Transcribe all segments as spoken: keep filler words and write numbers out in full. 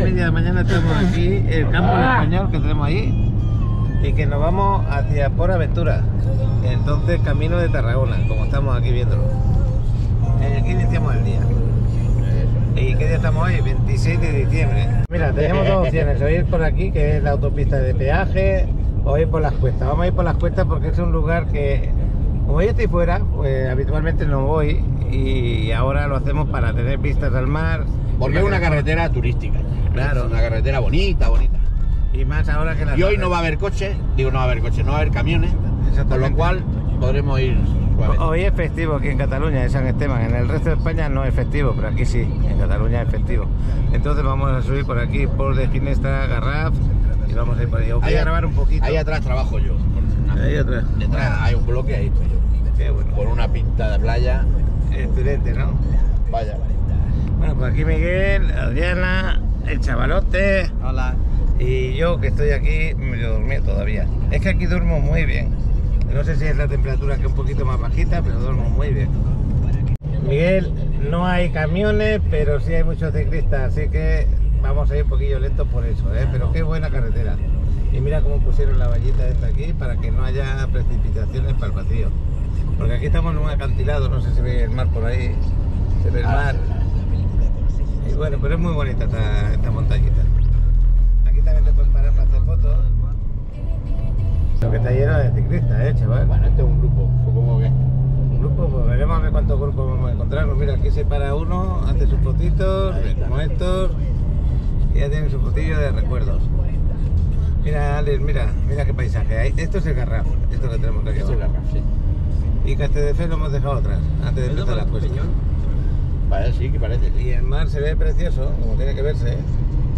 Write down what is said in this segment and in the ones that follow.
media de la mañana estamos aquí, el campo español que tenemos ahí, y que nos vamos hacia Port Aventura, entonces camino de Tarragona, como estamos aquí viéndolo. Y aquí iniciamos el día. ¿Y qué día estamos hoy? veintiséis de diciembre. Mira, tenemos dos opciones, o ir por aquí, que es la autopista de peaje, o ir por las cuestas. Vamos a ir por las cuestas porque es un lugar que, como yo estoy fuera, pues habitualmente no voy, y ahora lo hacemos para tener vistas al mar. Porque es una carretera turística. Claro. Es una carretera bonita, bonita. Y más ahora que la... Y hoy no va a haber coches, digo no va a haber coches, no va a haber camiones, con lo cual podremos ir suave. Hoy es festivo aquí en Cataluña, en San Esteban. En el resto de España no es festivo, pero aquí sí, en Cataluña es festivo. Entonces vamos a subir por aquí, por de Ginesta, Garraf, y vamos a ir por ahí. Os voy ahí a grabar un poquito. Ahí atrás trabajo yo. Ahí atrás. Detrás hay un bloque, ahí estoy yo. Qué bueno. Con una pinta de playa. Excelente, ¿no? Vaya. Bueno, pues aquí Miguel, Adriana, el chavalote. Hola. Y yo que estoy aquí, medio dormido todavía. Es que aquí duermo muy bien. No sé si es la temperatura que es un poquito más bajita, pero duermo muy bien. Miguel, no hay camiones, pero sí hay muchos ciclistas, así que vamos a ir un poquillo lentos por eso, ¿eh? Pero qué buena carretera. Y mira cómo pusieron la vallita esta aquí para que no haya precipitaciones para el vacío. Porque aquí estamos en un acantilado, no sé si ve el mar por ahí. Se ve el mar. Y bueno, pero es muy bonita esta, esta montañita. Aquí también te puedes parar para hacer fotos. Lo que está lleno de ciclistas, eh, chaval. Bueno, este es un grupo, supongo que. Un grupo, pues veremos a ver cuántos grupos vamos a encontrar. Mira, aquí se para uno, hace sus fotitos, como estos, y ya tienen su fotillo de recuerdos. Mira, Alex, mira, mira qué paisaje hay. Esto es el Garraf, esto que tenemos aquí. Esto es abajo. Garraf, sí. Y Castelldefels lo hemos dejado atrás, antes de empezar la cuesta. Vale, sí, que parece. Y el mar se ve precioso, como tiene que verse, ¿eh?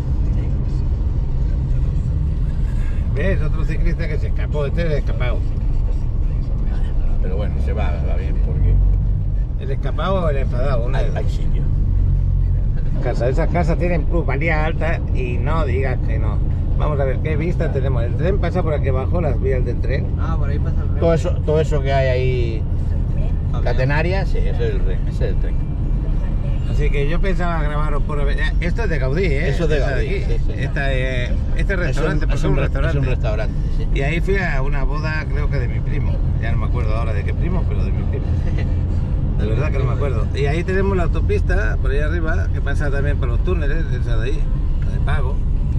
¿Ves? Otro ciclista que se escapó, este es el escapado. Pero bueno, se va, va bien porque ¿El escapado o el enfadado? Una hay, de hay dos. sitio. Casa, esas casas tienen plusvalía alta y no digas que no. Vamos a ver qué vista tenemos. El tren pasa por aquí abajo, las vías del tren. Ah, por ahí pasa el río. Todo eso, todo eso que hay ahí, catenarias, sí, ese es el tren, ese es el tren. Así que yo pensaba grabaros por... Esto es de Gaudí, ¿eh? Eso es de Esta Gaudí, aquí. sí, sí. Esta, eh, este restaurante, es un, porque es un, un re- restaurante. es un restaurante, sí. Y ahí fui a una boda, creo que de mi primo. Ya no me acuerdo ahora de qué primo, pero de mi primo. De verdad que no me acuerdo. Y ahí tenemos la autopista, por ahí arriba, que pasa también por los túneles, esa de ahí, la de Pago.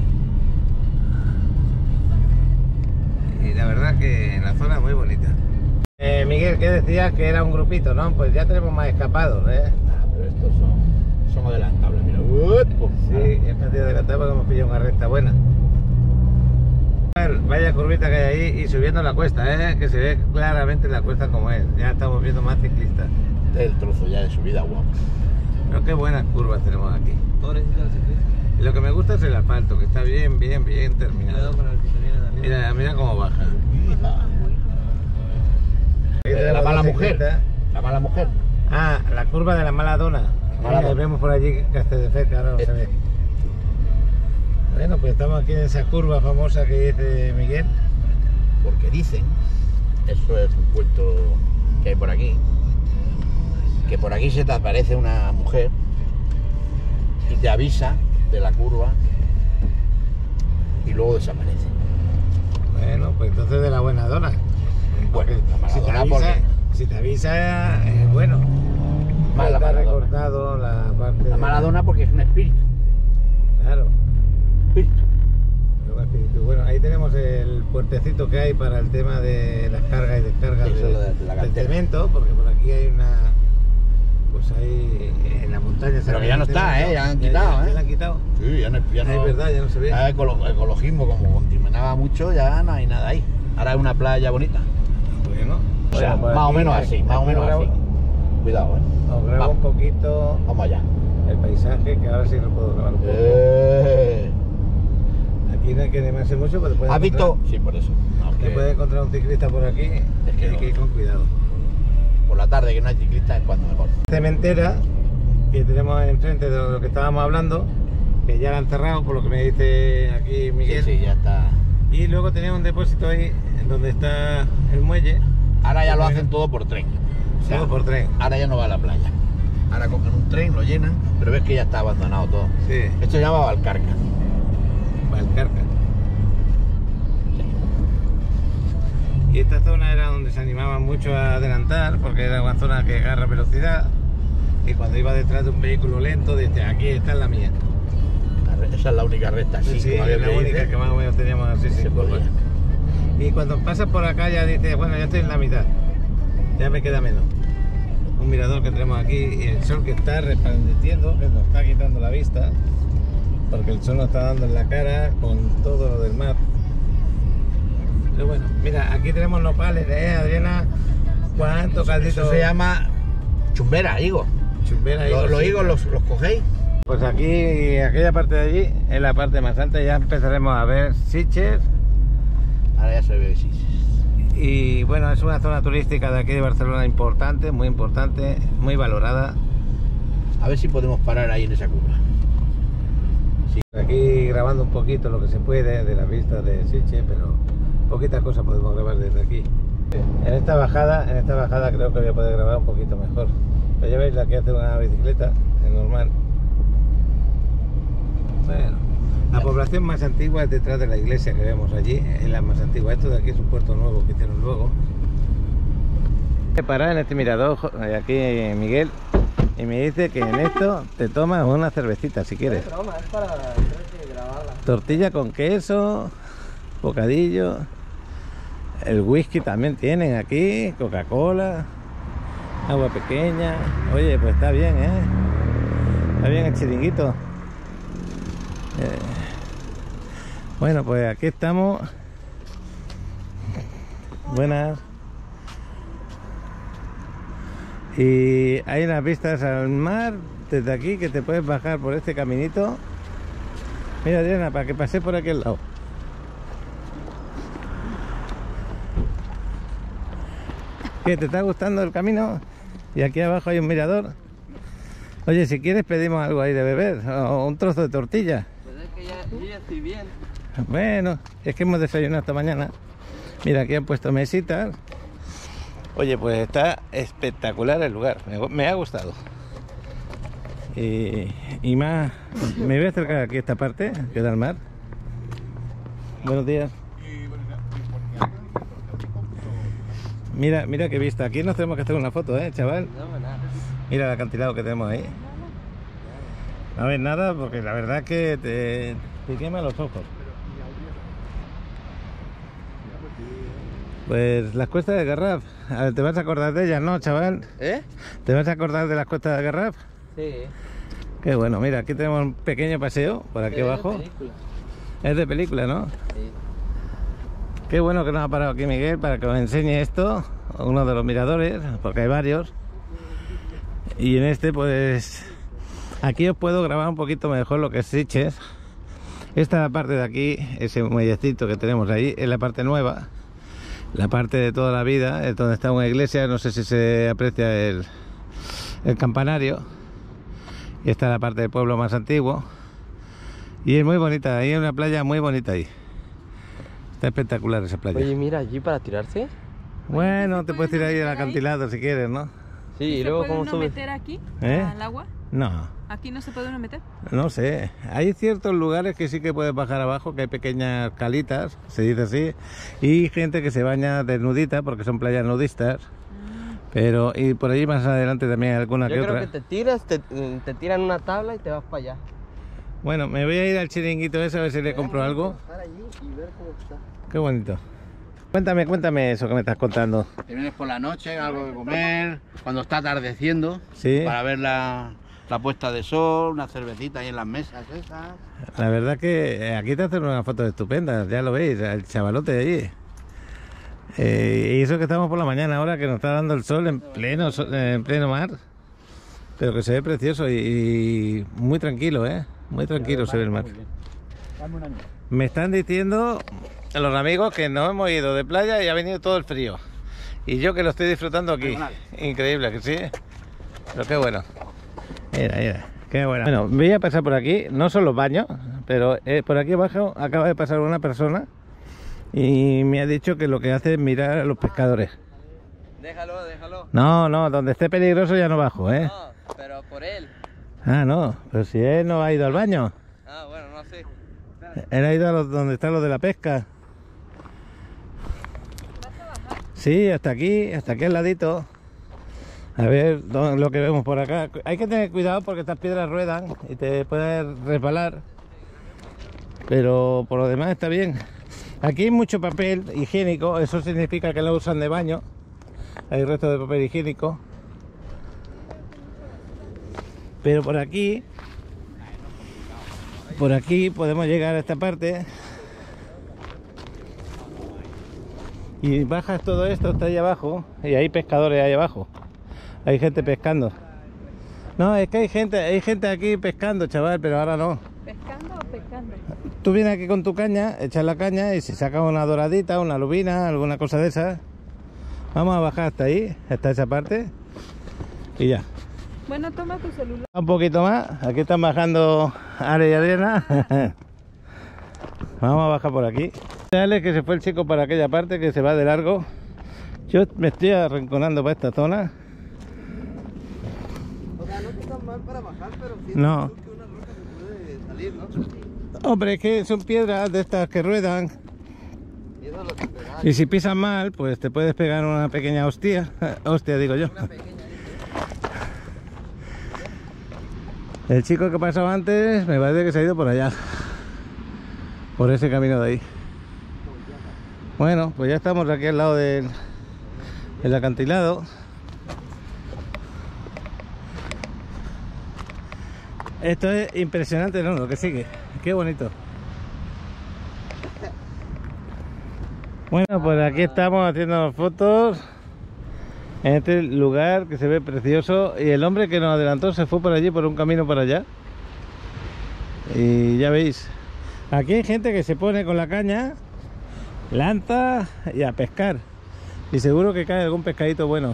Y la verdad que en la zona muy bonita. Eh, Miguel, ¿qué decías? Que era un grupito, ¿no? Pues ya tenemos más escapados, ¿eh? Ah, pero estos son, son adelantables, mira. Uh, Sí, es fácil de adelantar porque hemos pillado una recta buena. Vaya curvita que hay ahí y subiendo la cuesta, ¿eh? Que se ve claramente la cuesta como es. Ya estamos viendo más ciclistas. Este es el trozo ya de subida, guapo. Pero qué buenas curvas tenemos aquí. Pobrecito el ciclista. Y lo que me gusta es el asfalto, que está bien, bien, bien terminado. Cuidado con el que te viene de arriba. Mira, mira cómo baja. Aquí Eh, tenemos la mala dos mujer. ciclistas. La mala mujer. Ah, la curva de la mala dona. Mala Eh, dona. vemos por allí Castelldefels, que ahora no se ve. Bueno, pues estamos aquí en esa curva famosa que dice Miguel. Porque dicen, eso es un cuento que hay por aquí, que por aquí se te aparece una mujer y te avisa de la curva y luego desaparece. Bueno, pues entonces de la buena dona. Bueno, la mala si, te dona avisa, porque- si te avisa, eh, bueno. Mala Está mala dona. recortado la parte La de- Maradona porque es un espíritu. Claro. espíritu. Luego espíritu. Bueno, ahí tenemos el puertecito que hay para el tema de las cargas y descargas Eso de- es lo de la del cantera. cemento, porque por aquí hay una... Pues ahí en la montaña... Pero que ya no está, ¿eh? Ya la han quitado, ya, ¿eh? Ya la han quitado. Sí, ya no, ya Ah, no, es verdad, ya no se ve. ya el ecolo- ecologismo como contaminaba mucho, ya no hay nada ahí. Ahora es una playa bonita. Bueno, O sea, bueno, pues más o aquí- menos aquí- así, más o aquí menos os grabo- así. Cuidado, ¿eh? Os grabo Va. un poquito Vamos allá. el paisaje, que ahora sí lo puedo grabar un poco. Eh, Aquí no hay que animarse mucho, pero puede ¿Has encontrar- visto? Sí, por eso. No, Se que puede encontrar un ciclista por aquí, Es que hay no. que ir con cuidado. por la tarde que no hay ciclistas es cuando mejor. Cementera que tenemos enfrente de lo que estábamos hablando, que ya la han cerrado, por lo que me dice aquí Sí, Miguel. sí, ya está. Y luego tenemos un depósito ahí en donde está el muelle. Ahora ya lo hacen todo por tren. O sea, Todo por tren. ahora ya no va a la playa. Ahora cogen un tren, lo llenan, pero ves que ya está abandonado todo. Sí. Esto se llama Valcarca. Valcarca. Y esta zona era donde se animaban mucho a adelantar, porque era una zona que agarra velocidad, y cuando iba detrás de un vehículo lento, dice, aquí está la mía. Esa es la única recta, Sí, sí, es la única que más o menos teníamos así sin curvas. Y cuando pasas por acá ya dices, bueno, ya estoy en la mitad, ya me queda menos. Un mirador que tenemos aquí y el sol que está resplandeciendo, que nos está quitando la vista, porque el sol nos está dando en la cara con todo lo del mar. Pero bueno, mira, aquí tenemos nopales, ¿eh, Adriana? ¿Cuánto caldito? Eso se llama chumbera, higo. Chumbera, Los, los higos los, los cogéis. Pues aquí, aquella parte de allí, en la parte más alta, ya empezaremos a ver Sitges. Ahora ya se ve sí. Y bueno, es una zona turística de aquí de Barcelona importante, muy importante, muy valorada. A ver si podemos parar ahí en esa curva. Sí. Aquí grabando un poquito lo que se puede de las vistas de Sitges, pero poquitas cosas podemos grabar desde aquí. En esta bajada, en esta bajada creo que voy a poder grabar un poquito mejor. Pero ya veis, la que hace una bicicleta, es normal. Bueno, la población más antigua es detrás de la iglesia que vemos allí, es la más antigua. Esto de aquí es un puerto nuevo que hicieron luego. Voy a parar en este mirador, aquí Miguel, y me dice que en esto te tomas una cervecita si quieres. Es broma, es para grabarla. Tortilla con queso, bocadillo, el whisky también tienen aquí, Coca-Cola, agua pequeña. Oye, pues está bien, ¿eh? Está bien el chiringuito. Eh, bueno, pues aquí estamos. Buenas. Y hay unas vistas al mar desde aquí que te puedes bajar por este caminito. Mira, Adriana, para que pase por aquel lado. ¿Qué, te está gustando el camino? Y aquí abajo hay un mirador. Oye, si quieres pedimos algo ahí de beber o un trozo de tortilla. Que ya, yo ya estoy bien. Bueno, es que hemos desayunado esta mañana. Mira, aquí han puesto mesitas. Oye, pues está espectacular el lugar. Me, me ha gustado. Y, y más, me voy a acercar aquí a esta parte, que da al mar. Buenos días. Mira, mira qué vista. Aquí nos tenemos que hacer una foto, ¿eh, chaval? No, nada. Mira el acantilado que tenemos ahí. No ves nada porque la verdad es que te, te quema los ojos. Pues las cuestas de Garraf, a ver, ¿te vas a acordar de ellas, no, chaval? ¿Eh? ¿Te vas a acordar de las cuestas de Garraf? Sí. Qué bueno, mira, aquí tenemos un pequeño paseo por aquí abajo. Es de película. Es de película, ¿no? Sí. Qué bueno que nos ha parado aquí Miguel para que os enseñe esto, uno de los miradores, porque hay varios. Y en este, pues, aquí os puedo grabar un poquito mejor lo que es Sitges. Esta parte de aquí, ese muellecito que tenemos ahí, es la parte nueva. La parte de toda la vida, es donde está una iglesia, no sé si se aprecia el, el campanario. Y está la parte del pueblo más antiguo. Y es muy bonita, ahí hay una playa muy bonita ahí. Está espectacular esa playa. Oye, mira, allí para tirarse. Bueno, te puedes tirar ahí al acantilado si quieres, ¿no? Sí, ¿Y y se luego puede cómo uno subes. meter aquí ¿Eh? al agua? No. ¿Aquí no se puede uno meter? No sé, hay ciertos lugares que sí que puedes bajar abajo, que hay pequeñas calitas, se dice así, y gente que se baña desnudita porque son playas nudistas, pero y por allí más adelante también hay alguna Yo que creo otra. que te tiras, te, te tiran una tabla y te vas para allá. Bueno, me voy a ir al chiringuito ese a ver si le compro algo. Estar allí y ver cómo está. Qué bonito. Cuéntame, cuéntame eso que me estás contando. Te vienes por la noche, algo de comer, cuando está atardeciendo, Sí. para ver la, la puesta de sol, una cervecita ahí en las mesas esas. La verdad que aquí te hacen unas fotos estupendas, ya lo veis, el chavalote de allí. Eh, y eso que estamos por la mañana ahora, que nos está dando el sol en pleno, sol- en pleno mar. Pero que se ve precioso y, y muy tranquilo, ¿eh? Muy tranquilo se ve el mar. Me están diciendo los amigos que nos hemos ido de playa y ha venido todo el frío. Y yo que lo estoy disfrutando aquí. Increíble, que sí. Pero qué bueno. Mira, mira, qué bueno. Bueno, voy a pasar por aquí, no son los baños, pero eh, por aquí abajo acaba de pasar una persona y me ha dicho que lo que hace es mirar a los pescadores. Déjalo, déjalo. No, no, donde esté peligroso ya no bajo, ¿eh? No, pero por él. Ah, no, pero si él no ha ido al baño. Ah, bueno, no sé. Él ha ido a los, donde están los de la pesca. ¿Vas a bajar? Sí, hasta aquí, hasta aquí al ladito. A ver dó- lo que vemos por acá. Hay que tener cuidado porque estas piedras ruedan y te puedes resbalar. Pero por lo demás está bien. Aquí hay mucho papel higiénico, eso significa que lo usan de baño. Hay restos de papel higiénico. Pero por aquí, por aquí podemos llegar a esta parte. Y bajas todo esto hasta ahí abajo. Y hay pescadores ahí abajo. Hay gente pescando. No, es que hay gente, hay gente aquí pescando, chaval, pero ahora no. ¿Pescando o pescando? Tú vienes aquí con tu caña, echas la caña y si sacas una doradita, una lubina, alguna cosa de esas, vamos a bajar hasta ahí, hasta esa parte y ya. Bueno, toma tu celular. Un poquito más, aquí están bajando Are y Adriana. Vamos a bajar por aquí. Dale que se fue el chico para aquella parte, que se va de largo. Yo me estoy arrinconando para esta zona. O sea, no está mal para bajar, pero sí No. que una roca se puede salir, ¿no? Hombre, es que son piedras de estas que ruedan. Y eso es lo que te da. Y si pisas mal, pues te puedes pegar una pequeña hostia. Hostia, digo yo. Una pequeña. El chico que pasaba antes me parece que se ha ido por allá. Por ese camino de ahí. Bueno, pues ya estamos aquí al lado del, del acantilado. Esto es impresionante, ¿no? Lo que sigue. Qué bonito. Bueno, pues aquí estamos haciendo fotos en este lugar que se ve precioso. Y el hombre que nos adelantó se fue por allí, por un camino para allá. Y ya veis, aquí hay gente que se pone con la caña, lanza y a pescar. Y seguro que cae algún pescadito bueno.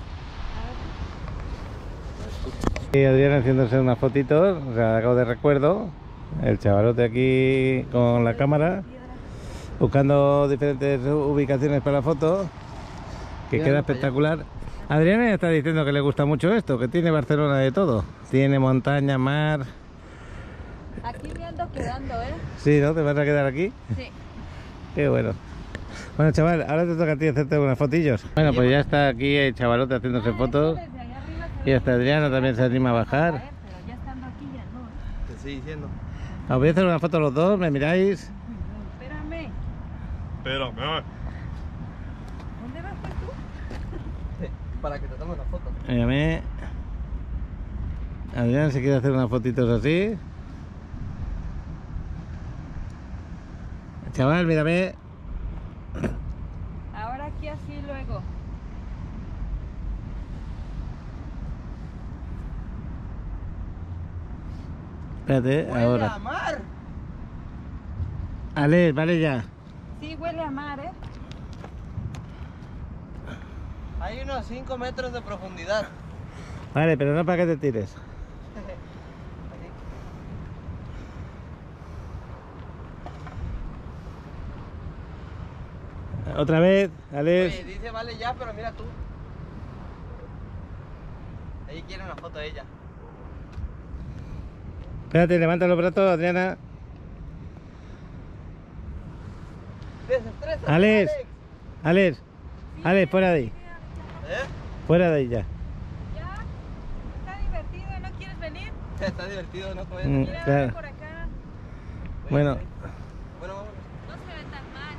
Y Adriana haciéndose unas fotitos, o sea, acabo de recuerdo. El chavalote aquí con la cámara, buscando diferentes ubicaciones para la foto, que Mira, queda para allá. espectacular. Adriana ya está diciendo que le gusta mucho esto, que tiene Barcelona de todo. Tiene montaña, mar. Aquí me ando quedando, ¿eh? Sí, ¿no? ¿Te vas a quedar aquí? Sí. Qué bueno. Bueno, chaval, ahora te toca a ti hacerte unas fotillos. Bueno, pues ya está aquí el chavalote haciéndose fotos. Desde allá arriba se Y ve hasta Adriana también se anima a bajar. caer, pero ya estando aquí ya no, ¿eh? Te estoy diciendo. Os voy a hacer una foto los dos, me miráis. Espérame. Pero, no. ¿Dónde vas pues tú? Para que te tomes una foto. Mírame. Adriana se quiere hacer unas fotitos así. Chaval, mírame. Ahora aquí así luego. Espérate, ahora. mar! Ale, vale ya. Sí, huele a mar, ¿eh? Hay unos cinco metros de profundidad. Vale, pero no para que te tires. Otra vez, Ale. Oye, dice vale ya, pero mira tú. Ahí quiere una foto de ella. Espérate, levanta los brazos, Adriana. Desestresa. Alex, Alex, Alex, fuera de ahí. ¿Eh? Fuera de ahí ya. Ya. Está divertido, ¿no quieres venir? Está divertido, ¿no? Joder. Mm, Mira, claro. ven por acá. Bueno, Bueno, vámonos. No se ve tan mal.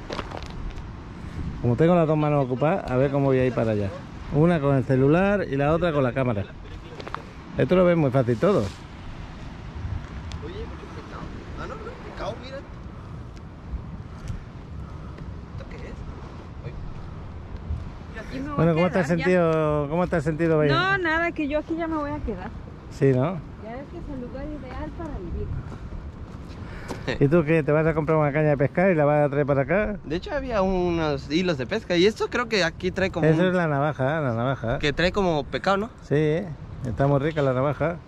como tengo las dos manos ocupadas, a ver cómo voy a ir para allá. Una con el celular y la otra con la cámara. Esto lo ves muy fácil todo. Oye, mucho pescado. Ah, no, no, pescado, mira. ¿Esto qué es? Oye. Yo aquí me voy Bueno, a ¿cómo está el quedar, ya. sentido? ¿Cómo está el sentido, Valle? No, nada, que yo aquí ya me voy a quedar. Sí, ¿no? Ya ves que es el lugar ideal para vivir. ¿Y tú qué? ¿Te vas a comprar una caña de pescar y la vas a traer para acá? De hecho había unos hilos de pesca y esto creo que aquí trae como Eso un- es la navaja, la navaja. que trae como pescado, ¿no? Sí, está muy rica la navaja.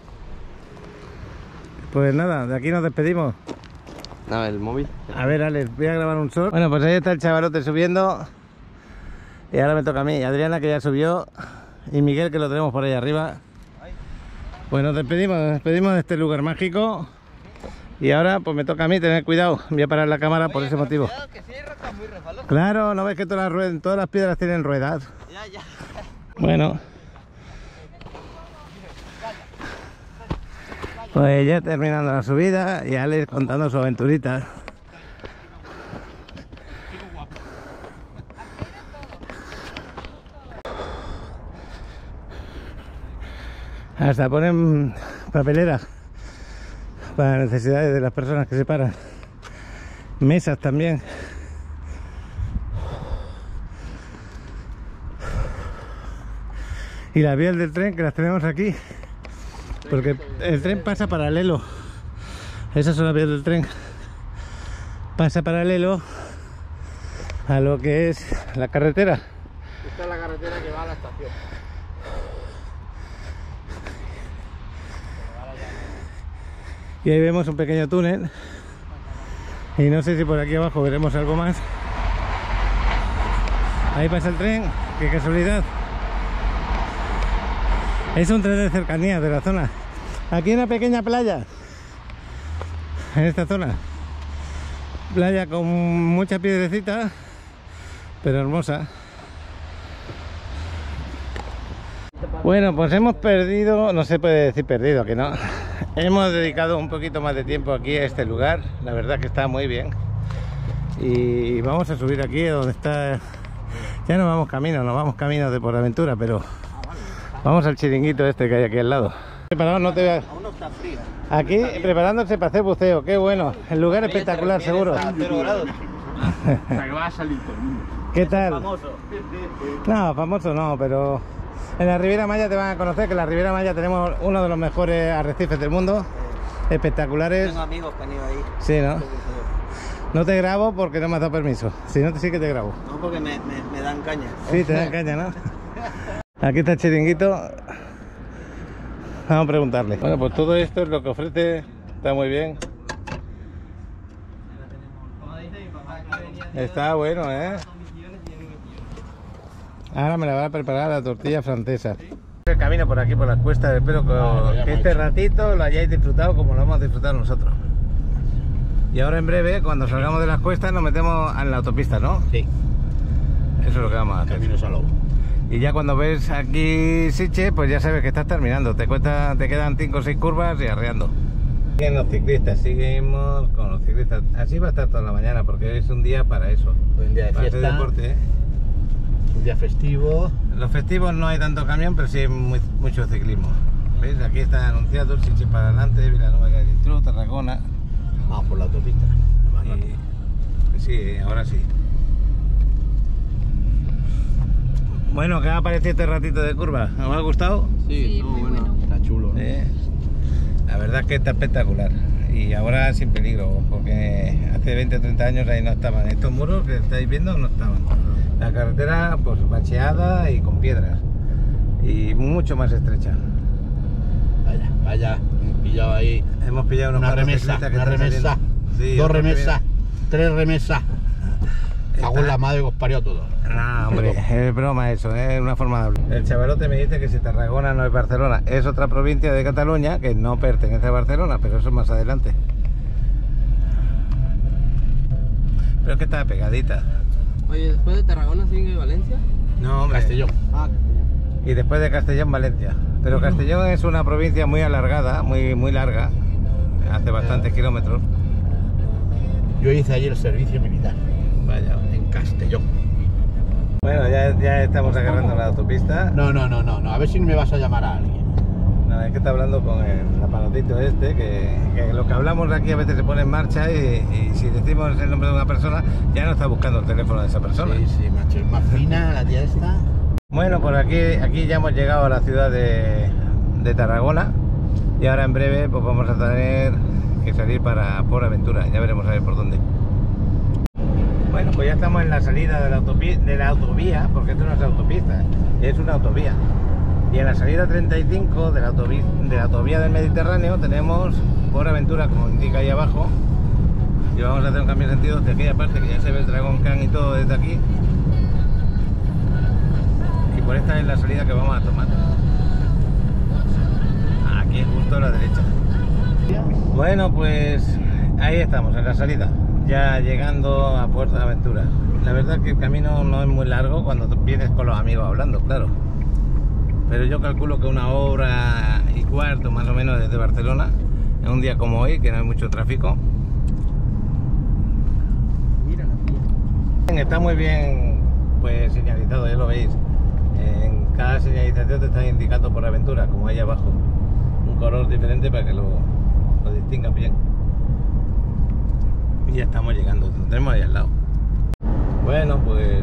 Pues nada, de aquí nos despedimos. No, el móvil. A ver, Alex, voy a grabar un short. Bueno, pues ahí está el chavalote subiendo. Y ahora me toca a mí. Adriana, que ya subió. Y Miguel, que lo tenemos por ahí arriba. Pues nos despedimos, nos despedimos de este lugar mágico. Y ahora pues me toca a mí tener cuidado. Voy a parar la cámara por ese motivo. Cuidado, que sí, está muy resbaloso. Claro, ¿no ves que todas las, ruedas, todas las piedras tienen ruedas? Ya, ya. Bueno. Pues ya terminando la subida y Alex contando su aventurita. Hasta ponen papeleras para necesidades de las personas que se paran. Mesas también. Y las vías del tren que las tenemos aquí, porque el tren pasa paralelo. Esas son las vías del tren. Pasa paralelo a lo que es la carretera. Esta es la carretera que va a la estación. Y ahí vemos un pequeño túnel. Y no sé si por aquí abajo veremos algo más. Ahí pasa el tren, qué casualidad. Es un tren de cercanía de la zona. Aquí hay una pequeña playa en esta zona. Playa con mucha piedrecita, pero hermosa. Bueno, pues hemos perdido, no se puede decir perdido, que no. Hemos dedicado un poquito más de tiempo aquí a este lugar. La verdad que está muy bien. Y vamos a subir aquí donde está. Ya no vamos camino, no vamos camino de PorAventura, pero vamos al chiringuito este que hay aquí al lado. Preparado, no te veas. Aún no está frío. Aquí preparándose para hacer buceo, qué bueno. El lugar espectacular, seguro. Está a cero grados. O sea que va a salir todo el mundo. ¿Qué tal? Famoso. No, famoso no, pero en la Riviera Maya te van a conocer que en la Riviera Maya tenemos uno de los mejores arrecifes del mundo. Espectaculares. Tengo amigos que han ido ahí. Sí, ¿no? No te grabo porque no me has dado permiso. Si no, sí que te grabo. No, porque me, me, me dan caña. Sí, te dan caña, ¿no? Aquí está el chiringuito. Vamos a preguntarle. Bueno, pues todo esto es lo que ofrece. Está muy bien. Está bueno, ¿eh? Ahora me la va a preparar la tortilla francesa. El camino por aquí, por las cuestas. Espero que, Ah, que este ratito lo hayáis disfrutado como lo hemos disfrutado nosotros. Y ahora en breve, cuando salgamos de las cuestas, nos metemos en la autopista, ¿no? Sí, Eso es lo que vamos a hacer. Camino Salou. Y ya cuando ves aquí Siche, pues ya sabes que estás terminando. Te cuesta, te quedan cinco o seis curvas y arreando. Siguen los ciclistas, seguimos con los ciclistas. Así va a estar toda la mañana porque es un día para eso. Un día de Para hacer fiesta, deporte, ¿eh? un día festivo. Los festivos no hay tanto camión, pero sí hay muy- mucho ciclismo. ¿Veis? Aquí está anunciado Siche para adelante, Vilanova de Geltrú, Tarragona. Vamos por la autopista. Más rápido. Y, sí, ahora sí. Bueno, ¿qué ha parecido este ratito de curva? ¿Os ha gustado? Sí, muy bueno. Está chulo. ¿no? Sí. La verdad es que está espectacular. Y ahora sin peligro, porque hace veinte o treinta años ahí no estaban. Estos muros que estáis viendo no estaban. La carretera pues bacheada y con piedras. Y mucho más estrecha. Vaya, vaya, hemos pillado ahí Hemos pillado unos una cuantos remesa, ciclistas que una están remesa, saliendo. Sí, dos otros que remesas, tres remesas. Cago en Está- la madre que os parió todo. No, hombre, es broma eso, es una forma de hablar. El chavalote me dice que si Tarragona no es Barcelona, es otra provincia de Cataluña que no pertenece a Barcelona, pero eso es más adelante. Pero es que está pegadita. Oye, después de Tarragona sigue Valencia. No, hombre. Castellón. Ah, Y después de Castellón, Valencia. Pero Castellón es una provincia muy alargada, muy, muy larga, hace bastantes kilómetros. Yo hice allí el servicio militar, Vaya. en Castellón. Bueno, ya, ya estamos agarrando la autopista. No, no, no, no, no, a ver si me vas a llamar a alguien. Nada, es que está hablando con el aparatito este, que, que lo que hablamos aquí a veces se pone en marcha y, y si decimos el nombre de una persona, ya no está buscando el teléfono de esa persona. Sí, sí, macho, es más fina la tía esta. Bueno, por aquí, aquí ya hemos llegado a la ciudad de, de Tarragona y ahora en breve pues vamos a tener que salir para PorAventura, ya veremos a ver por dónde. Bueno, pues ya estamos en la salida de la, autopi- de la autovía, porque esto no es autopista, es una autovía. Y en la salida treinta y cinco de la, autovi- de la autovía del Mediterráneo tenemos PorAventura, como indica ahí abajo. Y vamos a hacer un cambio de sentido de aquella parte que ya se ve el Dragon Khan y todo desde aquí. Y por esta es la salida que vamos a tomar. Aquí justo a la derecha. Bueno, pues Ahí estamos, en la salida, ya llegando a Puerto de Aventura. La verdad que el camino no es muy largo cuando vienes con los amigos hablando, claro. Pero yo calculo que una hora y cuarto más o menos desde Barcelona, en un día como hoy, que no hay mucho tráfico. Está muy bien pues señalizado, ya lo veis. En cada señalización te está indicando por Aventura, como ahí abajo. Un color diferente para que lo, lo distingas bien. Y ya estamos llegando, lo tenemos ahí al lado. Bueno, pues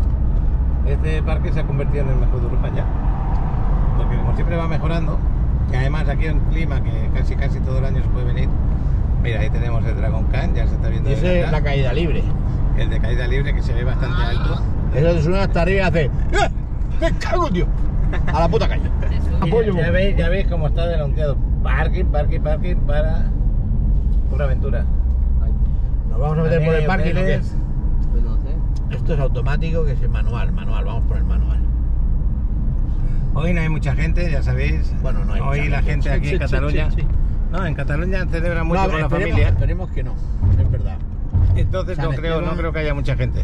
este parque se ha convertido en el mejor de Europa ya. Porque como siempre va mejorando, y además aquí hay un clima que casi casi todo el año se puede venir. Mira, ahí tenemos el Dragon Khan, ya se está viendo. Y ese es la caída libre. El de caída libre, que se ve bastante alto. Eso te sube hasta arriba y hace... ¡Eh! ¡Me cago, tío! A la puta calle. Apoyo. Ya, ya veis, ya veis cómo está denunciado. Parking, parking, parking para Pura Aventura. Nos vamos a meter por el parking. ¿O qué? Pues no sé. Esto es automático, que es el manual, manual, vamos por el manual. Hoy no hay mucha gente, ya sabéis. Bueno, no hay Hoy mucha la gente gente. aquí Sí, en sí, Cataluña. sí, sí. No, en Cataluña celebran mucho No, con la esperemos, familia. Esperemos que no, es verdad. Entonces San no creo, Esteban. no creo que haya mucha gente.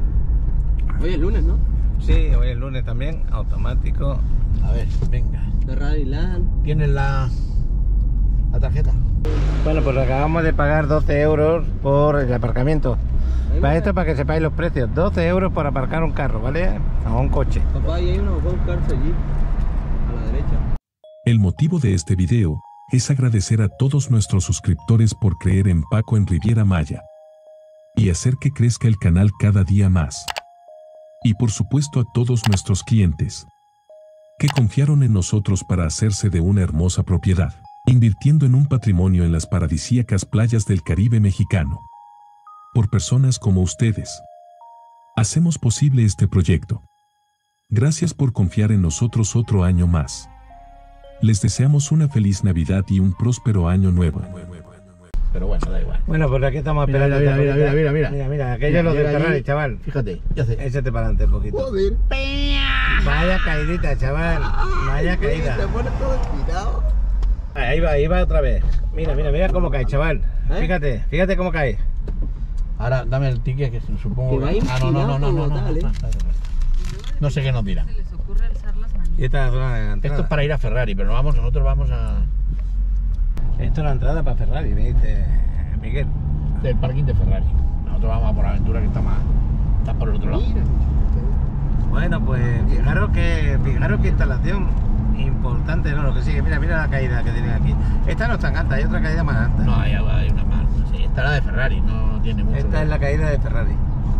Hoy es lunes, ¿no? Sí, hoy es lunes también, automático. A ver, venga. Ferrari Land. ¿Tienes la, la tarjeta? Bueno, pues acabamos de pagar doce euros por el aparcamiento. Ahí Para va. esto, para que sepáis los precios, doce euros por aparcar un carro, ¿vale? O un coche. Papá, ahí hay uno, va a buscarse allí. A la derecha. El motivo de este video es agradecer a todos nuestros suscriptores por creer en Paco en Riviera Maya y hacer que crezca el canal cada día más. Y por supuesto a todos nuestros clientes que confiaron en nosotros para hacerse de una hermosa propiedad, invirtiendo en un patrimonio en las paradisíacas playas del Caribe mexicano. Por personas como ustedes, hacemos posible este proyecto. Gracias por confiar en nosotros otro año más. Les deseamos una feliz Navidad y un próspero año nuevo. Pero bueno, da igual. Bueno, pues aquí estamos Mira, esperando. mira, esta mira, cosita. mira, mira, Mira, mira, aquello Mira, es lo del llega allí. Ferrari, chaval. Fíjate, ya sé. Échate para adelante un poquito. Joder. Vaya caidita, chaval. Vaya caída. Se pone todo inspirado. Ahí va, ahí va otra vez. Mira, mira, mira cómo cae, chaval. ¿Eh? Fíjate, fíjate cómo cae. Ahora dame el ticket que supongo Que va Ah, no, no, no, no, no, no, tal, ¿eh? no, no sé qué nos dirán. Se les ocurre alzar las manos. Y esta es la zona de la entrada. Esto es para ir a Ferrari, pero vamos, nosotros vamos a Esto es la entrada para Ferrari, me dice Miguel. del parking de Ferrari. Nosotros vamos a por Aventura, que está más, está por el otro lado. Mira. Bueno, pues fijaros que, fijaros que instalación importante, ¿no? Lo que sigue, mira, mira la caída que tienen aquí. Esta no es tan alta, hay otra caída más alta. No, hay, hay una más. Sí, esta es la de Ferrari, no tiene mucho. Esta es la caída de Ferrari. De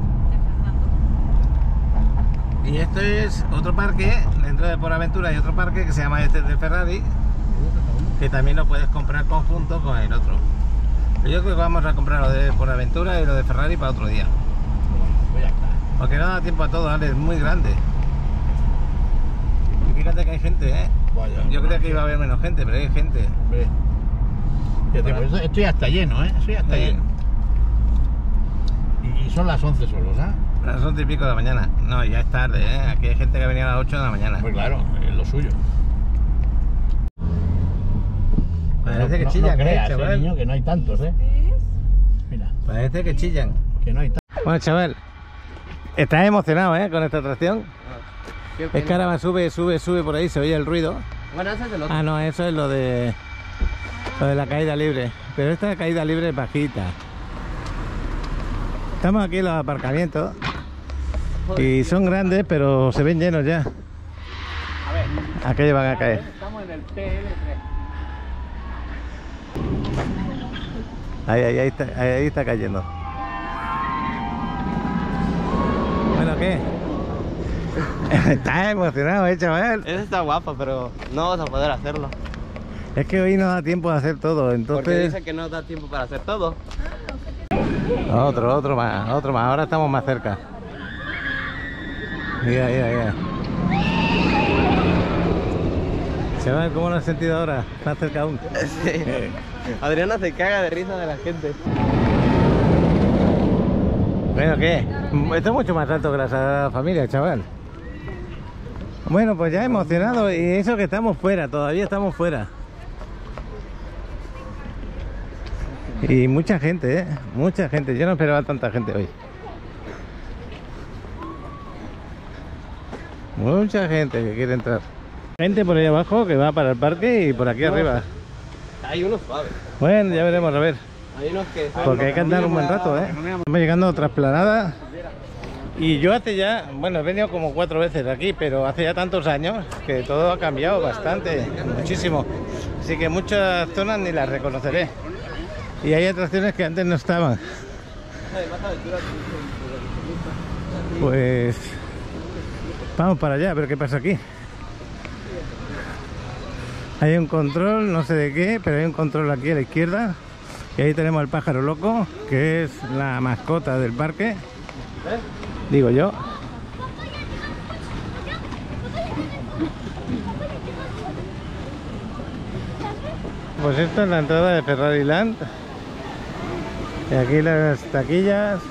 Fernando. Y esto es otro parque, dentro de Por Aventura hay otro parque que se llama este de Ferrari, que también lo puedes comprar conjunto con el otro. Pero yo creo que vamos a comprar lo de Por Aventura y lo de Ferrari para otro día. Pues ya está. Porque no da tiempo a todo, ¿vale? Es muy grande. Y fíjate que hay gente, ¿eh? Vaya, Yo creía que iba a haber menos gente, pero hay gente. Hombre. Fíjate, pues esto, esto ya está lleno, ¿eh? Esto ya está Sí. lleno. Y, y son las once solos, ¿ah? Las once y pico de la mañana. No, ya es tarde, ¿eh? Aquí hay gente que venía a las ocho de la mañana. Pues claro, es lo suyo. Parece no, que no- chillan, no creas, ¿eh, eh, chaval? niño, que no hay tantos, ¿eh? ¿Qué es? Mira, Parece que chillan. que no hay tantos. Bueno, chaval, estás emocionado, ¿eh? Con esta atracción. Qué Es pena. que ahora va, sube, sube, sube por ahí, se oye el ruido. Bueno, ese es el otro. Ah, no, eso es lo de lo de la caída libre. Pero esta caída libre es bajita. Estamos aquí en los aparcamientos y son grandes, pero se ven llenos ya. A ver, Aquellos van a caer. estamos en el T L tres. Ahí, ahí, ahí está, ahí, ahí está cayendo. Bueno, ¿qué? Estás emocionado, ¿eh, chaval? Ese está guapo, pero no vas a poder hacerlo. Es que hoy no da tiempo de hacer todo, Porque entonces... dice que no da tiempo para hacer todo. Otro, otro más, otro más. Ahora estamos más cerca. Mira, mira, mira. Chaval, ¿cómo lo has sentido ahora? Más cerca aún. Sí. Adriana se caga de risa de la gente. Bueno, ¿qué? Esto es mucho más alto que la Sagrada Familia, chaval. Bueno, pues ya emocionado. Y eso que estamos fuera, todavía estamos fuera. Y mucha gente, ¿eh? Mucha gente. Yo no esperaba tanta gente hoy. Mucha gente que quiere entrar. Gente por ahí abajo que va para el parque y por aquí no, arriba. Hay unos suaves. Bueno, ya veremos, a ver. Hay unos que... Porque hay que andar un buen rato, ¿eh? Estamos llegando a otra esplanada. Y yo hace ya, bueno, he venido como cuatro veces aquí, pero hace ya tantos años que todo ha cambiado bastante, muchísimo. Así que muchas zonas ni las reconoceré. Y hay atracciones que antes no estaban. Pues vamos para allá a ver qué pasa aquí. Hay un control, no sé de qué, pero hay un control aquí a la izquierda. Y ahí tenemos al pájaro loco, que es la mascota del parque. Digo yo. Pues esta es la entrada de Ferrari Land. Y aquí las taquillas.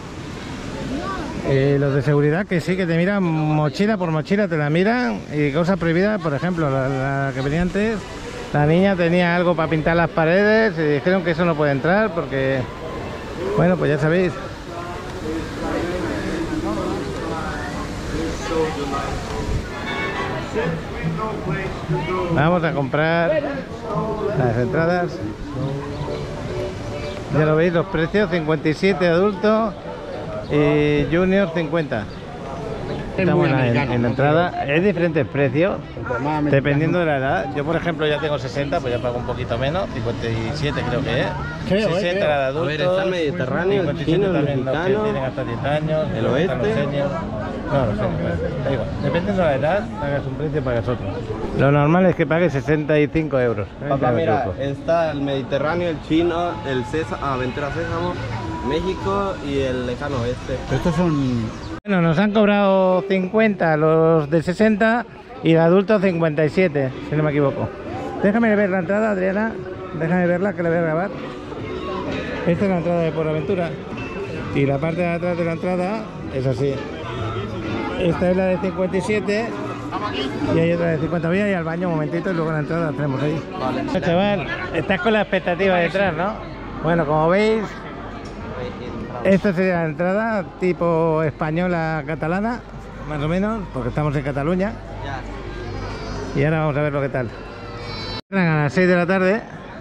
Eh, los de seguridad que sí que te miran mochila por mochila, te la miran. Y cosas prohibidas, por ejemplo, la, la que venía antes, la niña tenía algo para pintar las paredes y dijeron que eso no puede entrar porque, bueno, pues ya sabéis. Vamos a comprar las entradas. Ya lo veis, los precios: cincuenta y siete adultos y junior cincuenta. Estamos en, en, en la entrada. Es diferentes precios dependiendo de la edad. Yo, por ejemplo, ya tengo sesenta, pues ya pago un poquito menos. cincuenta y siete creo que es. Creo, sesenta eh, la de adultos. A ver, está el Mediterráneo, el chino, el también mexicano, los que tienen hasta diez años, el oeste. Los seniors. No, los seniors, da igual. Dependiendo de la edad, pagas un precio y pagas otro. Lo normal es que pagues sesenta y cinco euros. Papá, mira, está el Mediterráneo, el chino, el César, Aventura Sésamo, México y el lejano oeste. Estos son... Bueno, nos han cobrado cincuenta los de sesenta y el adulto cincuenta y siete, si no me equivoco. Déjame ver la entrada, Adriana. Déjame verla, que la voy a grabar. Esta es la entrada de Por Aventura. Y la parte de atrás de la entrada es así. Esta es la de cincuenta y siete y hay otra de cincuenta. Voy a ir al baño un momentito y luego la entrada la tenemos ahí. Vale. Chaval, estás con la expectativa detrás, ¿no? Bueno, como veis, esta sería la entrada tipo española catalana, más o menos, porque estamos en Cataluña. Y ahora vamos a ver lo que tal. A las seis de la tarde.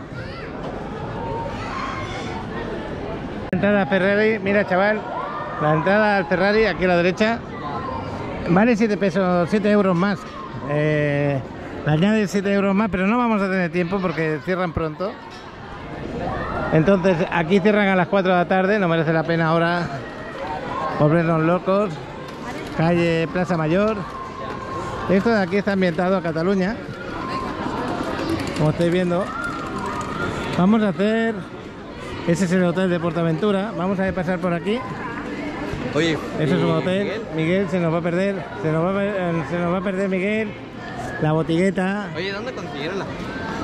Entrada a Ferrari, mira chaval, la entrada al Ferrari aquí a la derecha vale siete pesos, siete euros más. Eh, le añade siete euros más, pero no vamos a tener tiempo porque cierran pronto. Entonces aquí cierran a las cuatro de la tarde, no merece la pena ahora volvernos locos. Calle Plaza Mayor. Esto de aquí está ambientado a Cataluña, como estáis viendo. Vamos a hacer... Ese es el hotel de Portaventura. Vamos a pasar por aquí. Oye, ese es un hotel. Miguel? Miguel se nos va a perder. Se nos va a, se nos va a perder Miguel. La botigueta. Oye, ¿dónde consiguieron la...?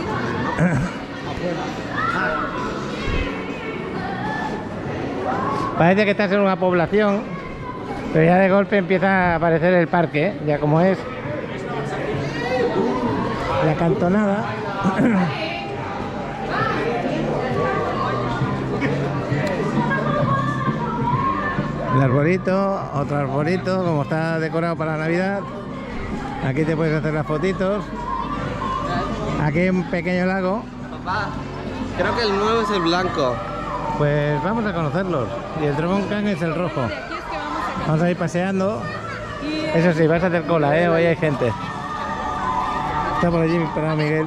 Parece que estás en una población, pero ya de golpe empieza a aparecer el parque, ¿eh? Ya como es la cantonada. El arbolito, otro arbolito, como está decorado para la Navidad. Aquí te puedes hacer las fotitos. Aquí hay un pequeño lago. Papá, creo que el nuevo es el blanco. Pues vamos a conocerlos. Y el Dragón Khan es el rojo. Vamos a ir paseando. Eso sí, vas a hacer cola, ¿eh? Hoy hay gente. Está por allí mi parado Miguel.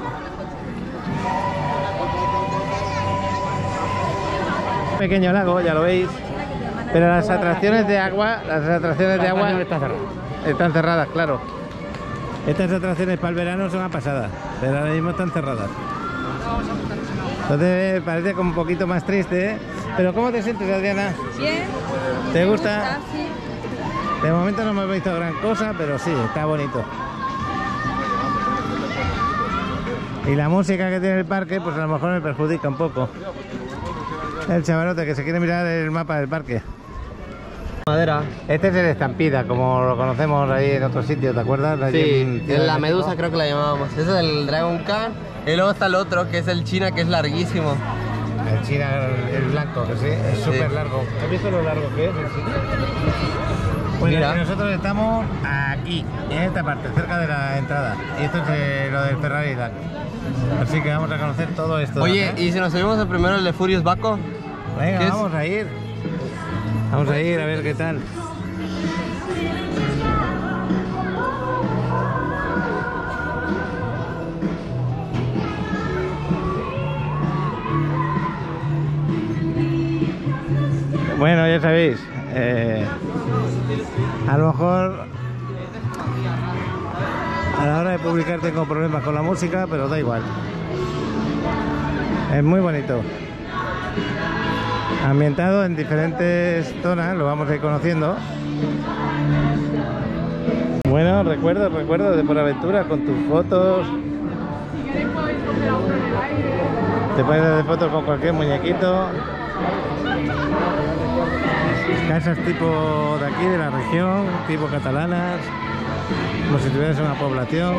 Un pequeño lago, ya lo veis. Pero las atracciones de agua, las atracciones de agua están cerradas, claro. Estas atracciones para el verano son una pasada, pero ahora mismo están cerradas. Entonces parece como un poquito más triste, ¿eh? Pero ¿cómo te sientes, Adriana? Bien. ¿Te gusta? Sí. De momento no me he visto gran cosa, pero sí, está bonito. Y la música que tiene el parque, pues a lo mejor me perjudica un poco. El chavalote que se quiere mirar el mapa del parque. Madera. Este es el Estampida, como lo conocemos ahí en otro sitio, ¿te acuerdas? Allí Sí, en Ciudad en la de México. medusa creo que la llamábamos. Ese es el Dragon Khan. Y luego está el otro, que es el China, que es larguísimo. China, el, el blanco, que sí, es súper sí. largo. ¿Has visto lo largo que es el sitio? Bueno, Mira. nosotros estamos aquí, en esta parte, cerca de la entrada. Y esto es eh, lo del Ferrari Land. Así que vamos a conocer todo esto. Oye, ¿eh? ¿y si nos subimos el primero, el de Furious Baco? Venga, vamos es? a ir. Vamos a ir a ver qué tal. Bueno, ya sabéis, eh, a lo mejor a la hora de publicar tengo problemas con la música, pero da igual. Es muy bonito. Ambientado en diferentes zonas, lo vamos a ir conociendo. Bueno, recuerdos, recuerdos de Por Aventura con tus fotos. Te puedes hacer fotos con cualquier muñequito. Casas tipo de aquí, de la región, tipo catalanas, como si tuvieras una población.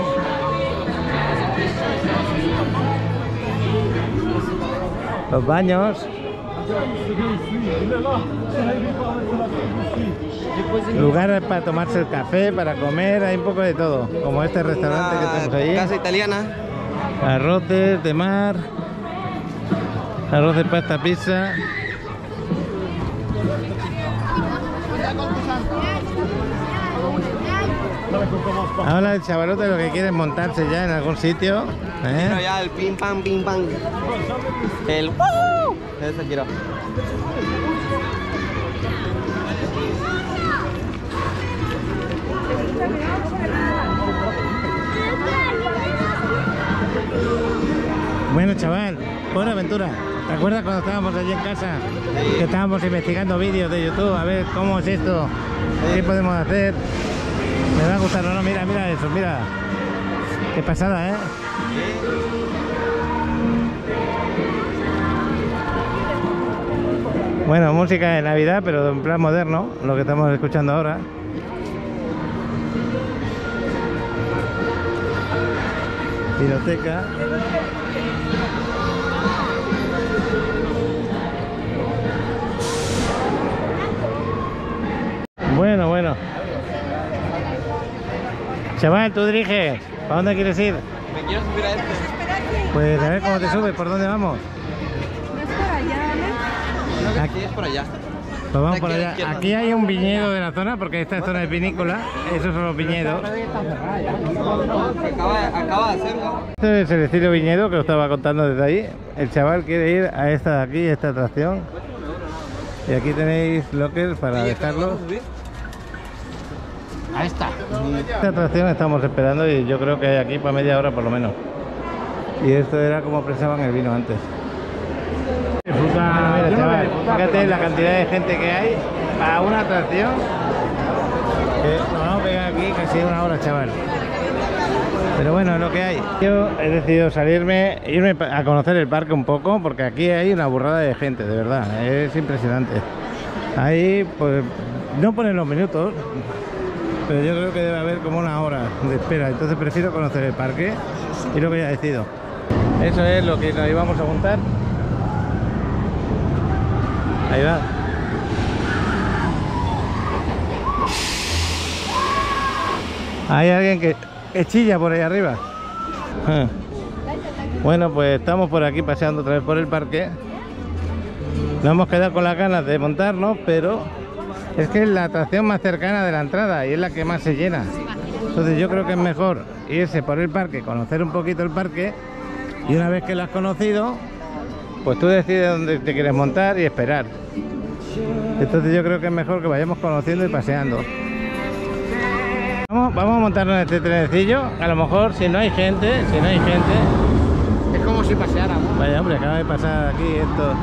Los baños. Lugares para tomarse el café, para comer, hay un poco de todo, como este restaurante que tenemos ahí. Casa italiana. Arroces de mar, arroces, pasta, pizza. Ahora el chavalote lo que quiere es montarse ya en algún sitio, ¿eh? Quiero ya el pim pam pim pam. El ¡woo! Ese quiero. Bueno, chaval, Por Aventura. ¿Te acuerdas cuando estábamos allí en casa? Sí. Que estábamos investigando vídeos de YouTube, a ver cómo es esto, sí. qué podemos hacer. Me va a gustar, no, no, mira, mira eso, mira. Qué pasada, ¿eh? Bueno, música de Navidad, pero en plan moderno, lo que estamos escuchando ahora. Biblioteca. Bueno, bueno. Chaval, tú diriges. ¿Para dónde quieres ir? Me quiero subir a este. Pues a ver cómo te subes, ¿por dónde vamos? Es por allá, ¿vale? Aquí es por allá. Pues vamos por allá. Aquí hay un viñedo de la zona, porque esta zona es vinícola. Esos son los viñedos. Acaba, acaba de hacerlo. Este es el estilo viñedo que os estaba contando desde ahí. El chaval quiere ir a esta de aquí, esta atracción. Y aquí tenéis lockers para dejarlos. Ahí está. Esta atracción estamos esperando y yo creo que hay aquí para media hora por lo menos. Y esto era como presaban el vino antes. Disfruta, mira, chaval, fíjate la cantidad de gente que hay para una atracción. Que nos vamos a pegar aquí casi una hora, chaval. Pero bueno, es lo que hay. Yo he decidido salirme, irme a conocer el parque un poco, porque aquí hay una burrada de gente, de verdad, es impresionante. Ahí, pues, no ponen los minutos, pero yo creo que debe haber como una hora de espera, entonces prefiero conocer el parque y lo que ya decido. Eso es lo que nos íbamos a juntar. Ahí va. Hay alguien que, que chilla por ahí arriba. Ah. Bueno, pues estamos por aquí paseando otra vez por el parque. Nos hemos quedado con las ganas de montarnos, pero es que es la atracción más cercana de la entrada y es la que más se llena. Entonces yo creo que es mejor irse por el parque, conocer un poquito el parque, y una vez que lo has conocido, pues tú decides dónde te quieres montar y esperar. Entonces yo creo que es mejor que vayamos conociendo y paseando. Vamos, vamos a montarnos en este trenecillo. A lo mejor si no hay gente, si no hay gente, es como si paseáramos. Vaya hombre, acaba de pasar aquí esto.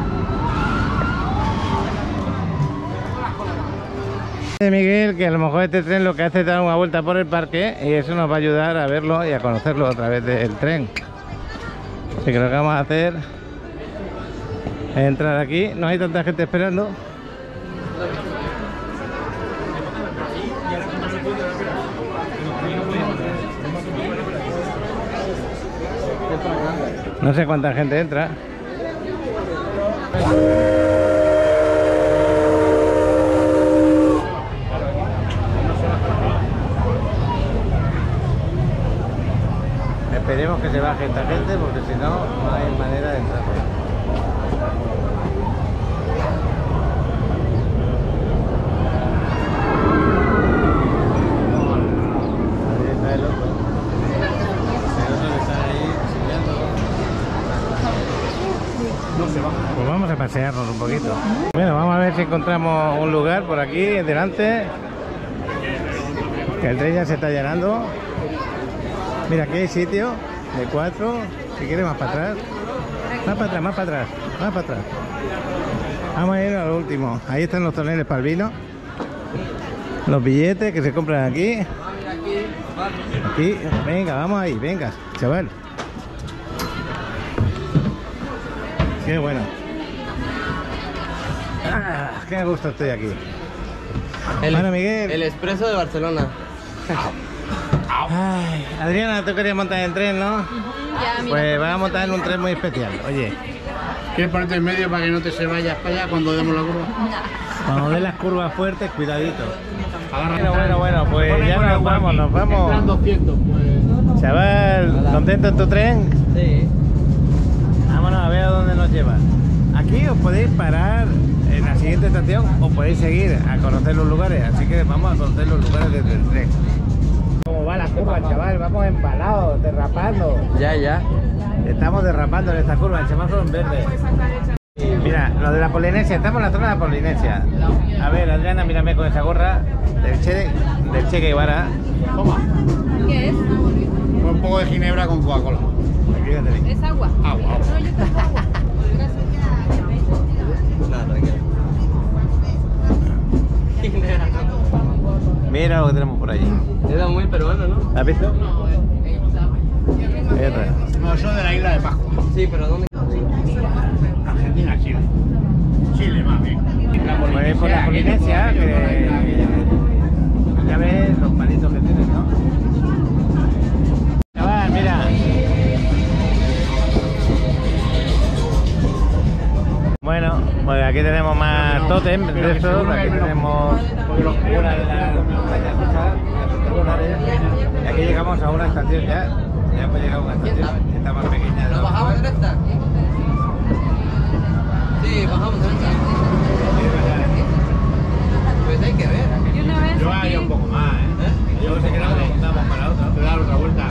De Miguel, que a lo mejor este tren lo que hace es dar una vuelta por el parque y eso nos va a ayudar a verlo y a conocerlo a través del tren. Así que lo que vamos a hacer es entrar aquí. No hay tanta gente esperando. No sé cuánta gente entra. Esperemos que se baje esta gente porque si no, no hay manera de entrar. Ahí está el otro. El otro que está ahí siguiendo. No se baja. Pues vamos a pasearnos un poquito. Bueno, vamos a ver si encontramos un lugar por aquí, delante. Que el tren ya se está llenando. Mira, aquí hay sitio de cuatro. Si quiere más para atrás. Más para atrás, más para atrás, más para atrás. Vamos a ir al último. Ahí están los toneles para el vino. Los billetes que se compran aquí. Aquí, venga, vamos ahí, venga, chaval. Qué bueno. Ah, qué gusto estoy aquí. El, Bueno, Miguel. el expreso de Barcelona. Ay, Adriana, tú querías montar en tren, ¿no? Ya, mira. Pues vas a montar en un tren muy especial. Oye, ¿Quieres ponerte en medio para que no te se vayas para allá cuando demos la curva? cuando dé las curvas fuertes, cuidadito. Bueno, bueno, bueno, pues ya nos vamos, nos vamos. doscientos, pues. Chaval, ¿contento en tu tren? Sí. Vámonos a ver a dónde nos lleva. Aquí os podéis parar en la siguiente estación o podéis seguir a conocer los lugares. Así que vamos a conocer los lugares desde el tren. ¿Cómo va la curva, chaval? Vamos empalados, derrapando. Ya, ya. Estamos derrapando en esta curva, el semáforo en verde. Mira, lo de la Polinesia, estamos en la zona de la Polinesia. A ver, Adriana, mírame con esa gorra del Che, del Che Guevara. Toma. ¿Qué es? Un poco de ginebra con Coca-Cola. Aquí ya tenéis. Es agua. Agua, agua. No, yo tengo agua. Nada, tranquilo. Mira lo que tenemos por allí. Era muy peruano, ¿no? ¿Has visto? Ahí atrás. No, eso de la isla de Pascua. Sí, pero ¿dónde? Argentina, Chile. Chile, más bien. Pues por la Polinesia, que ya ves los palitos que tienes, ¿no? Chaval, mira. Bueno, pues aquí tenemos más tótem de estos. Aquí tenemos una de las montañas rusas espectaculares. Y aquí llegamos a una estación ya. Ya hemos llegado a una estación. Esta más pequeña. ¿Nos bajamos en esta? Sí, bajamos en esta. Pues hay que ver. Y una vez Yo haría un poco más, ¿eh? Yo sé que nos montamos para otra. Te da otra vuelta.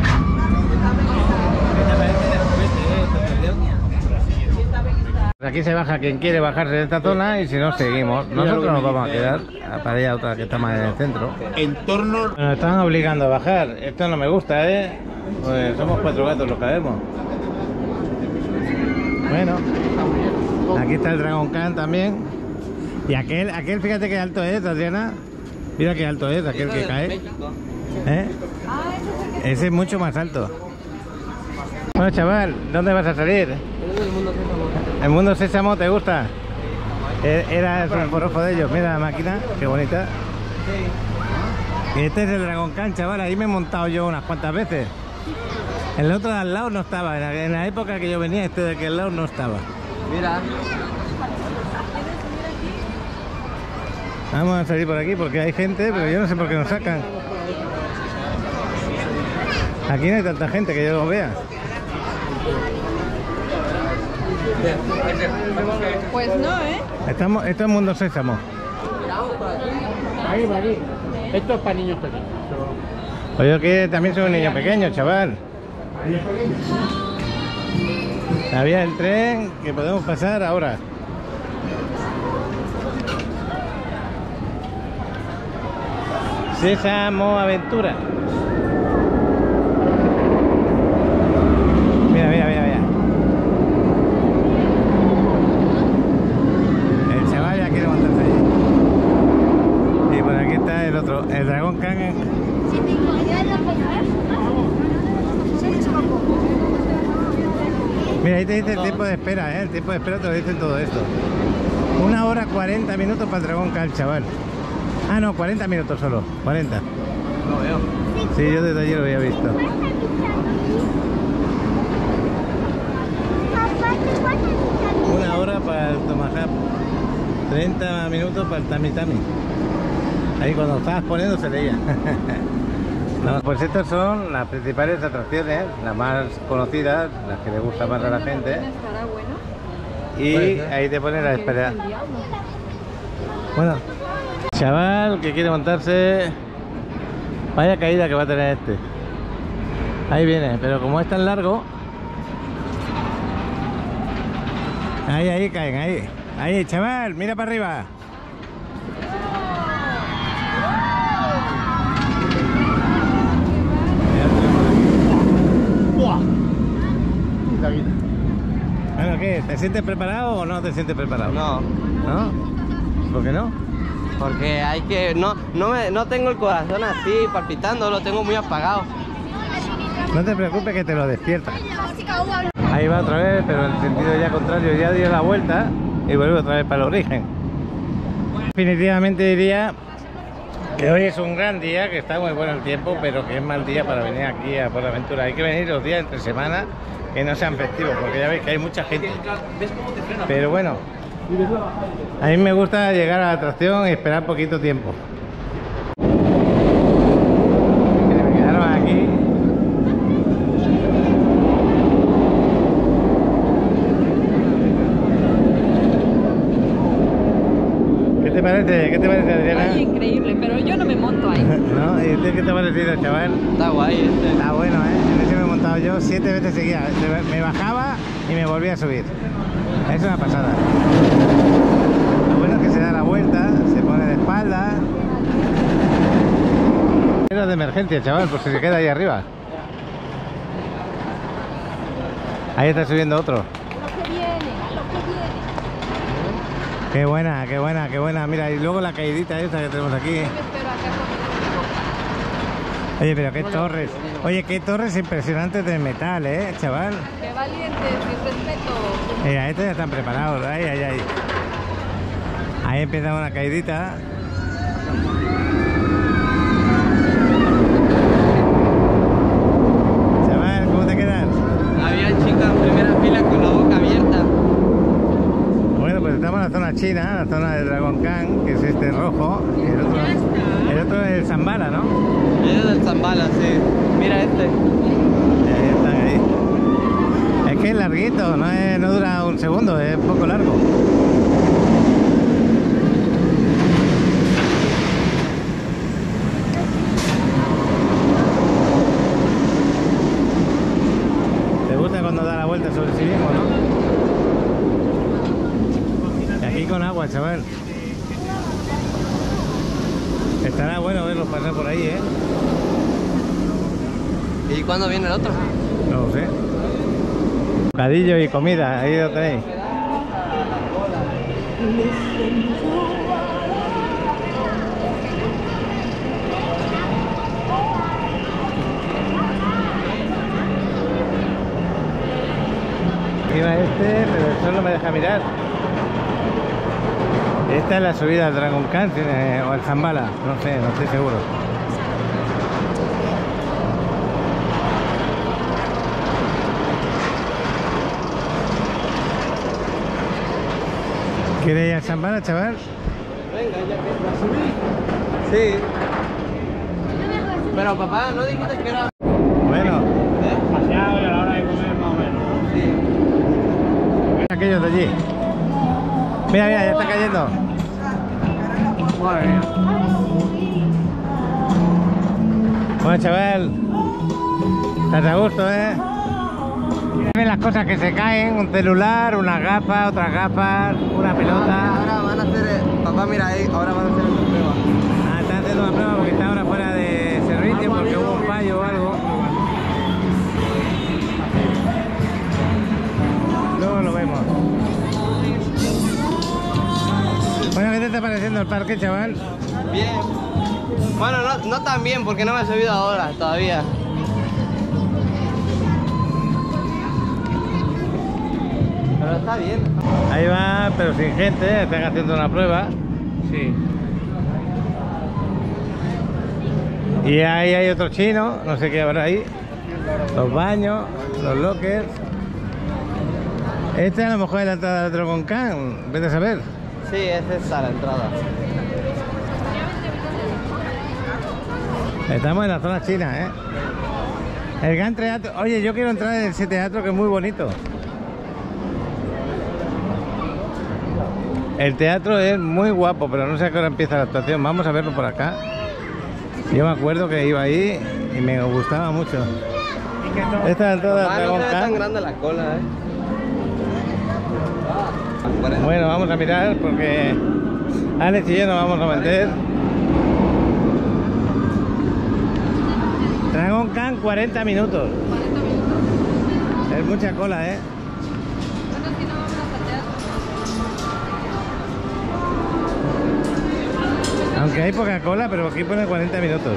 Aquí se baja quien quiere bajarse de esta zona y si no seguimos. Nosotros nos vamos a quedar para allá otra que está más en el centro. En torno. Nos están obligando a bajar. Esto no me gusta, ¿eh? Pues somos cuatro gatos los que vemos. Bueno, aquí está el Dragon Khan también. Y aquel, aquel fíjate qué alto es, Adriana. Mira qué alto es, aquel que cae. ¿Eh? Ese es mucho más alto. Bueno, chaval, ¿dónde vas a salir? ¿El Mundo Sésamo te gusta? Era el forofo de ellos. Mira la máquina, qué bonita. Este es el Dragon Khan, chaval. Ahí me he montado yo unas cuantas veces. El otro de al lado no estaba. En la, en la época que yo venía, este de aquel lado no estaba. Mira. Vamos a salir por aquí porque hay gente, pero yo no sé por qué nos sacan. Aquí no hay tanta gente que yo lo vea. Pues no, ¿eh? Estamos, esto es Mundo Sésamo. Ahí, ahí. Esto es para niños pequeños. Oye, que también soy un niño pequeño, chaval. Había el tren que podemos pasar ahora. Sésamo Aventura. Mira, mira, mira, mira. El chaval ya quiere montarse allí. Y por aquí está el otro, el Dragon Khan. Mira, ahí te dice el tiempo de espera, ¿eh? El tiempo de espera te lo dicen todo esto. Una hora cuarenta minutos para el Dragon Khan, chaval. Ah, no, cuarenta minutos solo, cuarenta. Lo veo. Sí, yo desde ayer lo había visto. Una una hora para el Tomahawk, treinta minutos para el Tami Tami. Ahí cuando estabas poniendo se leía. No, pues estas son las principales atracciones, las más conocidas, las que le gusta más a la gente. Estará bueno. Y ahí te pones a esperar. Bueno, chaval que quiere montarse, vaya caída que va a tener este. Ahí viene, pero como es tan largo, ahí, ahí caen, ahí. Ahí, chaval, mira para arriba. Bueno, ¿qué? ¿Te sientes preparado o no te sientes preparado? No, ¿No? ¿Por qué no? porque hay que... No, no, me, no tengo el corazón así palpitando, lo tengo muy apagado. No te preocupes que te lo despierta. Ahí va otra vez, pero en el sentido ya contrario, ya dio la vuelta y vuelve otra vez para el origen. Definitivamente diría que hoy es un gran día, que está muy bueno el tiempo, pero que es mal día para venir aquí a PortAventura. Hay que venir los días entre semana que no sean festivos, porque ya veis que hay mucha gente. Pero bueno, a mí me gusta llegar a la atracción y esperar poquito tiempo. Me quedaron aquí. ¿Qué te parece? ¿Qué te parece, Adriana? Ay, increíble, pero yo no me monto ahí. ¿No? ¿Y usted qué te ha parecido, chaval? Está guay este. Está bueno, ¿eh? En ese me he montado yo siete veces seguidas. Me bajaba y me volvía a subir. Es una pasada. Lo bueno es que se da la vuelta, se pone de espalda. Era de emergencia, chaval, por si se queda ahí arriba. Ahí está subiendo otro. Lo que viene, lo que viene. Qué buena, qué buena, qué buena. Mira, y luego la caidita esta que tenemos aquí. Yo me espero acá con Oye, pero qué torres. Oye, qué torres impresionantes de metal, ¿eh, chaval? Qué valientes, mis respetos. Mira, estos ya están preparados. Ahí, ahí, ahí. Ahí empieza una caidita. Chaval, ¿cómo te quedas? Había chicas en primera fila con la boca abierta. Bueno, pues estamos en la zona china, la zona de Dragon Khan, que es este rojo. Y el otro, el otro es el Zambala, ¿no? Es del Zambala, sí. Mira este. Ahí están, ahí. Es que es larguito, no, es, no dura un segundo, es poco largo. ¿Te gusta cuando da la vuelta sobre sí mismo, no? Y aquí con agua, chaval. Estará bueno verlos pasar por ahí, ¿eh? ¿Y cuándo viene el otro? No lo sé. Bocadillo y comida, ahí lo tenéis. Aquí va este, pero el sol no me deja mirar. Esta es la subida al Dragon Khan eh, o al Zambala, no sé, no estoy seguro. ¿Quieres ir al Zambala, chaval? Venga, ya que va a subir. Sí. Pero papá, ¿no dijiste que era...? Bueno, ¿Eh? paseado y a la hora de comer más o menos, ¿no? Sí. Aquellos de allí. Mira, mira, ya está cayendo. Bueno, chaval, estás a gusto, ¿eh? Ven las cosas que se caen, un celular, unas gafas, otras gafas, una pelota. Ahora van a hacer... eh, Papá, mira ahí, ahora van a hacer esta prueba. Ah, están haciendo una prueba porque está ahora fuera de servicio porque hubo un fallo o algo. Luego lo vemos. Bueno, ¿qué te está pareciendo el parque, chaval? Bien. Bueno, no, no tan bien porque no me he subido ahora todavía. Pero está bien. Ahí va, pero sin gente, están haciendo una prueba. Sí. Y ahí hay otro chino, no sé qué habrá ahí. Los baños, los lockers. Esta a lo mejor es la entrada de Dragon Khan, vete a saber. Sí, es esta la entrada. Estamos en la zona china, ¿eh? El Gran Teatro. Oye, yo quiero entrar en ese teatro que es muy bonito. El teatro es muy guapo, pero no sé a qué hora empieza la actuación. Vamos a verlo por acá. Yo me acuerdo que iba ahí y me gustaba mucho. Esta es la entrada de Ah, no Dragon se ve tan Khan. grande la cola, eh. Bueno, vamos a mirar porque Alex y yo nos vamos a meter. Dragon Khan, cuarenta minutos. Es mucha cola, ¿eh? Bueno, si no vamos al teatro. Aunque hay poca cola, pero aquí pone cuarenta minutos.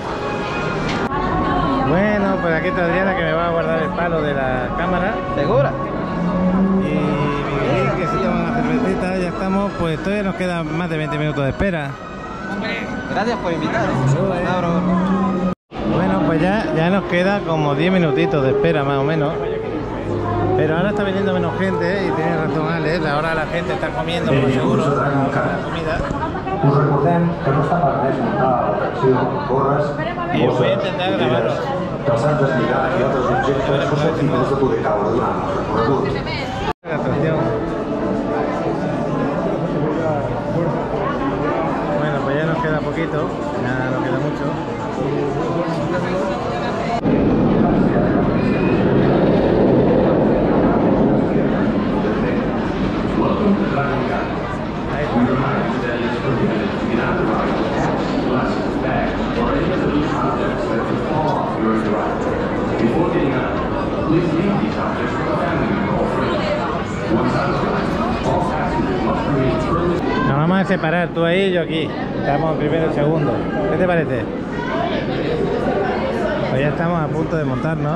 Bueno, pues aquí está Adriana que me va a guardar el palo de la cámara. ¿Segura? Y Miguel que se toma una cervecita. Ya estamos, pues todavía nos quedan más de veinte minutos de espera. Gracias por invitarme. eh. No, bro. Bueno, pues ya, ya nos queda como diez minutitos de espera más o menos. Pero ahora está viniendo menos gente, ¿eh? Y tiene razón Alex, ahora la gente está comiendo por seguro la comida. Us recordem que no està permès muntar a l'atracció gorres, I ho voy a intentar gravar-ho. calçats deslligats i altres objectes susceptibles de poder caure durant el recorregut. La atracción. Bueno, pues ya nos queda poquito, ya nos queda mucho. Ahí está. Nos vamos a separar, tú ahí y yo aquí. Estamos primero y segundo. ¿Qué te parece? Pues ya estamos a punto de montarnos.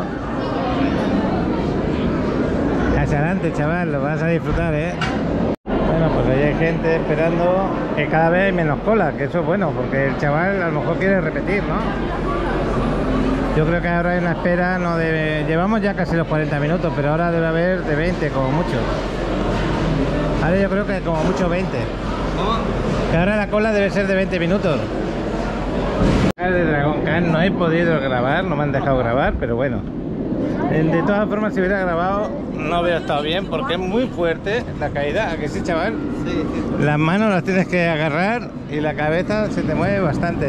Hacia adelante, chaval, lo vas a disfrutar, ¿eh? Bueno, pues ahí hay gente esperando, que cada vez hay menos cola, que eso es bueno, porque el chaval a lo mejor quiere repetir, ¿no? Yo creo que ahora hay una espera, no debe... Llevamos ya casi los cuarenta minutos, pero ahora debe haber de veinte como mucho. Ahora yo creo que como mucho veinte. Que ahora la cola debe ser de veinte minutos. De Dragon Khan no he podido grabar, no me han dejado grabar, pero bueno. De todas formas, si hubiera grabado, no hubiera estado bien, porque es muy fuerte la caída. ¿A que sí, chaval? Sí, sí. Las manos las tienes que agarrar y la cabeza se te mueve bastante.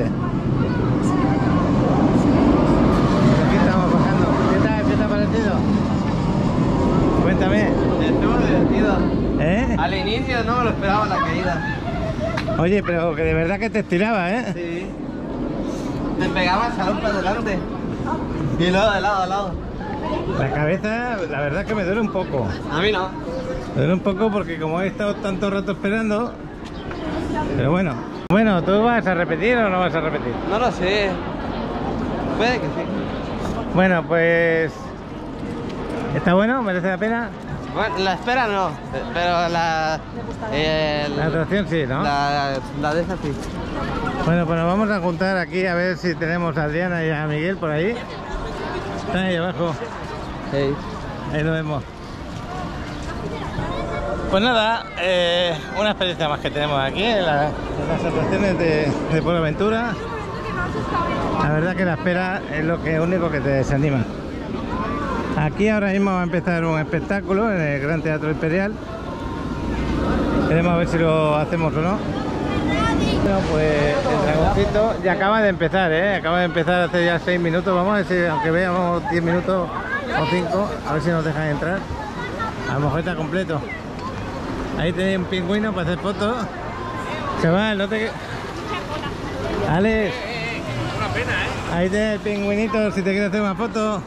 Aquí estamos bajando. ¿Qué tal? ¿Qué te ha parecido? Cuéntame. Estuvo divertido. ¿Eh? Al inicio no me lo esperaba la caída. Oye, pero que de verdad que te estiraba, ¿eh? Sí. Te pegaba el salón para adelante. Y luego de lado a lado. La cabeza, la verdad que me duele un poco. A mí no. Me duele un poco porque como he estado tanto rato esperando. Pero bueno. Bueno, ¿tú vas a repetir o no vas a repetir? No lo sé. Puede que sí. Bueno, pues... ¿Está bueno? ¿Merece la pena? Bueno, la espera no, pero la... eh, La atracción sí, ¿no? La, la de esa sí. Bueno, pues nos vamos a juntar aquí a ver si tenemos a Adriana y a Miguel por ahí. Están ahí abajo. Hey. Ahí lo vemos. Pues nada, eh, una experiencia más que tenemos aquí en, la, en las atracciones de, de Port Aventura. La verdad que la espera es lo que único que te desanima. Aquí ahora mismo va a empezar un espectáculo en el Gran Teatro Imperial. Queremos a ver si lo hacemos o no. Bueno, pues el dragoncito ya acaba de empezar, ¿eh? Acaba de empezar hace ya seis minutos. Vamos a ver si, aunque veamos diez minutos o cinco, a ver si nos dejan entrar. A lo mejor está completo. Ahí tenéis un pingüino para hacer fotos. Chaval, no te... Alex. Una pena, ¿eh? Ahí tenéis el pingüinito si te quieres hacer una foto.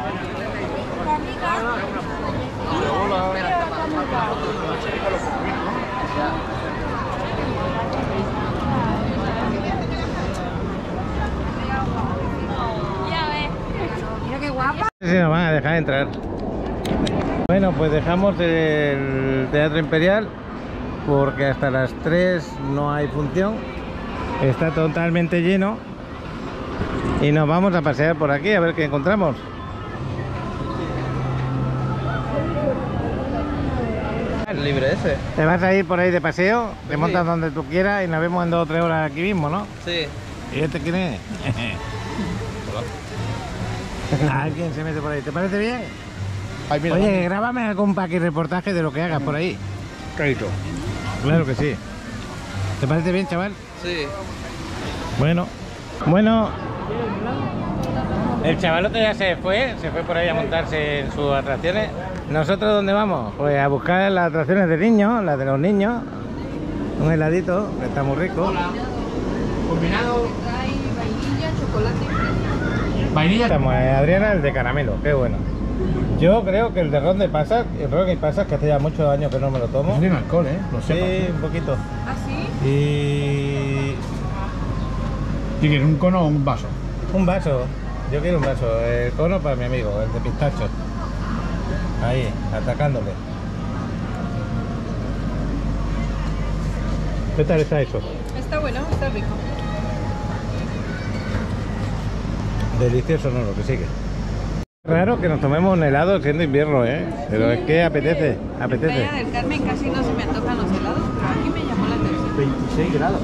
Ya ves. Mira qué guapa. No sé si nos van a dejar entrar. Bueno, pues dejamos el Teatro Imperial porque hasta las tres no hay función. Está totalmente lleno. Y nos vamos a pasear por aquí a ver qué encontramos. libre ese. Te vas a ir por ahí de paseo, te Sí. montas donde tú quieras y nos vemos en dos o tres horas aquí mismo, ¿no? Sí. ¿Y este quién es? Alguien se mete por ahí. ¿Te parece bien? Ay, mira, Oye, grábame algún pack y reportaje de lo que hagas por ahí. Carito. Claro que sí. ¿Te parece bien, chaval? Sí. Bueno. Bueno. El chavalote ya se fue, se fue por ahí a montarse en sus atracciones. ¿Nosotros dónde vamos? Pues a buscar las atracciones de niños, las de los niños. Un heladito, que está muy rico. Combinado. Trae vainilla, chocolate y fresa. Vainilla. Estamos, eh, Adriana, el de caramelo, qué bueno. Yo creo que el de ron de pasas, el ron y pasas, que hace ya muchos años que no me lo tomo. No tiene alcohol, ¿eh? Lo Sí, sepas. un poquito. ¿Ah, sí? Y ¿Y quieres un cono o un vaso? un vaso. Yo quiero un vaso. El cono para mi amigo, el de pistacho. Ahí, atacándole. ¿Qué tal está eso? Está bueno, está rico. Delicioso, no, lo que sigue. Raro que nos tomemos un helado siendo invierno, ¿eh? Pero es que apetece, En apetece. Playa del Carmen casi no se me antojan los helados, pero aquí me llamó la atención. veintiséis grados.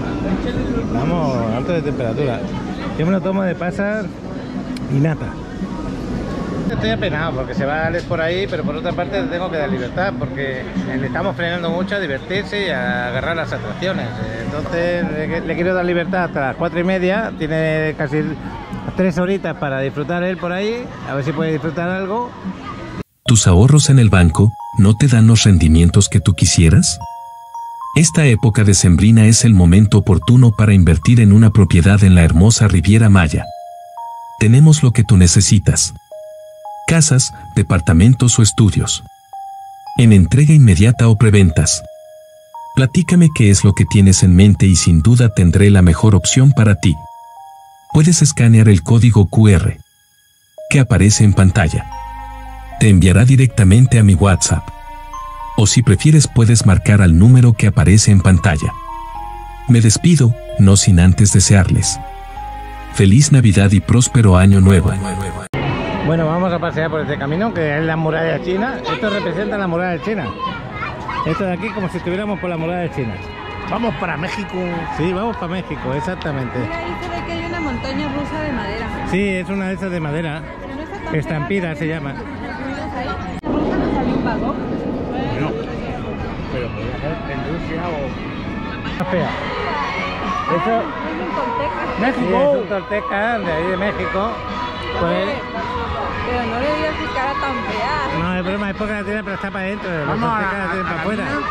Vamos, alto de temperatura. Yo me lo tomo de pasas y nata. Estoy apenado porque se va Alex por ahí, pero por otra parte le tengo que dar libertad porque le estamos frenando mucho a divertirse y a agarrar las atracciones. Entonces le, le quiero dar libertad hasta las cuatro y media. Tiene casi tres horitas para disfrutar él por ahí, a ver si puede disfrutar algo. ¿Tus ahorros en el banco no te dan los rendimientos que tú quisieras? Esta época decembrina es el momento oportuno para invertir en una propiedad en la hermosa Riviera Maya. Tenemos lo que tú necesitas: casas, departamentos o estudios, en entrega inmediata o preventas. Platícame qué es lo que tienes en mente y sin duda tendré la mejor opción para ti. Puedes escanear el código cu erre que aparece en pantalla. Te enviará directamente a mi WhatsApp. O si prefieres puedes marcar al número que aparece en pantalla. Me despido, no sin antes desearles feliz Navidad y próspero Año Nuevo. Bueno, vamos a pasear por este camino que es la muralla china. Esto representa la muralla china. Esto de aquí como si estuviéramos por la muralla china. Vamos para México. Sí, vamos para México, exactamente. Mira, ahí se ve que hay una montaña rusa de madera. Sí, es una de esas de madera. Pero no está tan Estampida fea, se llama. ¿Subimos ahí? ¿Rusa nos salió un vagón? No. Pero podría ser en Rusia o. Está fea. Eso Ah, es un tolteca. sí, es un tolteca de ahí de México. Pues, Pero no le digas su cara tan fea. no, es broma, es porque la tiene pero está para adentro. Los Vamos a- toltecas la tienen a- para a afuera. la mina.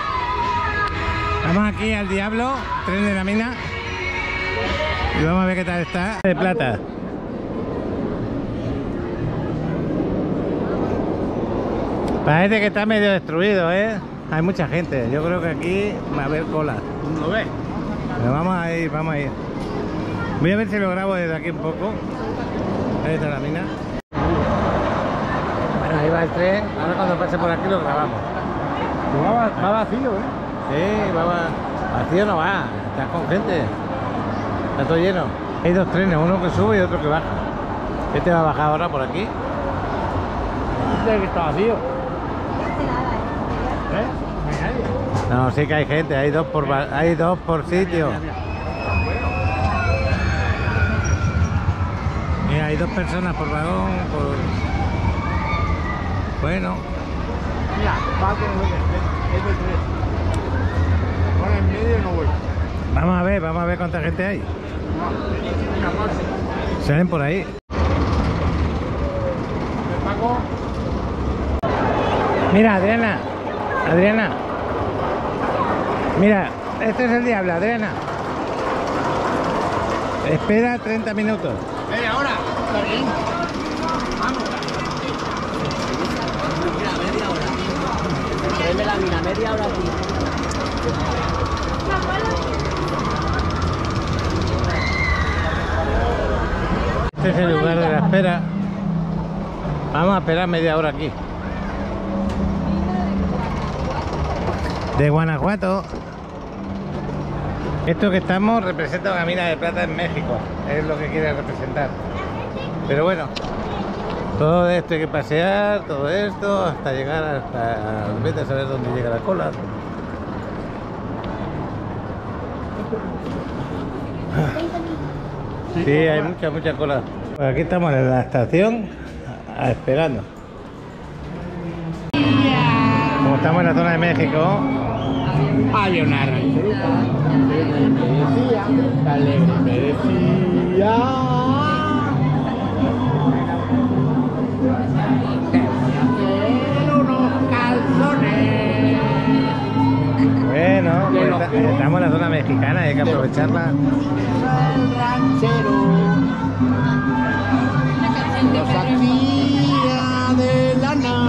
Vamos aquí al Diablo, tren de la mina. Y vamos a ver qué tal está. De plata. Parece que está medio destruido, ¿eh? Hay mucha gente. Yo creo que aquí va a haber cola. ¿Lo ves? Pero vamos a ir, vamos a ir. Voy a ver si lo grabo desde aquí un poco. Ahí está la mina. Bueno, ahí va el tren. Ahora cuando pase por aquí lo grabamos. Va, va vacío, ¿eh? Sí, va, va. Vacío no va. Estás con gente. Está todo lleno. Hay dos trenes, uno que sube y otro que baja. Este va a bajar ahora por aquí. Dice que está vacío. ¿Eh? No hay nadie. No, sí que hay gente. Hay dos por, va- hay dos por sitio. Mira, mira. Mira, hay dos personas por vagón. Por... Bueno. Mira, va con el es de tres. Pon en medio y no vuelve. Vamos a ver, vamos a ver cuánta gente hay. Venga, pase. Salen por ahí. Paco. Mira, Adriana. Adriana. Mira, este es el Diablo, Adriana. Espera treinta minutos. Ven ahora. Está bien. Vamos. Tráeme la mina, media hora aquí. Este es el lugar de la espera. Vamos a esperar media hora aquí. De Guanajuato. Esto que estamos representa una mina de plata en México. Es lo que quiere representar. Pero bueno, Todo esto hay que pasear, todo esto, hasta llegar hasta... Vete a saber dónde llega la cola. Sí, hay mucha, mucha cola. Pues aquí estamos en la estación, esperando. Como estamos en la zona de México, Hay una rancherita que me decía, que alegre me decía. Unos calzones. bueno, pues está- estamos en la zona mexicana, hay que aprovecharla. El ranchero los hacía de lana.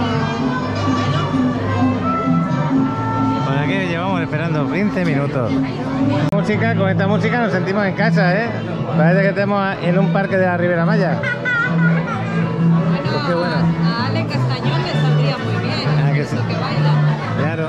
Pues aquí llevamos esperando quince minutos. Música, con esta música nos sentimos en casa, ¿eh? Parece que estamos en un parque de la Ribera Maya. Pues qué bueno. A Ale Castañón le saldría muy bien. Ah, que sí. Eso que baila. Claro.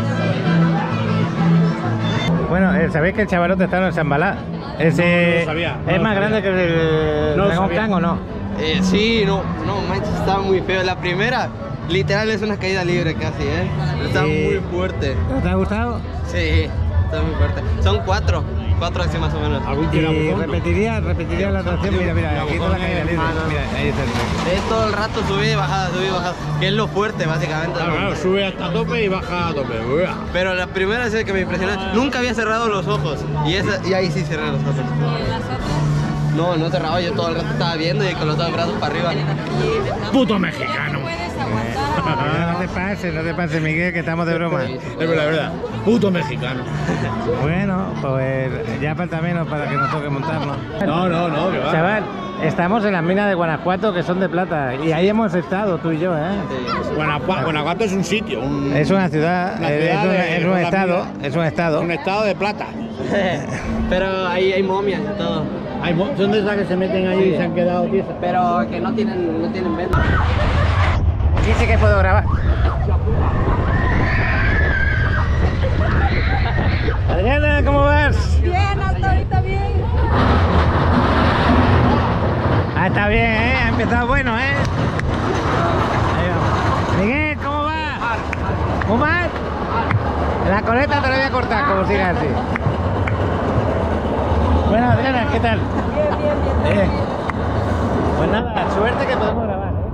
Bueno, eh, ¿sabéis que el chavalote está en el Zambalá? Ese No lo sabía, no es lo más sabía. grande que el No lo Dragón sabía. Khan, ¿o no? Eh, sí, no, no, manches, estaba muy feo. La primera, literal, es una caída libre casi, ¿eh? Está Sí. muy fuerte. ¿Te ha gustado? Sí, está muy fuerte. Son cuatro, cuatro así más o menos. Y repetiría, repetiría la atracción. Mira, mira, aquí está la caída libre. Mira, ahí está el tren. Es todo el rato subida y bajada, subida y bajada. Que es lo fuerte, básicamente. Claro, claro, sube hasta tope y baja a tope. Uah. Pero la primera es el que me impresionó. Nunca había cerrado los ojos. Y, esa, y ahí sí cerré los ojos. Y en las otras. No, no cerraba. Yo todo el rato estaba viendo y con los dos brazos para arriba. Puto mexicano. Puedes aguantar Mira, no te pases, no te pases, Miguel, que estamos de broma. Es verdad, es verdad. Puto mexicano. Bueno, pues ya falta menos para que nos toque montarnos. No, no, no, que va. Chaval, estamos en las minas de Guanajuato, que son de plata, y ahí hemos estado tú y yo, ¿eh? Guanajuato, Guanajuato es un sitio, un, Es una ciudad, Una eh, ciudad es, un, de- es un con la estado, mina. es un estado. un estado de plata. Pero ahí hay momias y todo. Hay mo- son de esas que se meten allí y se han quedado tiesas. Pero que no tienen, no tienen venta. Aquí sí que puedo grabar. Adriana, ¿cómo vas? bien, hasta ahorita bien. Ah, está bien, ¿eh? Ha empezado bueno, ¿eh? Ahí vamos. Miguel, ¿cómo va? ¿Cómo vas? La coleta te la voy a cortar, como siga así. Bueno, Adriana, ¿qué tal? Bien, bien, bien. Eh, Pues nada, suerte que podemos grabar, ¿eh?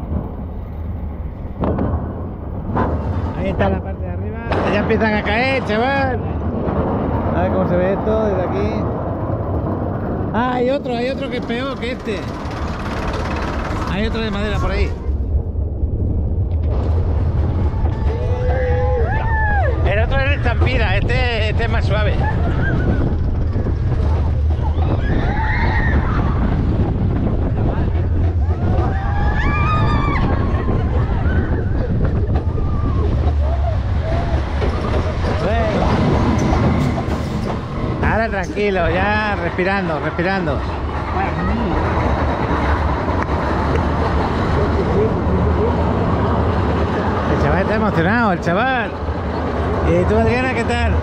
Ahí está la parte de arriba. Ya empiezan a caer, chaval. A ver cómo se ve esto desde aquí. Ah, hay otro, hay otro que es peor que este. Hay otro de madera por ahí. El otro es el estampida, este, este es más suave. Bueno. Ahora tranquilo, ya respirando, respirando. El chaval está emocionado, el chaval. ¿Y tú, Adriana, qué tal?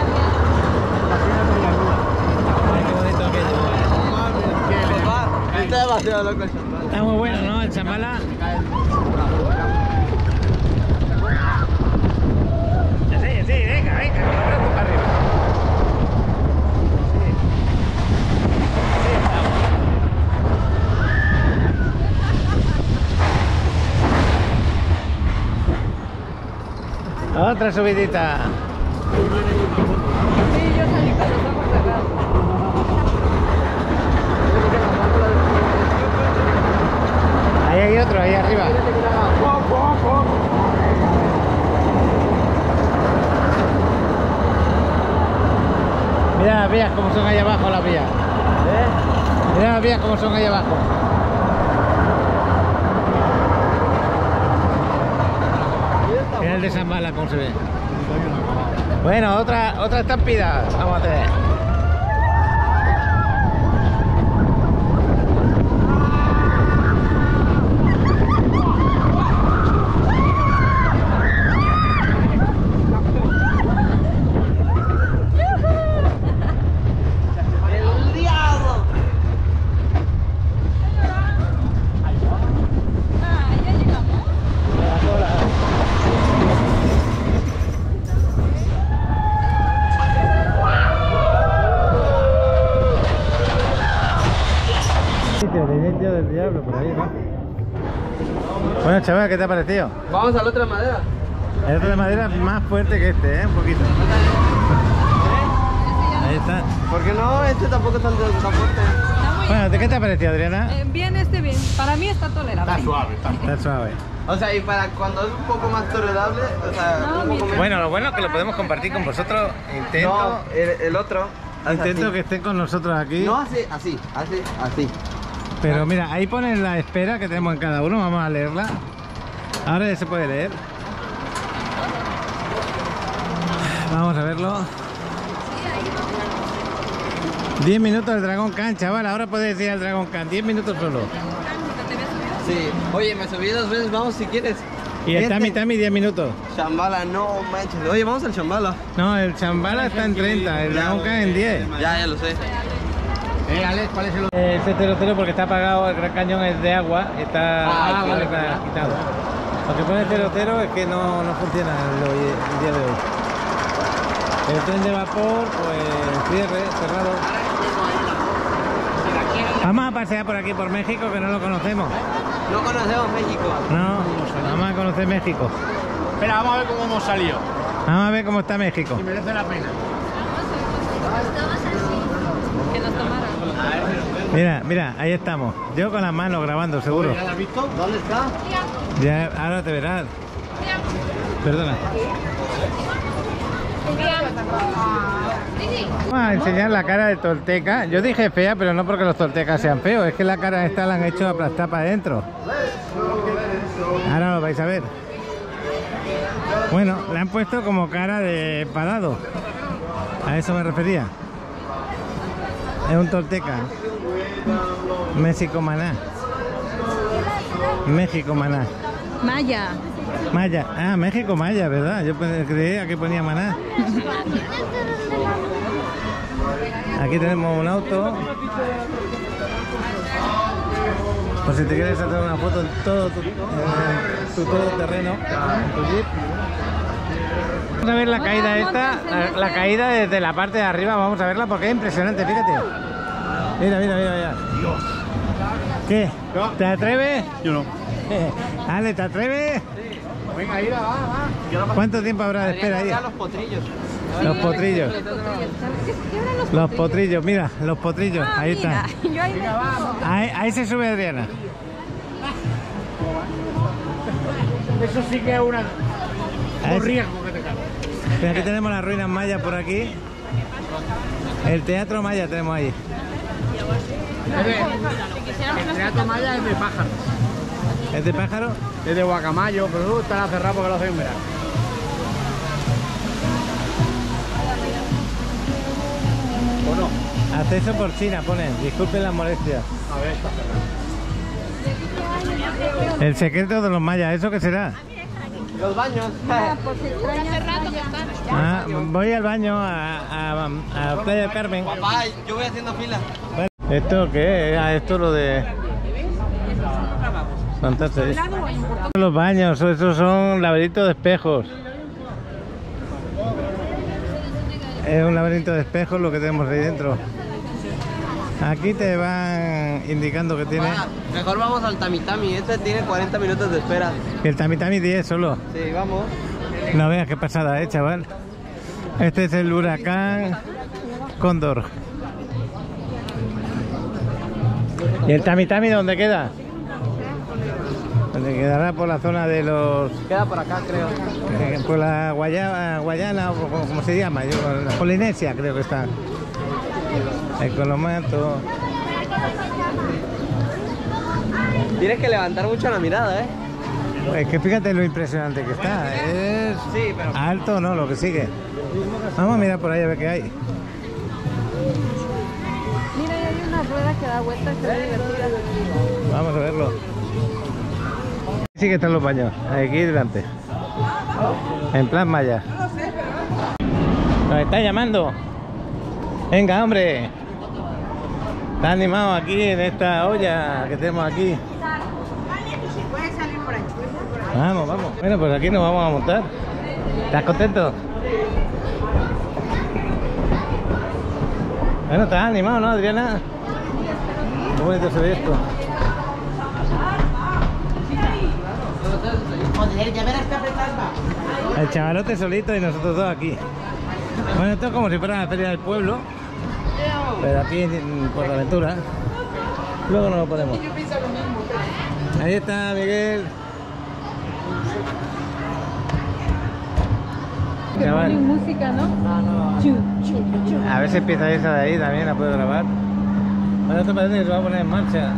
Ay, qué bonito aquello. Está demasiado loco el chaval. Está muy bueno, ¿no? El Chambala. Sí, sí, venga, venga, con los brazos para arriba. Sí. Sí, vamos. Otra subidita. Sí, yo salí con los ojos cerrados. Ahí hay otro, ahí arriba. Mira las vías como son ahí abajo, las vías. Mira las vías como son ahí abajo. Mira el de San Bala cómo se ve. Bueno, otra, otra estampida. Vamos a tener. sitio del diablo, por ahí, ¿no? Bueno, chaval, ¿qué te ha parecido? Vamos a la otra madera. El otro de madera es más fuerte que este, ¿eh? Un poquito. Ahí está. ¿Por qué no? Este tampoco es tan, tan fuerte. Bueno, ¿de qué te ha parecido, Adriana? Eh, bien, este bien. Para mí está tolerable. Está suave, está suave. Está suave. O sea, y para cuando es un poco más tolerable, o sea, No, un poco menos. Bueno, lo bueno es que lo podemos compartir con vosotros. Intento, No, el, el otro. haz intento así. que estén con nosotros aquí. No así, así, así, así. Pero mira, ahí ponen la espera que tenemos en cada uno. Vamos a leerla. Ahora ya se puede leer. Vamos a verlo. diez minutos del Dragon Khan, chaval. Ahora puedes ir al Dragon Khan. diez minutos solo. Sí. Oye, me subí dos veces, vamos si quieres. Y el Este- Tami Tami diez minutos. Shambhala, no manches. Oye, vamos al Shambhala. No, el Chambala está en treinta, el Dragon Khan en diez. Ya, ya lo sé. Eh, Alex, ¿cuál es el otro? Eh, Ese cero cero porque está apagado, el Gran Cañón es de agua, está, Ah, vale, está vale. quitado. Lo que pone cero cero es que no, no funciona el, hoy- el día de hoy. El tren de vapor, pues cierre, cerrado. Vamos a pasear por aquí, por México, que no lo conocemos. No conocemos México. No, vamos a conocer México. Espera, vamos a ver cómo hemos salido. Vamos a ver cómo está México. Si merece la pena. Que nos tomaran. Mira, mira, ahí estamos. Yo con las manos grabando, seguro. ¿Ya lo has visto? ¿Dónde está? Ya, ahora te verás. Perdona. Vamos a enseñar la cara de Tolteca. Yo dije fea, pero no porque los toltecas sean feos. Es que la cara esta la han hecho aplastar para adentro. Ahora lo vais a ver. Bueno, le han puesto como cara de parado. A eso me refería. Es un tolteca. México Maná. México Maná. Maya. Maya. Ah, México Maya, ¿verdad? Yo pe- creía que ponía Maná. Aquí tenemos un auto. Por si te quieres hacer una foto en todo tu, en tu todoterreno, en tu Jeep. Vamos a ver la caída esta, la, la caída desde la parte de arriba, vamos a verla porque es impresionante, fíjate. Mira, mira, mira, mira. ¿Qué? ¿Te atreves? Yo no. Ale, ¿te atreves? Venga, ira, va, va. ¿Cuánto tiempo habrá de espera ahí? Ya los potrillos. Los potrillos. Los potrillos, mira, los potrillos, Ah, ahí están. mira, yo ahí me pongo. Ahí, ahí se sube Adriana. Eso sí que es una... Ahí un se- riesgo que te cae. Mira, aquí tenemos las ruinas mayas por aquí. El teatro maya tenemos ahí. El teatro maya es de pájaros. ¿Es de pájaro? Es de guacamayo, pero uh, estará cerrado porque lo hacen en verano. ¿O no? Acceso por China, ponen. Disculpen las molestias. A ver, está cerrado. El secreto de los mayas, ¿eso qué será? Los baños. Ah, voy al baño a, a, a Playa del Carmen. Papá, yo voy haciendo fila. ¿Esto qué es? Ah, esto lo de... Fantástico. Los baños, esos son laberintos de espejos. Es un laberinto de espejos lo que tenemos ahí dentro. Aquí te van indicando que tiene... Ah, mejor vamos al Tamitami. Este tiene cuarenta minutos de espera. El Tamitami diez solo. Sí, vamos. No veas qué pasada, eh, chaval. Este es el huracán Cóndor. ¿Y el Tamitami dónde queda? Donde quedará por la zona de los... Queda por acá, creo. eh, por la Guayana, Guayana o como como se llama, yo, la Polinesia creo que está. El Colomato. Tienes que levantar mucho la mirada, ¿eh? Es que fíjate lo impresionante que está. Es Sí, pero... alto, ¿no? Lo que sigue. Vamos a mirar por ahí a ver qué hay. Mira, ahí hay una rueda que da vueltas, que es divertida. Vamos a verlo. Sí que están los baños, aquí delante. En plan maya. Nos está llamando. Venga, hombre. Está animado aquí en esta olla que tenemos aquí. Vamos, vamos. Bueno, pues aquí nos vamos a montar. ¿Estás contento? Bueno, estás animado, ¿no, Adriana? Qué bonito se ve esto. Joder, ya verás que apretar va. El chavalote solito y nosotros dos aquí. Bueno, esto es como si fuera la feria del pueblo, pero aquí en Portaventura. Luego no lo ponemos. Ahí está Miguel. Que Chaval. ponen música, ¿no? Chu, chu, chu. A ver si empieza esa de ahí también, la puedo grabar. Bueno, esto parece que se va a poner en marcha.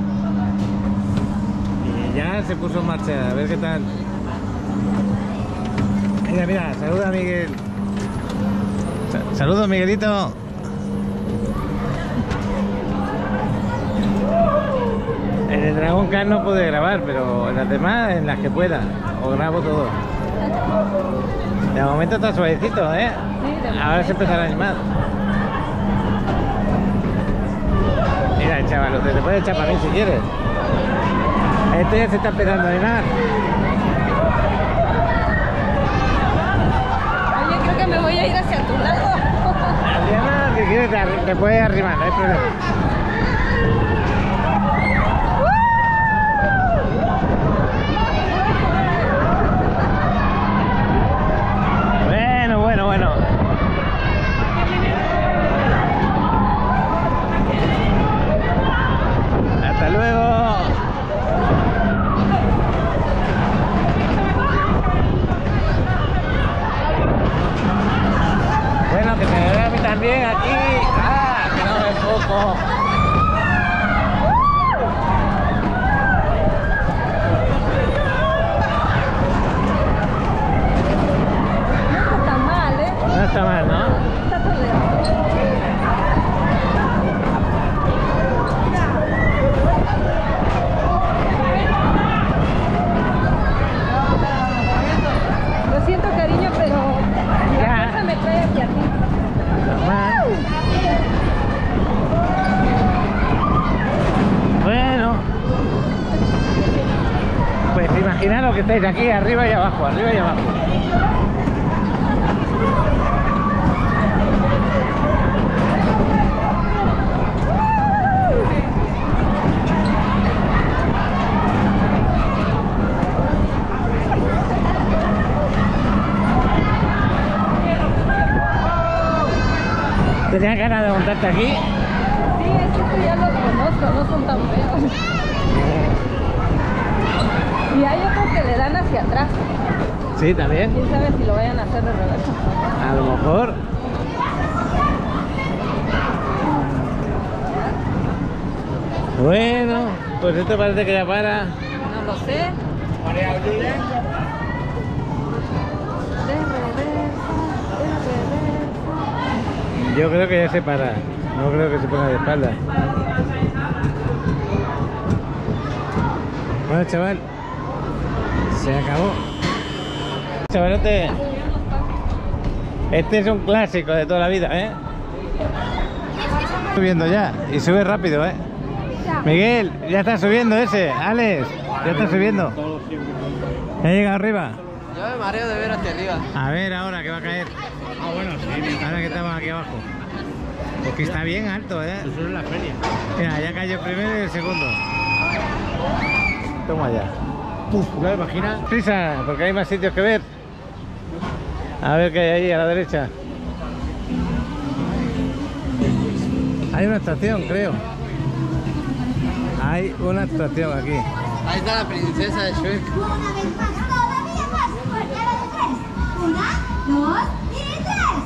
Y ya se puso en marcha, a ver qué tal. Mira, mira, saluda a Miguel. Sa- Saludos, Miguelito. En el Dragon Khan no pude grabar, pero en las demás, en las que pueda, os grabo todo. De momento está suavecito, ¿eh? Ahora se empezará a animar. Mira el chaval, te puede echar para mí si quieres. Este ya se está empezando a animar. Oye, creo que me voy a ir hacia tu lado. Adriana, si quieres te, arri- te puedes arrimar, no hay problema. Bueno, bueno, bueno. Hasta luego. Bueno, que me vea a mí también aquí. Ah, que no me enfoco. No está tan mal, ¿eh? No está mal, ¿no? Está tolerable. Lo siento, cariño, pero la Ya. cosa me trae hacia ti. Normal. Bueno. Pues imaginaros que estáis aquí arriba y abajo, arriba y abajo. ¿Tenías ganas de montarte aquí? Sí, es que esto ya lo conozco, no son tan feos. Y hay otros que le dan hacia atrás. Sí, también. Quién sabe si lo vayan a hacer de reversa. A lo mejor. Bueno, pues esto parece que ya para. No lo sé. De reversa, de reversa. Yo creo que ya se para. No creo que se ponga de espalda. Bueno, chaval. Se acabó. Chavalote. Este es un clásico de toda la vida, ¿eh? Subiendo ya. Y sube rápido, ¿eh? Miguel, ya está subiendo ese. Alex, ya está subiendo. Ya llega arriba. Yo me mareo de ver hacia arriba. A ver ahora que va a caer. Ah, bueno, sí. Ahora que estamos aquí abajo. Es que está bien alto, ¿eh? Eso es la feria. Mira, ya cayó el primero y el segundo. Toma ya. ¿Ya te imaginas? Prisa, porque hay más sitios que ver. A ver qué hay ahí a la derecha. Hay una estación, creo. Hay una estación aquí. Ahí está la princesa de Shrek. Una vez más, todavía más, porque a la de tres. Una, dos y tres.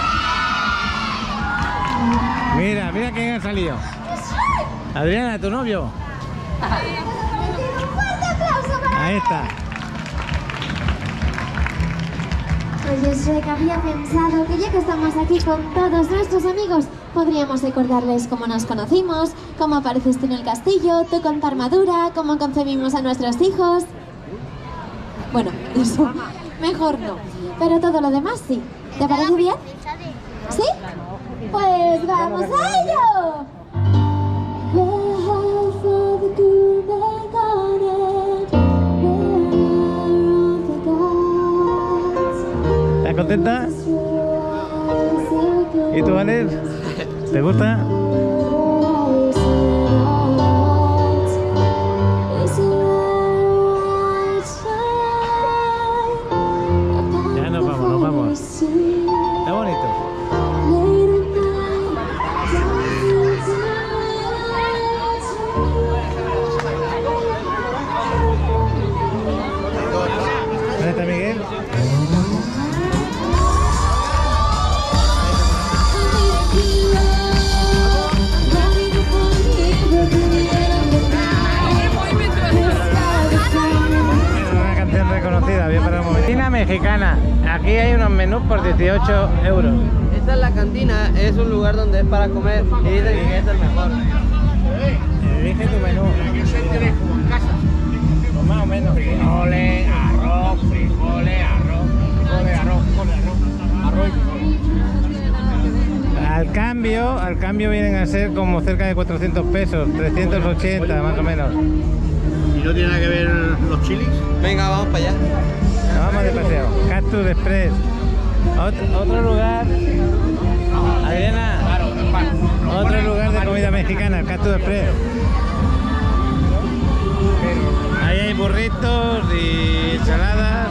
Mira, mira quién ha salido. Adriana, tu novio. Un fuerte aplauso para Ahí está. Oye, Shrek, había pensado que ya que estamos aquí con todos nuestros amigos, podríamos recordarles cómo nos conocimos, cómo apareciste en el castillo, tú con tu armadura, cómo concebimos a nuestros hijos. Bueno, eso mejor no, pero todo lo demás sí. ¿Te parece bien? ¿Sí? Pues vamos a ello. ¿Estás contenta? ¿Y tú, Alex? ¿Te gusta? hay unos menús por dieciocho euros. Esta es la cantina, es un lugar donde es para comer y dicen que es el mejor. Elige tu menú. Pues más o menos. Frijoles, arroz, frijoles, arroz, frijoles, arroz, frijoles, arroz, arroz y frijoles. Al cambio, al cambio vienen a ser como cerca de cuatrocientos pesos, trescientos ochenta más o menos. ¿Y no tiene nada que ver los chilis? Venga, vamos para allá. Nos vamos de paseo. Cactus Express. Otro, otro lugar. Adriana. Otro lugar de comida mexicana, el Cactus Express. Ahí hay burritos y ensaladas.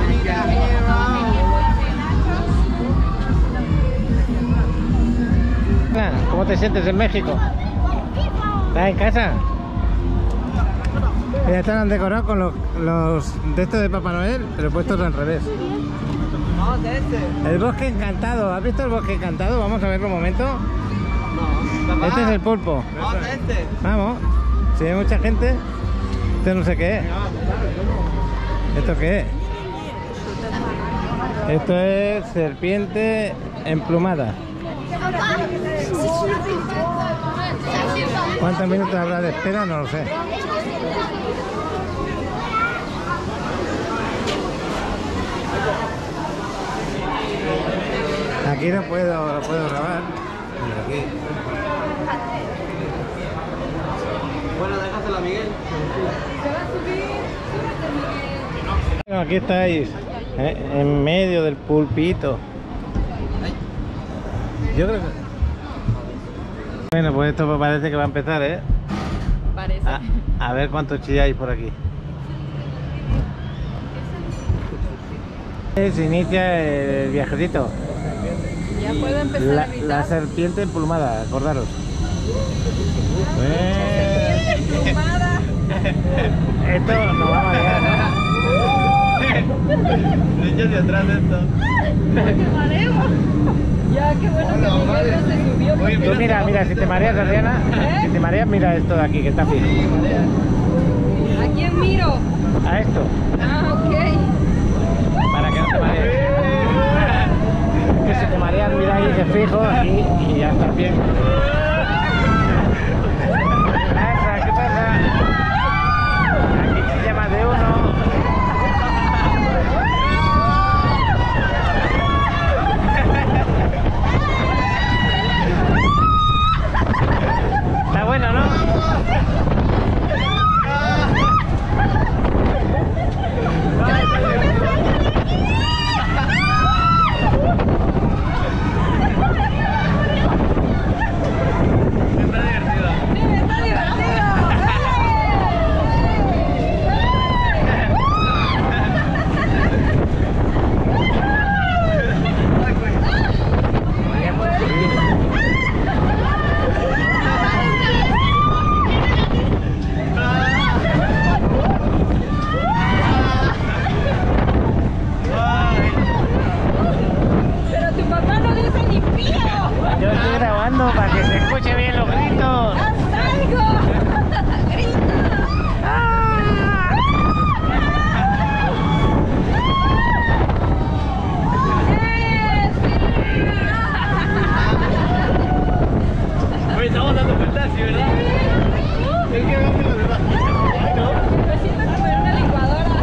¿Cómo te sientes en México? ¿Estás en casa? Ya están decorados con los, los de estos de Papá Noel, pero puestos al revés. Vamos a este. El bosque encantado. ¿Has visto el bosque encantado? Vamos a verlo un momento. No. Papá, Este es el pulpo. vamos a este. Vamos. Si hay mucha gente, esto no sé qué es. ¿Esto qué es? Esto es serpiente emplumada. ¿Cuántos minutos habrá de espera? No lo sé. Aquí no puedo, no puedo grabar. Aquí. Bueno, déjaselo a Miguel. Bueno, aquí estáis, ¿eh? En medio del pulpito. Yo creo que... Bueno, pues esto parece que va a empezar, ¿eh? Parece. A, a ver cuántos chilláis por aquí. Se inicia el viajecito. Ya puedo empezar La, a gritar. la serpiente emplumada, acordaros. Serpiente emplumada. Esto nos va a marear, ¿no? Echa hacia atrás esto. ¡Qué mareo! Ya, qué bueno que Miguel no se subió. porque Tú no mira, se- mira, si te mareas, Adriana, ¿Eh? si te mareas, mira esto de aquí, que está fijo. ¿A quién miro? A esto, Ah, ok. para que no te marees. Que si te mareas, mira ahí, que fijo, y, y ya está bien. ¿Qué pasa? ¿Qué pasa? Aquí chilla más de uno. Está bueno, ¿no? ¡Está divertido! Pero tu papá no dice ni pío. Yo estoy grabando para que se escuche bien los gritos. ¡Haz algo! ¡Grita! Oye, estamos dando vueltas, ¿sí, verdad? Es que vamos a la verdad. Me siento como en una licuadora.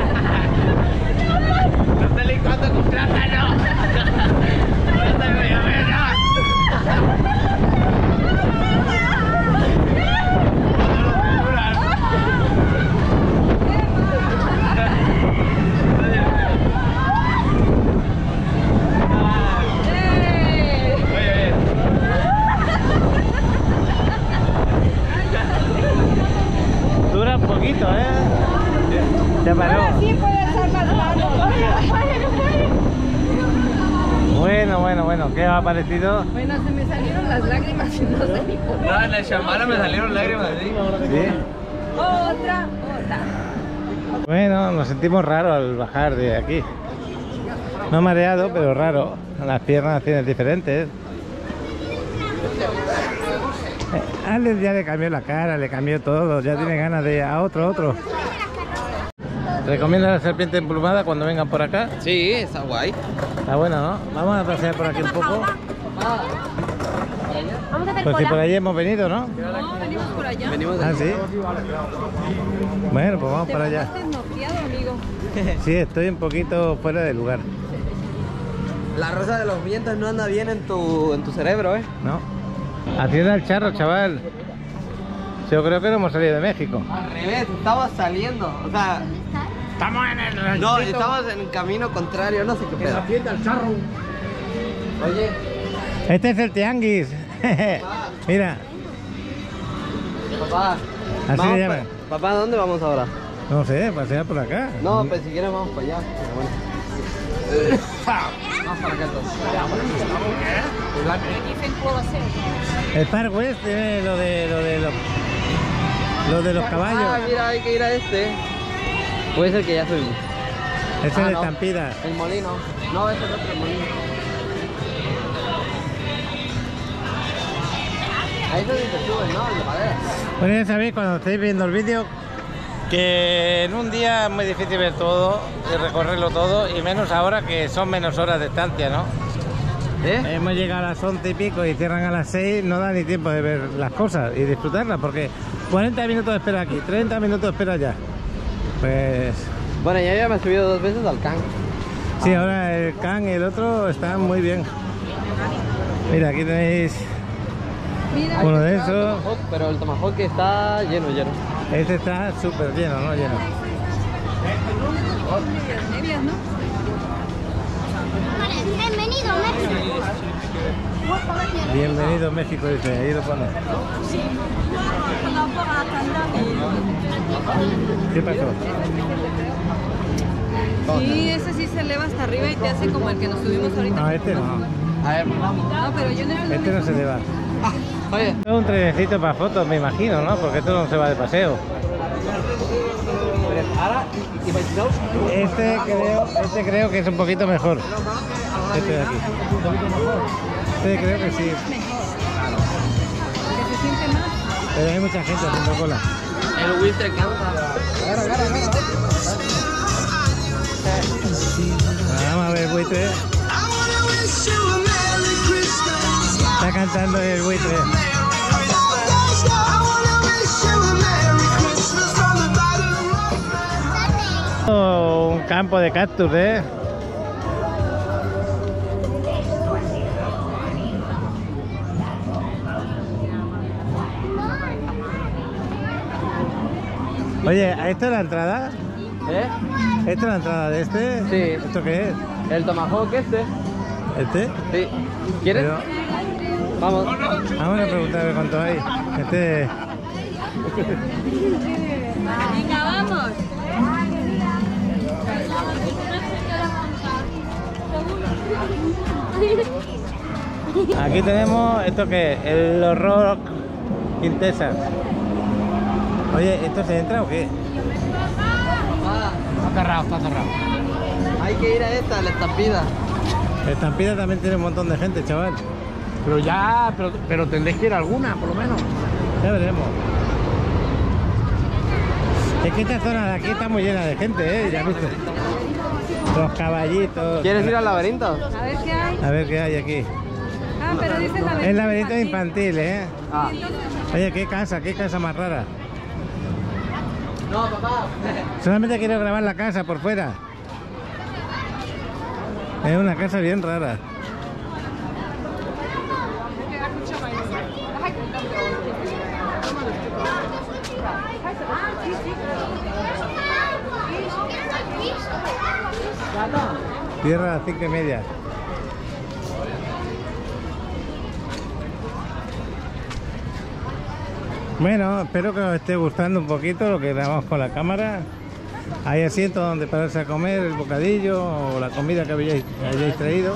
No está licuando con plátano. No está bien, Dura un poquito, ¿eh? Ya paró. Ahora sí puede alzar las manos. Bueno, bueno, bueno. ¿Qué os ha parecido? Bueno, se me salieron las lágrimas y no sé ni por qué. No, en la chamara me salieron lágrimas, ¿sí? Sí. Otra, otra. Bueno, nos sentimos raros al bajar de aquí. No mareado, pero raro. Las piernas tienes diferentes. Eh, Alex ya le cambió la cara, le cambió todo. Ya tiene ganas de ir a otro, otro. ¿Recomiendas la serpiente emplumada cuando vengan por acá? Sí, está guay. Está buena, ¿no? Vamos a pasear por aquí un poco. Vamos a hacer Pues si cola. por allí hemos venido, ¿no? No, venimos por allá. Venimos de Ah, sí. Bueno, pues vamos Te para allá. pasaste noqueado, amigo. Sí, estoy un poquito fuera de lugar, La rosa de los vientos no anda bien en tu, en tu cerebro, ¿eh? ¿no? Hacienda el charro, chaval. Yo creo que no hemos salido de México. Al revés, estamos saliendo. O sea, Estamos en el ranchito. no, estamos en el camino contrario, no sé qué pedo. Hacienda el charro. Oye, Este es el tianguis. Mira, papá. Así vamos le llaman. pa- Papá, ¿dónde vamos ahora? no sé, pasear por acá. No, pues si quieres vamos para allá. Pero bueno. Vamos para acá entonces. Dicen puedo hacer. El Park West tiene lo de, lo de los, lo de los caballos. Ah, mira, hay que ir a este. Puede ser que ya subimos. Ese es Ah, el no. Estampida. El molino. No, ese es otro el molino. Ahí es donde te subes, ¿no? El de madera. Bueno, ya sabéis cuando estáis viendo el vídeo que en un día es muy difícil ver todo y recorrerlo todo, y menos ahora que son menos horas de estancia, ¿no? ¿Eh? Hemos llegado a las once y pico y cierran a las seis, no da ni tiempo de ver las cosas y disfrutarlas, porque cuarenta minutos de espera aquí, treinta minutos de espera allá. Pues Bueno, ya, ya me he subido dos veces al can. sí, ahora el can y el otro están muy bien. Mira, aquí tenéis Mira, uno de El esos. tomahawk, pero el tomahawk está lleno, lleno. Este está súper lleno, ¿no? Lleno. medias, medias, ¿no? Bienvenido, México. Bienvenido México, dice, ahí lo pone. ¿Qué pasó? Sí, ese sí se eleva hasta arriba y te hace como el que nos subimos ahorita. No, este no. A ver, vamos. No, pero yo no he Este no se le va. Oye, Es un trenecito para fotos, me imagino, ¿no? Porque esto no se va de paseo. ahora, imaginaos. Este creo, este creo que es un poquito mejor. Este de aquí. Este creo que sí. que se siente más. Pero hay mucha gente haciendo cola. El Winter canta. Vamos a ver el buitre. Está cantando el buitre. Oh, un campo de cactus, ¿eh? Oye, ¿esta es la entrada? ¿Eh? ¿Esta es la entrada de este? Sí. ¿Esto qué es? El tomahawk este. ¿Este? Sí. ¿Quieres? Pero- Vamos. Vamos a preguntar a ver cuánto hay. Este... Venga, vamos. Aquí tenemos esto que es el horror Quintesa. Oye, ¿esto se entra o qué? Ah, Está cerrado, está cerrado. hay que ir a esta, la estampida. Estampida también tiene un montón de gente, chaval. Pero ya, pero, pero tendréis que ir a alguna, por lo menos. Ya veremos. Es que esta zona de aquí está muy llena de gente, ¿eh? Ya viste. Los caballitos. ¿Quieres ir al laberinto? A ver qué hay. A ver qué hay aquí. Ah, pero dice laberinto. Es laberinto infantil, ¿eh? Ah. Oye, qué casa, qué casa más rara. No, papá. Solamente quiero grabar la casa por fuera. Es una casa bien rara. Cierra a las cinco y media. Bueno, espero que os esté gustando un poquito lo que grabamos con la cámara. Hay asientos donde pararse a comer el bocadillo o la comida que habéis, hayáis traído.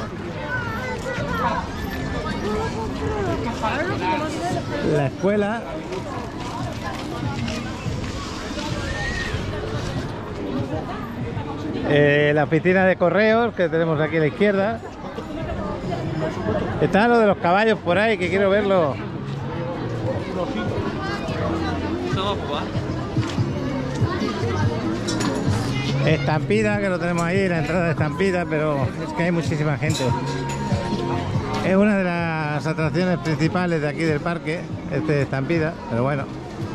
La escuela. Eh, la oficina de correos que tenemos aquí a la izquierda. Está lo de los caballos por ahí, que quiero verlo. Estampida, que lo tenemos ahí, la entrada de Estampida, pero es que hay muchísima gente. Es una de las atracciones principales de aquí del parque, este Estampida, pero bueno.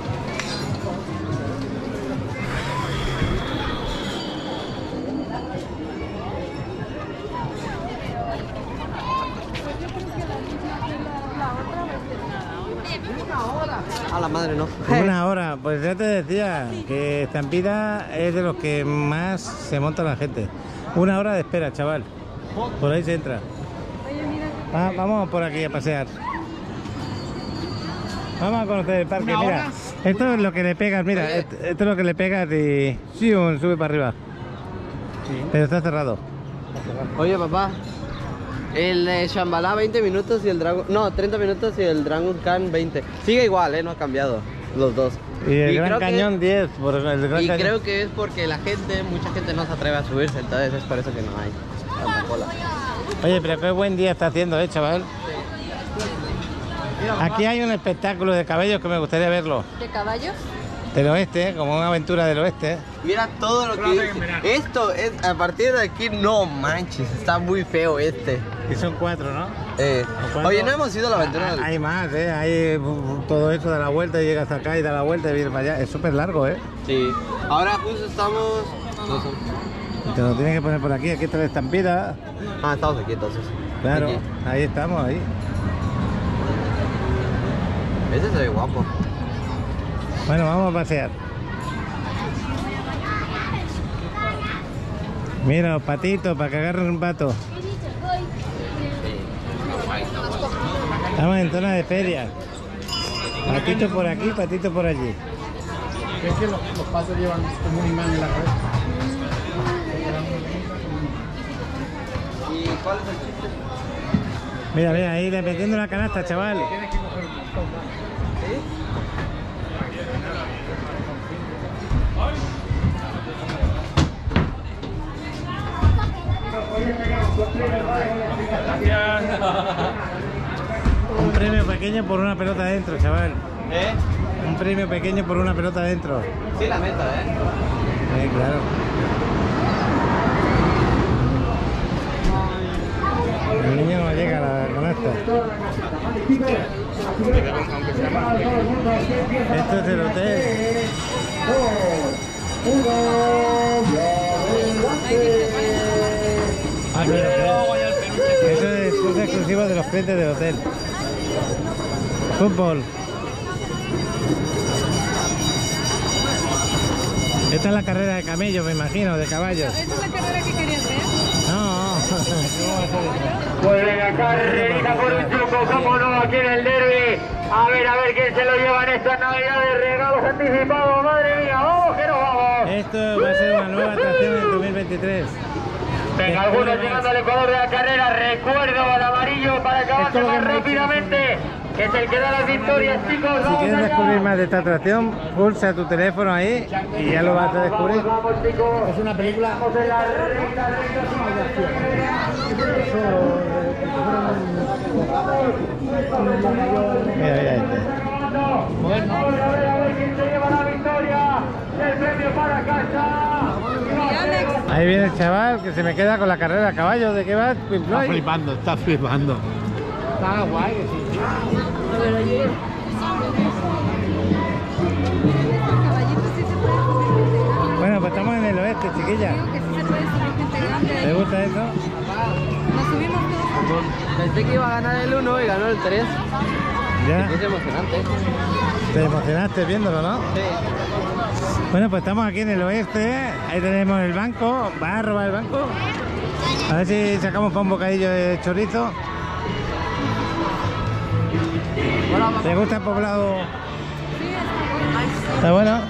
A la madre no. Una hora, pues ya te decía que Estampida es de los que más se monta la gente. Una hora de espera, chaval. Por ahí se entra. Ah, vamos por aquí a pasear. Vamos a conocer el parque, mira. Esto es lo que le pegas, mira. Esto es lo que le pegas y sí, sube para arriba. Pero está cerrado. Oye, papá. El de Shambhala veinte minutos y el Dragon... No, treinta minutos y el Dragon Khan veinte. Sigue igual, ¿eh? No ha cambiado los dos. Y el y Gran Cañón que... diez. Por el Gran y Cañón. creo que es porque la gente, mucha gente no se atreve a subirse, entonces es por eso que no hay tanta cola. Oye, pero qué buen día está haciendo, ¿eh, chaval? Aquí hay un espectáculo de caballos que me gustaría verlo. ¿De caballos? Del oeste, como una aventura del oeste. Mira todo lo que dice. Esto es, a partir de aquí, no manches, está muy feo este. Y son cuatro, ¿no? Eh. ¿Cuatro? Oye, no hemos ido a la aventura del... Hay más, ¿eh? Hay todo eso, da la vuelta y llegas hasta acá y da la vuelta y vienes para allá. Es súper largo, ¿eh? Sí. Ahora justo estamos... No sé. Te lo tienes que poner por aquí, aquí está la Estampida. Ah, estamos aquí entonces. Claro, Aquí. ahí estamos, ahí. Ese se ve guapo. Bueno, vamos a pasear. Mira, los patitos, para que agarren un pato. Estamos en zona de feria. Patito por aquí, patito por allí. Es que los, los patos llevan como un imán en la cabeza. ¿Y cuál es el chiste? Mira, mira, ahí le metiendo la canasta, chaval. Un premio pequeño por una pelota adentro, chaval. ¿Eh? Un premio pequeño por una pelota adentro. Sí, la meta, ¿eh? Sí, claro. El niño no llega a la canasta. Esto es el hotel. Ah, sí, el hotel. Eso es, eso es exclusivo de los clientes del hotel. Fútbol. Esta es la carrera de camellos, me imagino, de caballos. ¿Esta es la carrera que querías ver? No, Pues venga, carrerita por un truco, cómo no, aquí en el derbi. A ver, a ver quién se lo lleva en esta Navidad de regalos anticipados, madre mía, vamos que nos vamos. esto va a ser una nueva atracción en dos mil veintitrés. Venga, algunos llegando al ecuador de la carrera, recuerdo al amarillo para acabar más rápidamente, que es el que da las victorias, chicos. Si quieres descubrir más de esta atracción, pulsa tu teléfono ahí y ya lo vas a descubrir. Es una película. Mira, mira este. Bueno, a ver, a ver quién se lleva la victoria, el premio para casa. Ahí viene el chaval que se me queda con la carrera a caballo. ¿De qué va? Está flipando, está flipando. Está guay, sí. A ver, oye. Caballitos sí se puede subir gente grande. Bueno, pues estamos en el oeste, chiquilla. Digo que sí se puede subir gente grande. ¿Te gusta eso? Nos subimos todos. Pensé que iba a ganar el uno y ganó el tres. Ya. Es emocionante. Te emocionaste viéndolo, ¿no? Sí. Bueno, pues estamos aquí en el oeste. Ahí tenemos el banco. ¿Vas a robar el banco? A ver si sacamos para un bocadillo de chorizo. ¿Te gusta el poblado? Sí, está bueno. ¿Está bueno?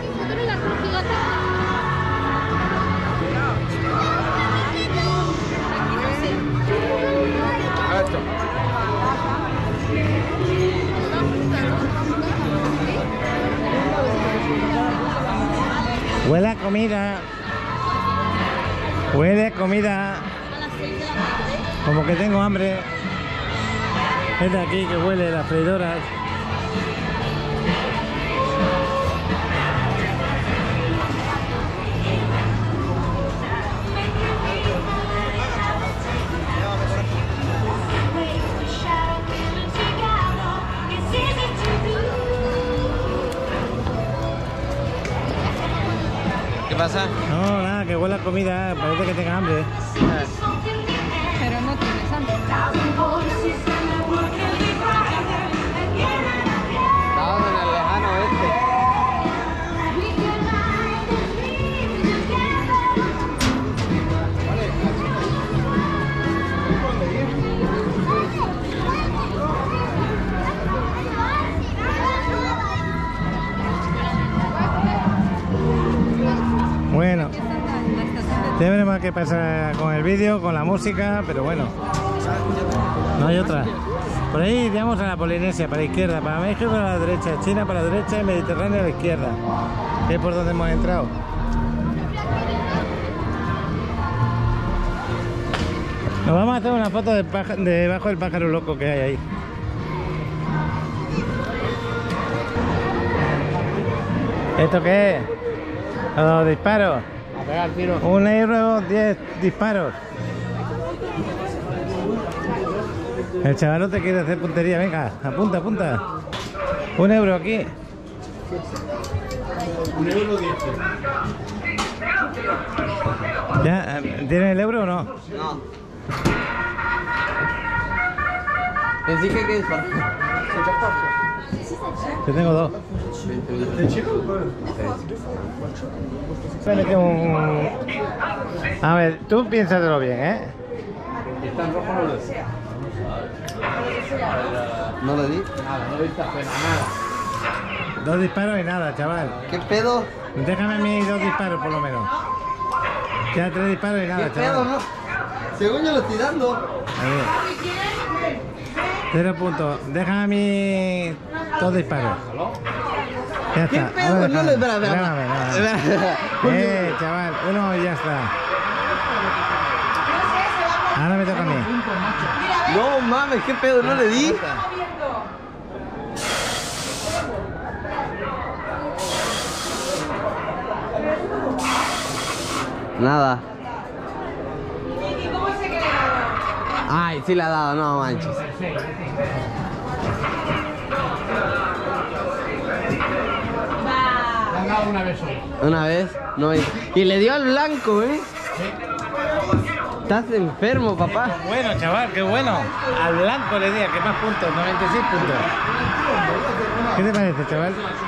Huele a comida. Huele a comida. Como que tengo hambre. Es de aquí que huele las freidoras. ¿Qué pasa? No, nada, que huele a comida, parece que tenga hambre. Pero no tienes hambre. Estamos en el lejano oeste. Bueno, ya veremos qué pasa con el vídeo, con la música, pero bueno, no hay otra. Por ahí iríamos a la Polinesia, para la izquierda, para México a la derecha, China para la derecha y Mediterráneo a la izquierda, que es por donde hemos entrado. Nos vamos a hacer una foto de paja, debajo del pájaro loco que hay ahí. ¿Esto qué es? Los disparos. A pegar tiro. Un euro, diez disparos. El chavalote quiere hacer puntería. Venga, apunta, apunta. Un euro aquí. Un euro diez. ¿Ya? ¿Tienes el euro o no? No. Pensé que hay que disparar. Yo tengo dos. Un... A ver, tú piénsatelo bien, ¿eh? Está en rojo, no lo decía. ¿No le di? Nada, no le diste apenas nada. Dos disparos y nada, chaval. ¿Qué pedo? Déjame a mí dos disparos por lo menos. Ya tres disparos y nada, ¿Qué chaval. pedo, no? Según yo lo estoy dando. A ver. Cero puntos. Déjame a mí dos disparos. Ya ¿Qué está. pedo? Ahora No le... déjame. Espera, espera. Déjame, déjame. Eh, chaval, uno y ya está. Ahora me toca a mí. No mames, ¿qué pedo? ¿No le di? Nada. Ay, sí le ha dado, no manches. Le han dado una vez hoy. Una vez, no. Y, y le dio al blanco, ¿eh? Estás enfermo, papá. Bueno, chaval, qué bueno. Al blanco le di, ¿a qué más puntos? noventa y seis puntos. ¿Qué te parece, chaval?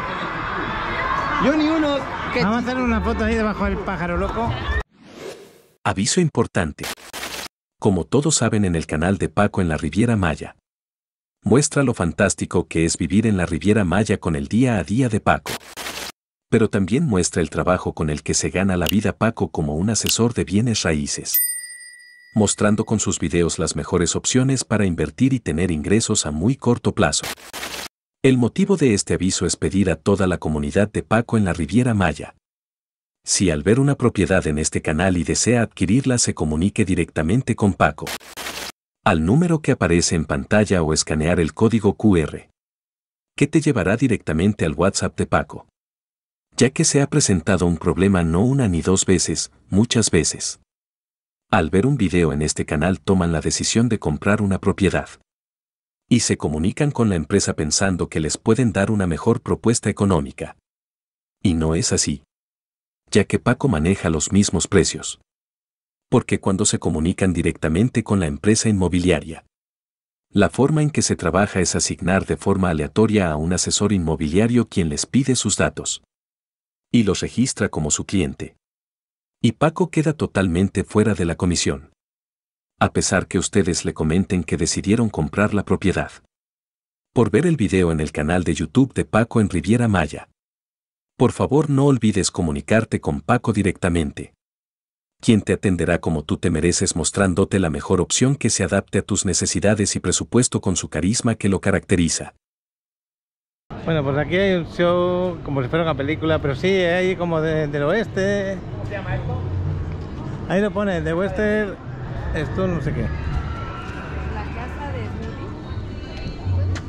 Yo ni uno. ¿Qué? Vamos a hacer una foto ahí debajo del pájaro loco. Aviso importante. Como todos saben, en el canal de Paco en la Riviera Maya, muestra lo fantástico que es vivir en la Riviera Maya con el día a día de Paco. Pero también muestra el trabajo con el que se gana la vida Paco como un asesor de bienes raíces, mostrando con sus videos las mejores opciones para invertir y tener ingresos a muy corto plazo. El motivo de este aviso es pedir a toda la comunidad de Paco en la Riviera Maya, si al ver una propiedad en este canal y desea adquirirla, se comunique directamente con Paco al número que aparece en pantalla o escanear el código cu erre, que te llevará directamente al WhatsApp de Paco, ya que se ha presentado un problema no una ni dos veces, muchas veces. Al ver un video en este canal toman la decisión de comprar una propiedad y se comunican con la empresa pensando que les pueden dar una mejor propuesta económica. Y no es así, ya que Paco maneja los mismos precios. Porque cuando se comunican directamente con la empresa inmobiliaria, la forma en que se trabaja es asignar de forma aleatoria a un asesor inmobiliario quien les pide sus datos y los registra como su cliente. Y Paco queda totalmente fuera de la comisión, a pesar que ustedes le comenten que decidieron comprar la propiedad. Por ver el video en el canal de YouTube de Paco en Riviera Maya, por favor no olvides comunicarte con Paco directamente, quien te atenderá como tú te mereces, mostrándote la mejor opción que se adapte a tus necesidades y presupuesto con su carisma que lo caracteriza. Bueno, pues aquí hay un show como si fuera una película, pero sí, hay como de, del oeste. ¿Cómo se llama esto? Ahí lo pone, de western, esto no sé qué. La casa de Woody.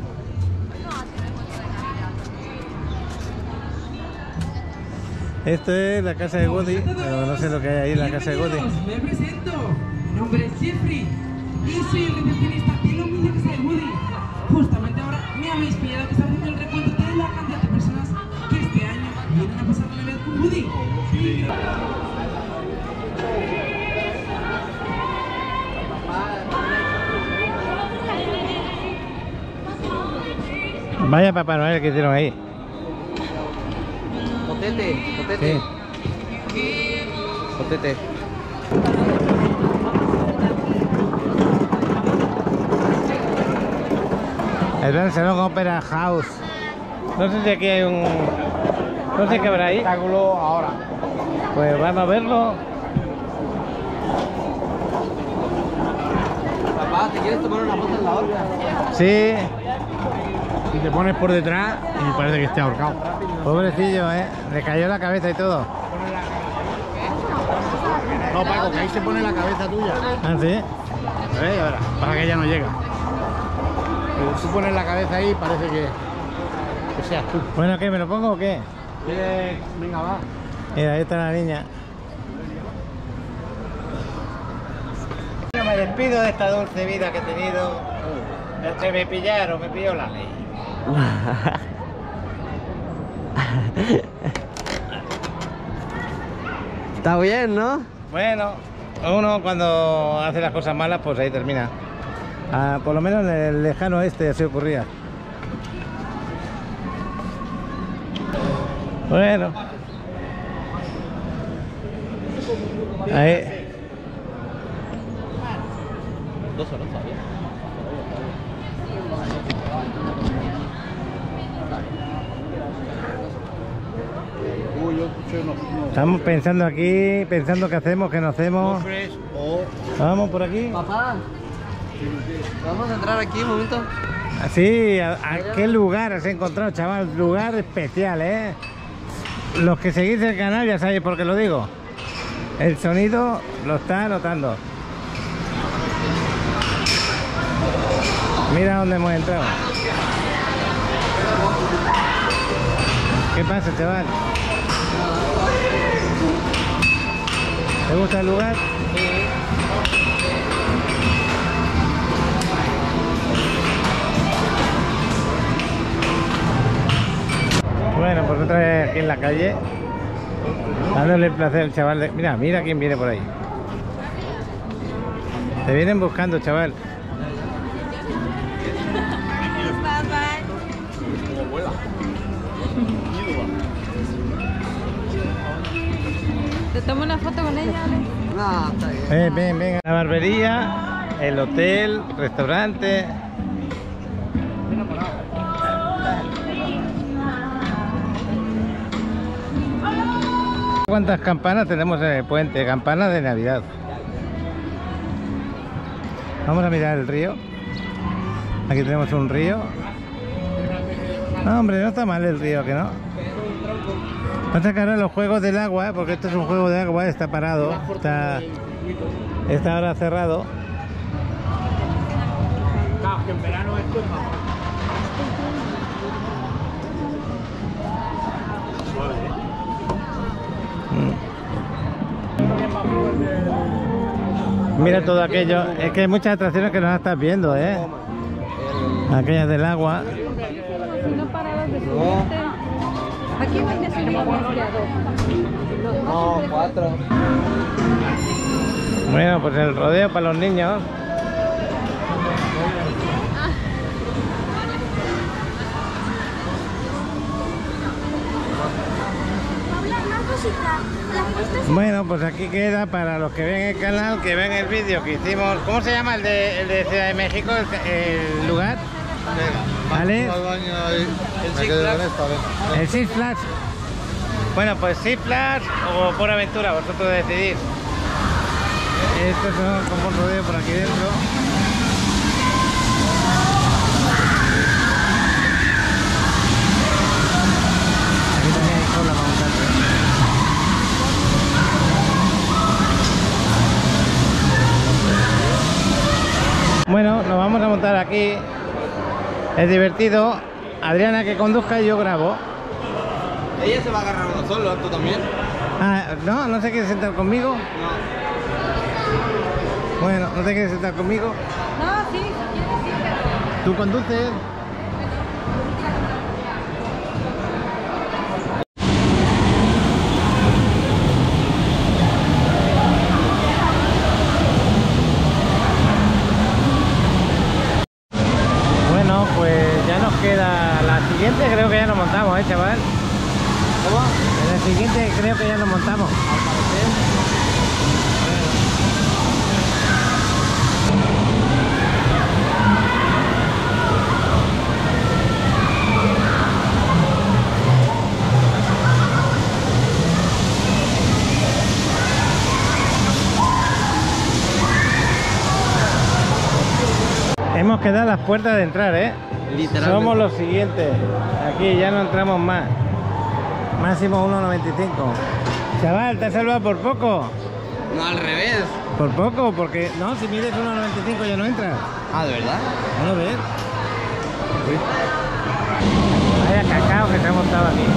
Esto es la casa de Woody, pero no sé lo que hay ahí en la casa de Woody. Me presento, mi nombre es Jeffrey y soy el recepcionista de la humilde casa de Woody. Justamente ahora me habéis pillado que está haciendo el recuento de la cantidad de personas que este año vienen a pasar la Navidad con Woody. Vaya Papá Noel que hicieron ahí. Potete, potete. Sí. Potete. El Gran Salón Opera House. No sé si aquí hay un... No sé qué habrá ahí. Espectáculo ahora. Pues vamos a verlo. Papá, ¿te quieres tomar una foto en la horca? Sí. Y te pones por detrás y parece que esté ahorcado. Pobrecillo, ¿eh? Le cayó la cabeza y todo. No, Paco, que ahí se pone la cabeza tuya. ¿Ah, sí? ¿Ves? Ahora, para que ella no llega. Pero tú pones la cabeza ahí y parece que, que seas tú. Bueno, ¿qué? ¿Me lo pongo o qué? ¿Quieres? Venga, va. Mira, ahí está la niña. Yo me despido de esta dulce vida que he tenido. Entre me pillaron, me pilló la ley. Está bien, ¿no? Bueno, uno cuando hace las cosas malas, pues ahí termina. Ah, por lo menos en el lejano este así ocurría. Bueno. Ahí. Dos horas todavía. Estamos pensando aquí, pensando qué hacemos, qué no hacemos. Vamos por aquí. Papá, vamos a entrar aquí un momento. Sí, ¿a, a qué lugar has encontrado, chaval? Lugar especial, ¿eh? Los que seguís el canal ya sabéis por qué lo digo. El sonido lo está notando. Mira dónde hemos entrado. ¿Qué pasa, chaval? ¿Te gusta el lugar? Bueno, pues otra vez aquí en la calle, dándole el placer al chaval de... Mira, mira quién viene por ahí. Te vienen buscando, chaval. ¿Te tomo una foto con ella, Ale? No, está bien. Ven, ven, ven. La barbería, el hotel, restaurante. ¿Cuántas campanas tenemos en el puente? Campanas de Navidad. Vamos a mirar el río. Aquí tenemos un río. No, hombre, no está mal el río, ¿que no? Pasa que ahora los juegos del agua, porque esto es un juego de agua, está parado, está, está ahora cerrado. Claro, que en verano esto es más suave, ¿eh? Mira todo aquello, es que hay muchas atracciones que no las estás viendo, ¿eh? Aquellas del agua. No paradas de subirte. Aquí van de subir más que a dos. No, cuatro. Bueno, pues el rodeo para los niños. Bueno, pues aquí queda para los que ven el canal, que ven el vídeo que hicimos. ¿Cómo se llama el de, el de Ciudad de México, el, el lugar? ¿Vale? El Six Flags. Bueno, pues Six Flags o por aventura, vosotros decidís. Estos son como un rodeo por aquí dentro. Aquí también hay cola para montarse. Bueno, nos vamos a montar aquí. Es divertido. Adriana que conduzca y yo grabo. Ella se va a agarrar uno solo, ¿tú también? Ah, no, no se quiere sentar conmigo. No. Bueno, ¿no te quieres sentar conmigo? No, sí, si quieres, sí, pero... ¿Tú conduces? montamos, ¿eh, chaval? ¿Cómo? En el siguiente creo que ya nos montamos. Al parecer. Hemos quedado a las puertas de entrar, ¿eh? Literalmente. Somos los siguientes. Aquí ya no entramos más. Máximo uno noventa y cinco. Chaval, ¿te has salvado por poco? No, al revés. ¿Por poco? Porque no, si mides uno noventa y cinco ya no entras. Ah, ¿de verdad? ¿No lo ves? Vaya cacao que se ha montado aquí.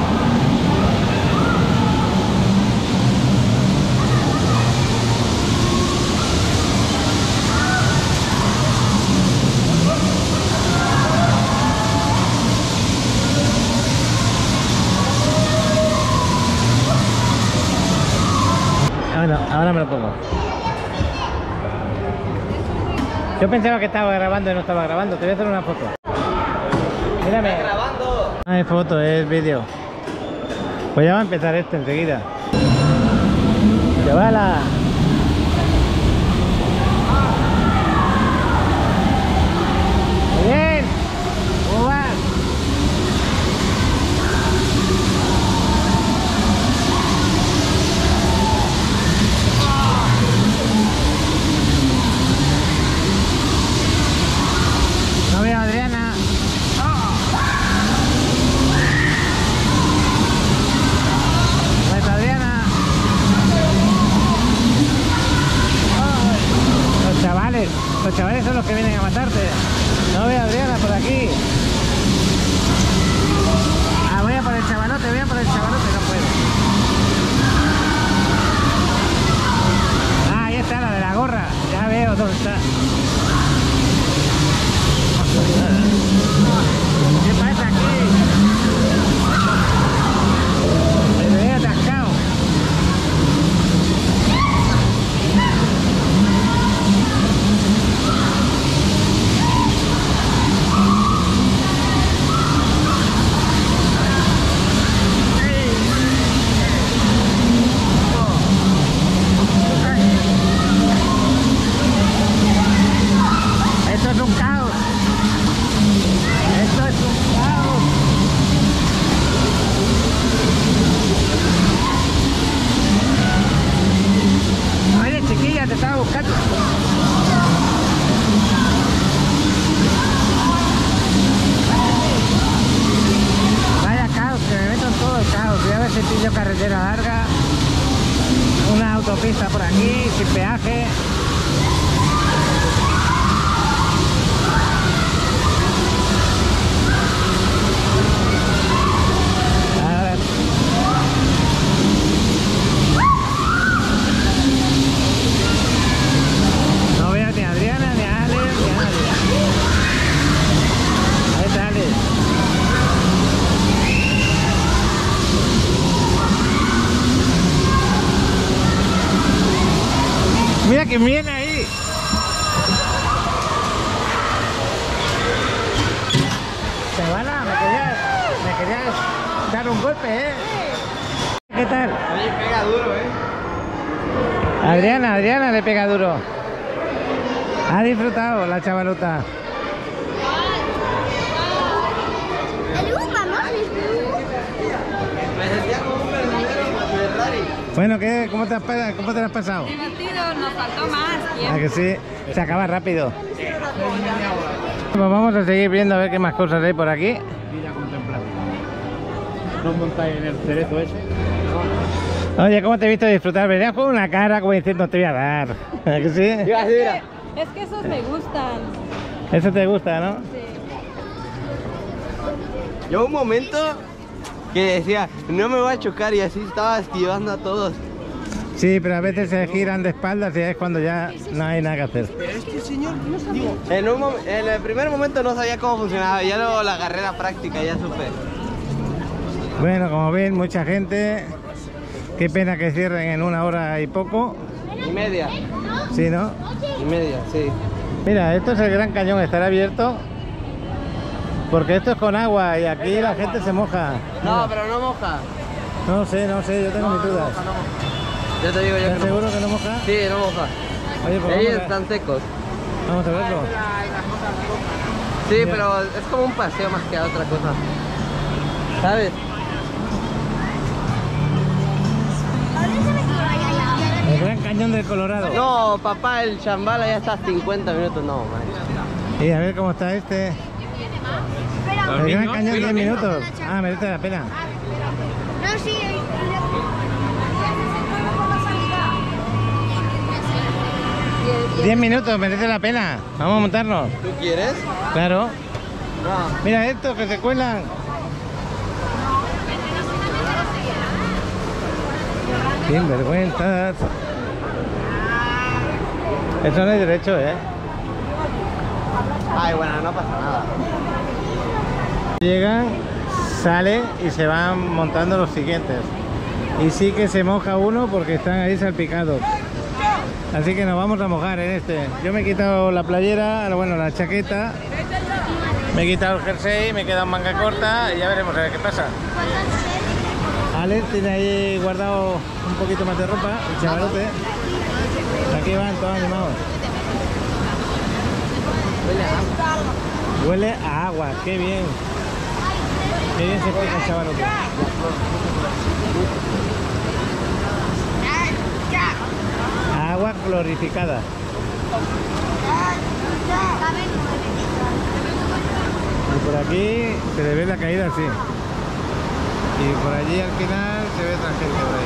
Bueno, ahora me lo pongo. Yo pensaba que estaba grabando y no estaba grabando. Te voy a hacer una foto. Mírame. ¿Estás grabando? No es foto, es vídeo. Pues ya va a empezar esto enseguida. ¡Chavala! ¡Bien! ¿Cómo vas? No veo a Adriana. ¿Dónde está Adriana? Los chavales, los chavales son los que vienen a matarte. No veo a Adriana por aquí. Ah, voy a por el chavalote, voy a por el chavalote, no puedo. Ah, ahí está la de la gorra. Ya veo dónde está. ¿Qué pasa aquí? Me veo atascado. Esto es un caos. Esto es un caos. Oye, chiquilla, te estaba buscando. Vaya caos, que me meto en todo el caos. Voy a ver si pillo carretera larga. Una autopista por aquí, sin peaje. A ver. No veo ni a Adriana, ni a Ale, ni a nadie. Ahí está Ale. Mira que viene ahí. Chavala, me querías, me querías dar un golpe, ¿eh? ¿Qué tal? Oye, pega duro, ¿eh? Adriana, Adriana le pega duro. Ha disfrutado la chavalota. Me sentía como un verdadero Ferrari. Bueno, ¿qué? ¿Cómo te has, pa- cómo te lo has pasado? Divertido, nos faltó más ¿A que sí? Se acaba rápido. Pues vamos a seguir viendo a ver qué más cosas hay por aquí. Vida contemplativa. ¿No montáis en el cerezo ese? Oye, ¿cómo te he visto disfrutar? Venías con una cara como diciendo te voy a dar. ¿A que sí? Es que esos me gustan. Eso te gusta, ¿no? Sí. Yo un momento que decía, no me voy a chocar y así estaba esquivando a todos. Sí, pero a veces se giran de espaldas y es cuando ya no hay nada que hacer. Pero este señor, digo, en, un mom- en el primer momento no sabía cómo funcionaba, ya luego la agarré la práctica, ya supe. Bueno, como ven, mucha gente. Qué pena que cierren en una hora y poco. Y media, Sí, ¿no? y media, sí. Mira, esto es el Gran Cañón, estará abierto. Porque esto es con agua y aquí la gente se moja. No, pero no moja. No sé, no sé, yo tengo No, mis no dudas. moja, no moja. Yo te digo yo ¿Estás que no seguro moja. que no moja? Sí, no moja. Oye, pues Ellos vamos a, están secos. vamos a verlo. Sí, Ya. pero es como un paseo más que otra cosa. ¿Sabes? El Gran Cañón del Colorado. No, papá, el Shambhala ya está a cincuenta minutos. No, man. Y a ver cómo está este. El Gran Cañón diez minutos. Ah, merece la pena. No, sí. diez minutos, merece la pena. Vamos a montarnos. ¿Tú quieres? Claro. No. Mira estos que se cuelan. Sin vergüenzas. Eso no hay derecho, ¿eh? Ay, bueno, no pasa nada. Llegan, salen y se van montando los siguientes. Y sí que se moja uno porque están ahí salpicados. Así que nos vamos a mojar en este. Yo me he quitado la playera, bueno, la chaqueta. Me he quitado el jersey, me he quedado en manga corta y ya veremos a ver qué pasa. Alex tiene ahí guardado un poquito más de ropa, el chavalote. Aquí van todos animados. Huele a agua, qué bien. Qué bien se pica el chavalote. Agua clorificada. Y por aquí se le ve la caída así. Y por allí al final se ve otra gente por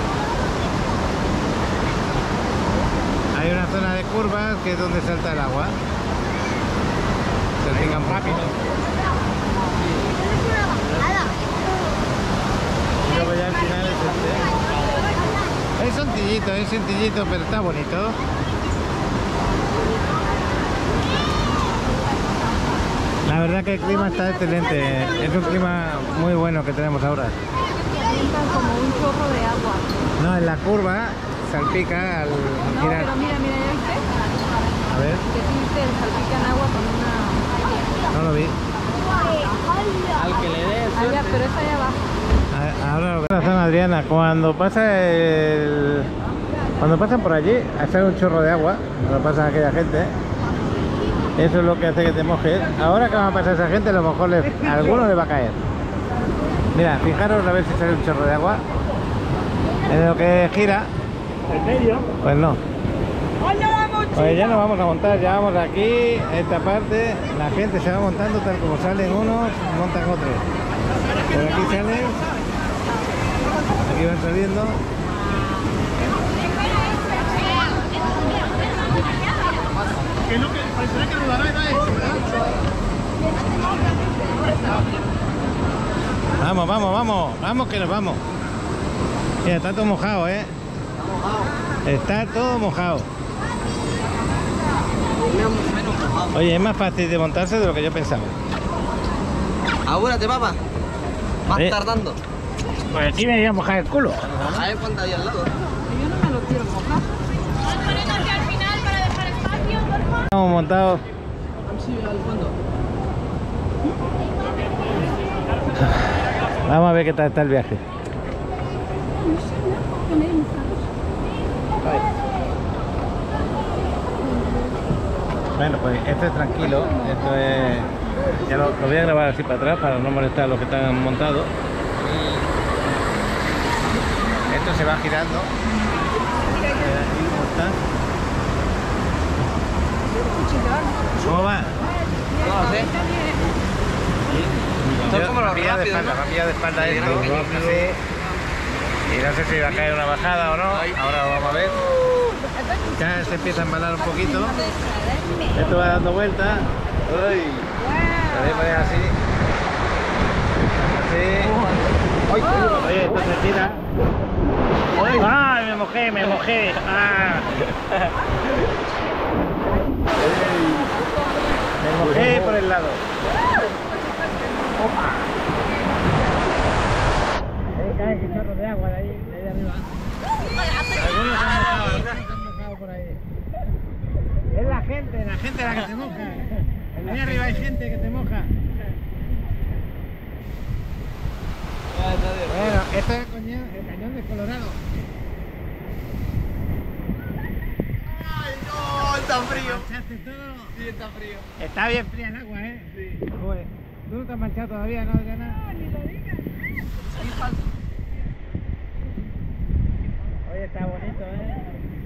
ahí. Hay una zona de curvas que es donde salta el agua. Se pican rápido. Y luego ya al final es este. Es sencillito, es sencillito, pero está bonito. La verdad que el clima está excelente. Es un clima muy bueno que tenemos ahora. Como un chorro de agua. No, en la curva salpica al No, girar. pero mira, mira, ¿ya viste? A ver, Que sí te salpican agua con una... no lo vi. Al que le des. Allá, pero esa allá abajo. A- Ahora lo que pasa, Adriana, cuando pasa el... Cuando pasan por allí, sale un chorro de agua, cuando pasa aquella gente, eso es lo que hace que te mojes. Ahora que va a pasar esa gente, a lo mejor le, a alguno le va a caer. Mira, fijaros a ver si sale un chorro de agua. En lo que gira. ¿En medio? Pues no. Pues ya nos vamos a montar, ya vamos aquí, esta parte, la gente se va montando tal como salen unos, montan otros. Por aquí salen, aquí van saliendo. Vamos, vamos, vamos, vamos que nos vamos. Mira, está todo mojado, ¿eh? Está todo mojado. Oye, es más fácil de montarse de lo que yo pensaba. Apúrate, papá. Vas Eh. tardando. Pues aquí me iba a mojar el culo. A ver, ponte ahí al lado. Yo no me lo quiero mojar. Estamos montados. Sí, al fondo. Vamos a ver qué tal está el viaje. Bueno, pues esto es tranquilo, esto es... Ya lo, lo voy a grabar así para atrás para no molestar a los que están montados. Esto se va girando. Mira aquí cómo está. ¿Cómo va? No sé. Son como los Va pillado de rápidos, espalda, ¿no? va pillado de espalda esto, así. Y no sé si va a caer una bajada o no, ahora lo vamos a ver. Ya se empieza a embalar un poquito. Esto va dando vueltas. Uy. Lo voy a poner así. Así. Oye, esto se tira. ¡Ay, me mojé, me mojé! ¡Ah! Me mojé por el lado. ¡Opa! Ahí cae un chorro de agua de ahí, de ahí arriba. Algunos se han mojado, algunos se han mojado por ahí. Es la gente, la gente la que se moja. Ahí arriba hay gente que se moja. Esto es el cañón, el cañón de Colorado. ¡Ay, no! Está frío. ¿Manchaste todo? Sí, está frío. Está bien fría el agua, ¿eh? Sí. Joder, tú no te has manchado todavía, ¿no, Adriana? No, ni lo digas. Oye, está bonito, ¿eh?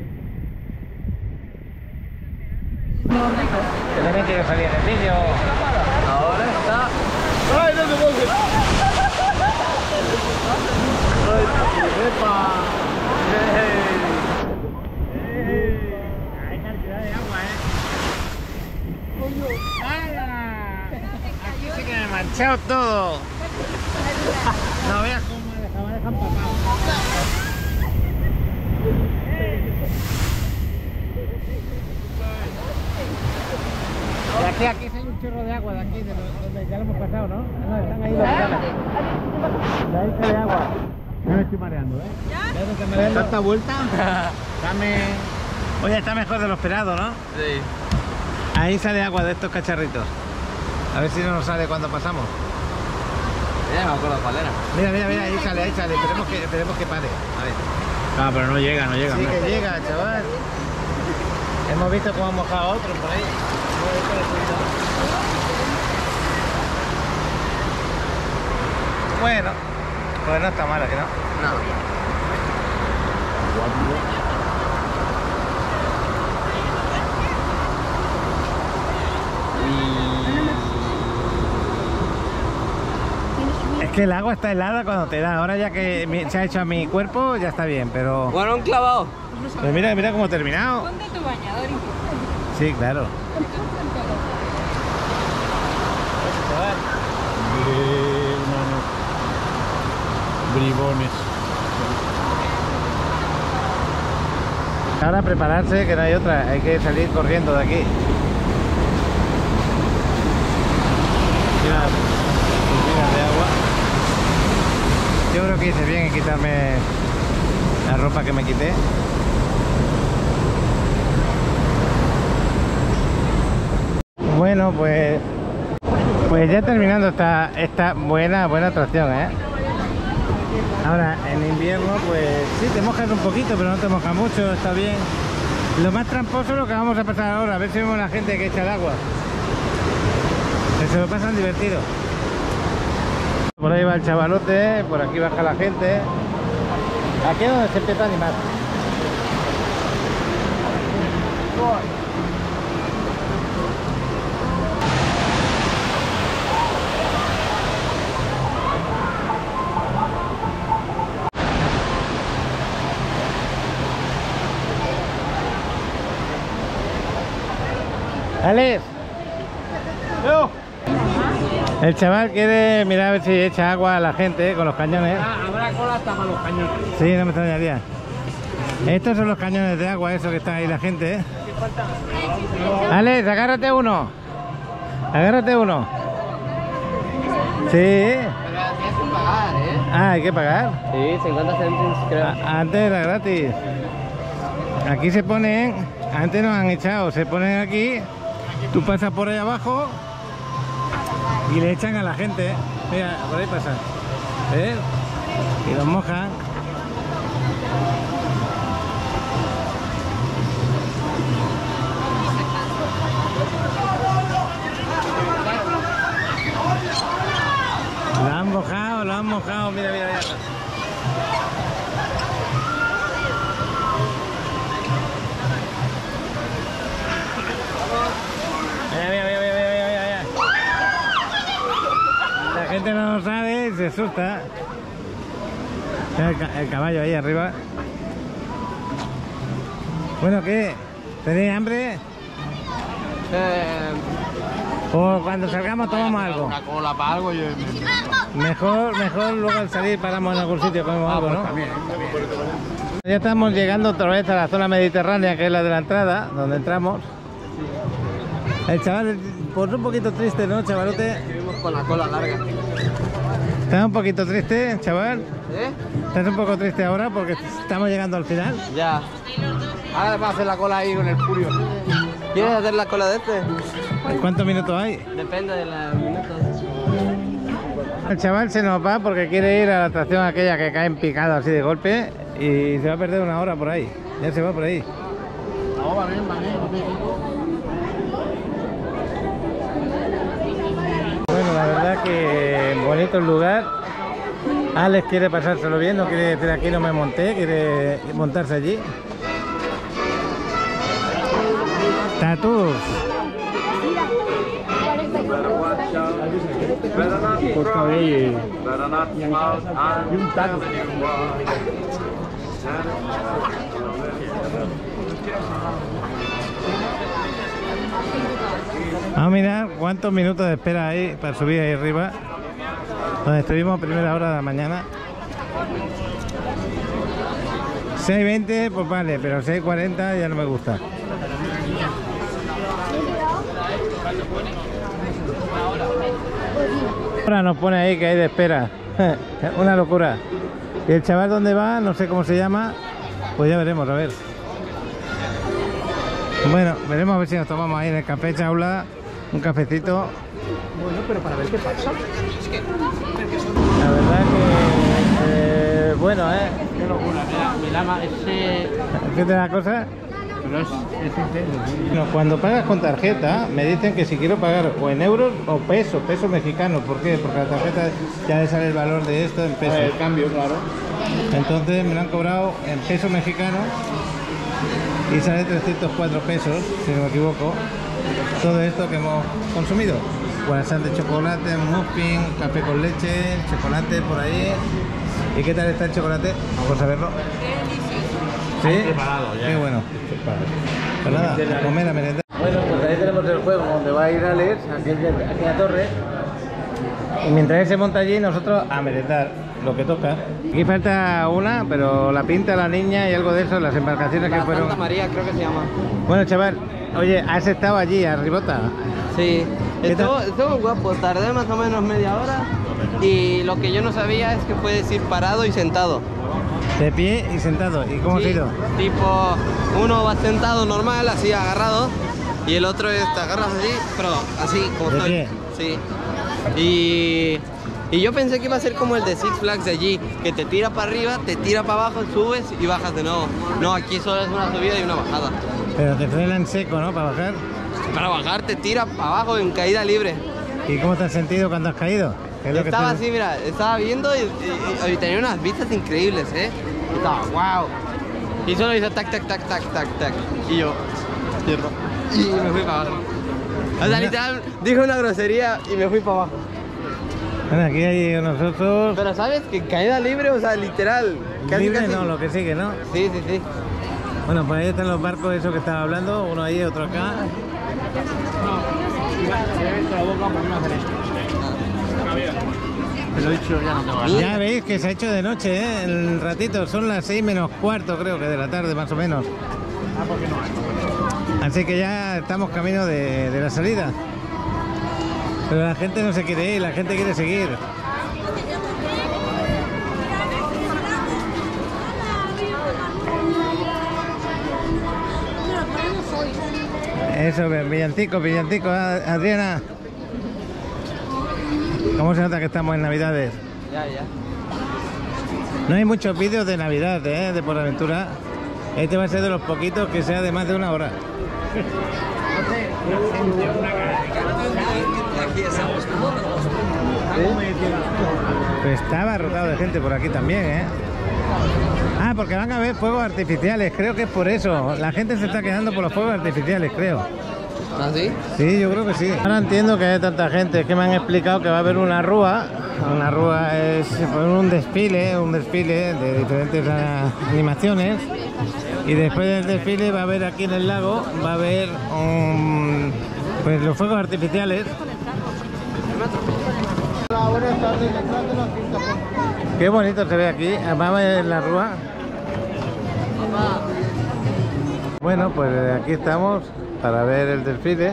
Yo también quiero salir en el vídeo. Ahora está. ¡Ay, no te pongas! ¡Epa! Hay cantidad de agua, ¿eh? ¡Hala! Aquí sí que me he manchado todo. No veas cómo me dejan, me dejan papado. De aquí a aquí hay un chorro de agua, de aquí, de lo- donde ya lo hemos pasado, ¿no? No, están ahí los canales. De ahí sale agua. Ya me estoy mareando, ¿eh? ¿Ya? ¿Ya me estoy mareando? ¿Tanta vuelta? Dame... Oye, está mejor de lo esperado, ¿no? Sí. Ahí sale agua de estos cacharritos. A ver si no nos sale cuando pasamos. Ya me acuerdo cuál era. Mira, mira, mira, ahí sale, ahí sale. Esperemos que, esperemos que pare. A ver. Ah, pero no llega, no llega. Sí que llega, chaval. Hemos visto cómo han mojado a otros por ahí. Bueno, pues no está malo, ¿que no? No. Es que el agua está helada cuando te da. Ahora ya que mi- se ha hecho a mi cuerpo, ya está bien, pero... Bueno, un clavado. Pero mira, mira cómo he terminado. Ponte tu bañador y Sí, claro. Bribones. Ahora prepararse, que no hay otra. Hay que salir corriendo de aquí. Mira, piscinas de agua. Yo creo que hice bien en quitarme la ropa que me quité. Bueno, pues pues ya terminando esta, esta buena buena atracción, ¿eh? Ahora en invierno pues sí te mojas un poquito, pero no te mojas mucho, está bien. Lo más tramposo es lo que vamos a pasar ahora, a ver si vemos a la gente que echa el agua. Que se lo pasan divertido. Por ahí va el chavalote, por aquí baja la gente. Aquí es donde se empieza a animar. Alex, el chaval quiere mirar a ver si echa agua a la gente, eh, con los cañones. Habrá cola hasta para los cañones. Sí, no me extrañaría. Estos son los cañones de agua, eso que está ahí la gente, ¿eh? Alex, agárrate uno. Agárrate uno. Sí. Pero tienes que pagar, ¿eh? Ah, hay que pagar. Sí, cincuenta céntimos creo. A- antes era gratis. Aquí se ponen, antes nos han echado, se ponen aquí, tú pasas por ahí abajo y le echan a la gente. Mira, por ahí pasan. ¿Ves? Y los mojan. Lo han mojado, lo han mojado, mira, mira, mira. Mira, mira, mira, mira, mira, mira, mira. La gente no lo sabe y se asusta. Mira el, ca- el caballo ahí arriba. Bueno, ¿qué? ¿Tenéis hambre? Eh, O cuando salgamos tomamos algo. Una cola para algo yo Mejor, mejor luego al salir paramos en algún sitio, comemos algo, ¿no? también, también. Ya estamos llegando otra vez a la zona mediterránea, que es la de la entrada, donde entramos. El chaval, pues un poquito triste, ¿no, chavalote? Vivimos con la cola larga. ¿Estás un poquito triste, chaval? ¿Eh? ¿Estás un poco triste ahora porque estamos llegando al final? Ya. Ahora va a hacer la cola ahí con el furio. ¿Quieres hacer la cola de este? ¿Cuántos minutos hay? Depende de los minutos. El chaval se nos va porque quiere ir a la atracción aquella que cae en picado así de golpe y se va a perder una hora por ahí. Ya se va por ahí. Bueno, la verdad que bonito el lugar. Alex quiere pasárselo bien, no quiere decir aquí no me monté, quiere montarse allí. Tatus. Vamos a mirar cuántos minutos de espera hay para subir ahí arriba, donde estuvimos a primera hora de la mañana. seis veinte, pues vale, pero seis cuarenta ya no me gusta. Ahora nos pone ahí que hay de espera. Una locura. ¿Y el chaval dónde va? No sé cómo se llama. Pues ya veremos, a ver. Bueno, veremos a ver si nos tomamos ahí en el café Chaula un cafecito. Bueno, pero para ver qué pasa. La verdad que... Eh, bueno, ¿eh? Qué locura, mi lama, ese... ¿Qué te da cosa? Pero es, es intenso. Bueno, cuando pagas con tarjeta, me dicen que si quiero pagar o en euros o pesos, pesos mexicanos. ¿Por qué? Porque la tarjeta ya le sale el valor de esto en pesos. El cambio, claro. Entonces me lo han cobrado en pesos mexicanos y sale trescientos cuatro pesos, si no me equivoco, todo esto que hemos consumido. Guarasán de chocolate, muffin, café con leche, chocolate por ahí. ¿Y qué tal está el chocolate? Vamos a verlo. ¿Sí? Preparado ya. Qué bueno. Pues nada, a comer, a merendar. Bueno, pues ahí tenemos el juego donde va a ir Alex, aquí en aquella torre. Y mientras él se monta allí, nosotros a merendar, lo que toca. Aquí falta una, pero la pinta la niña y algo de eso, las embarcaciones La que fueron... Santa María creo que se llama. Bueno, chaval, oye, ¿has estado allí, arribota? Sí, ¿Qué estuvo, tal? estuvo muy guapo, tardé más o menos media hora y lo que yo no sabía es que puedes ir parado y sentado. De pie y sentado. ¿Y cómo Sí, has ido? tipo, uno va sentado normal, así agarrado, y el otro está agarrado así, pero así como ¿De estoy. pie? Sí. Y, y yo pensé que iba a ser como el de Six Flags de allí, que te tira para arriba, te tira para abajo, subes y bajas de nuevo. No, aquí solo es una subida y una bajada. Pero te frena en seco, ¿no? Para bajar. Para bajar te tira para abajo en caída libre. ¿Y cómo te has sentido cuando has caído? ¿Qué es lo que Estaba te- así, mira, estaba viendo y, y- y- y tenía unas vistas increíbles, ¿eh? Y estaba, wow. Y solo hizo tac, tac, tac, tac, tac, tac. Y yo, cierro. Y me fui para abajo. O sea, literal, dije una grosería y me fui para abajo. Bueno, aquí hay nosotros... Pero ¿sabes? Que caída libre, o sea, literal. Casi, Libre casi. no, lo que sigue, ¿no? Sí, sí, sí. Bueno, pues ahí están los barcos, eso que estaba hablando, uno ahí, otro acá. Te lo he dicho, ya no tengo. Ya veis que se ha hecho de noche, ¿eh? El ratito, son las seis menos cuarto, creo que de la tarde, más o menos. Ah, ¿por qué no hay? Así que ya estamos camino de, de la salida. Pero la gente no se quiere ir, la gente quiere seguir. Eso, villancico, villancico, Adriana. ¿Cómo se nota que estamos en Navidades? Ya, ya. No hay muchos vídeos de Navidad, ¿eh? De Por Aventura. Este va a ser de los poquitos que sea de más de una hora. Pues estaba abarrotado de gente por aquí también, ¿eh? Ah, porque van a ver fuegos artificiales, creo que es por eso. La gente se está quedando por los fuegos artificiales, creo. ¿Ah, sí? Sí, yo creo que sí. Ahora entiendo que hay tanta gente, es que me han explicado que va a haber una rúa. Una rúa es un desfile, un desfile de diferentes ah, animaciones. Y después del desfile va a haber aquí en el lago, va a haber um, pues los fuegos artificiales. Qué bonito se ve aquí, va a ver la rúa. Bueno, pues aquí estamos para ver el desfile.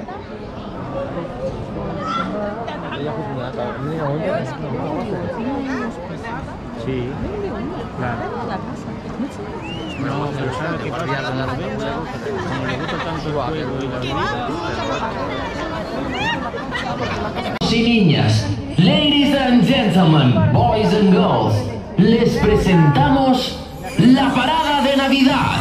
Sí, claro. No, pero sabe que ya la la como le gusta tanto el juego y la y niñas, Ladies and gentlemen, boys and girls, les presentamos la parada de Navidad.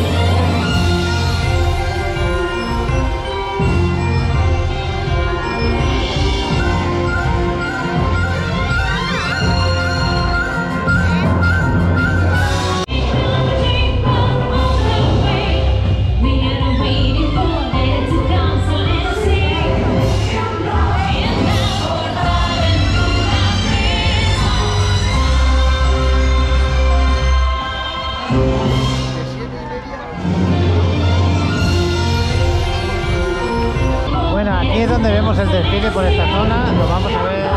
Aquí es donde vemos el desfile por esta zona, lo vamos a ver.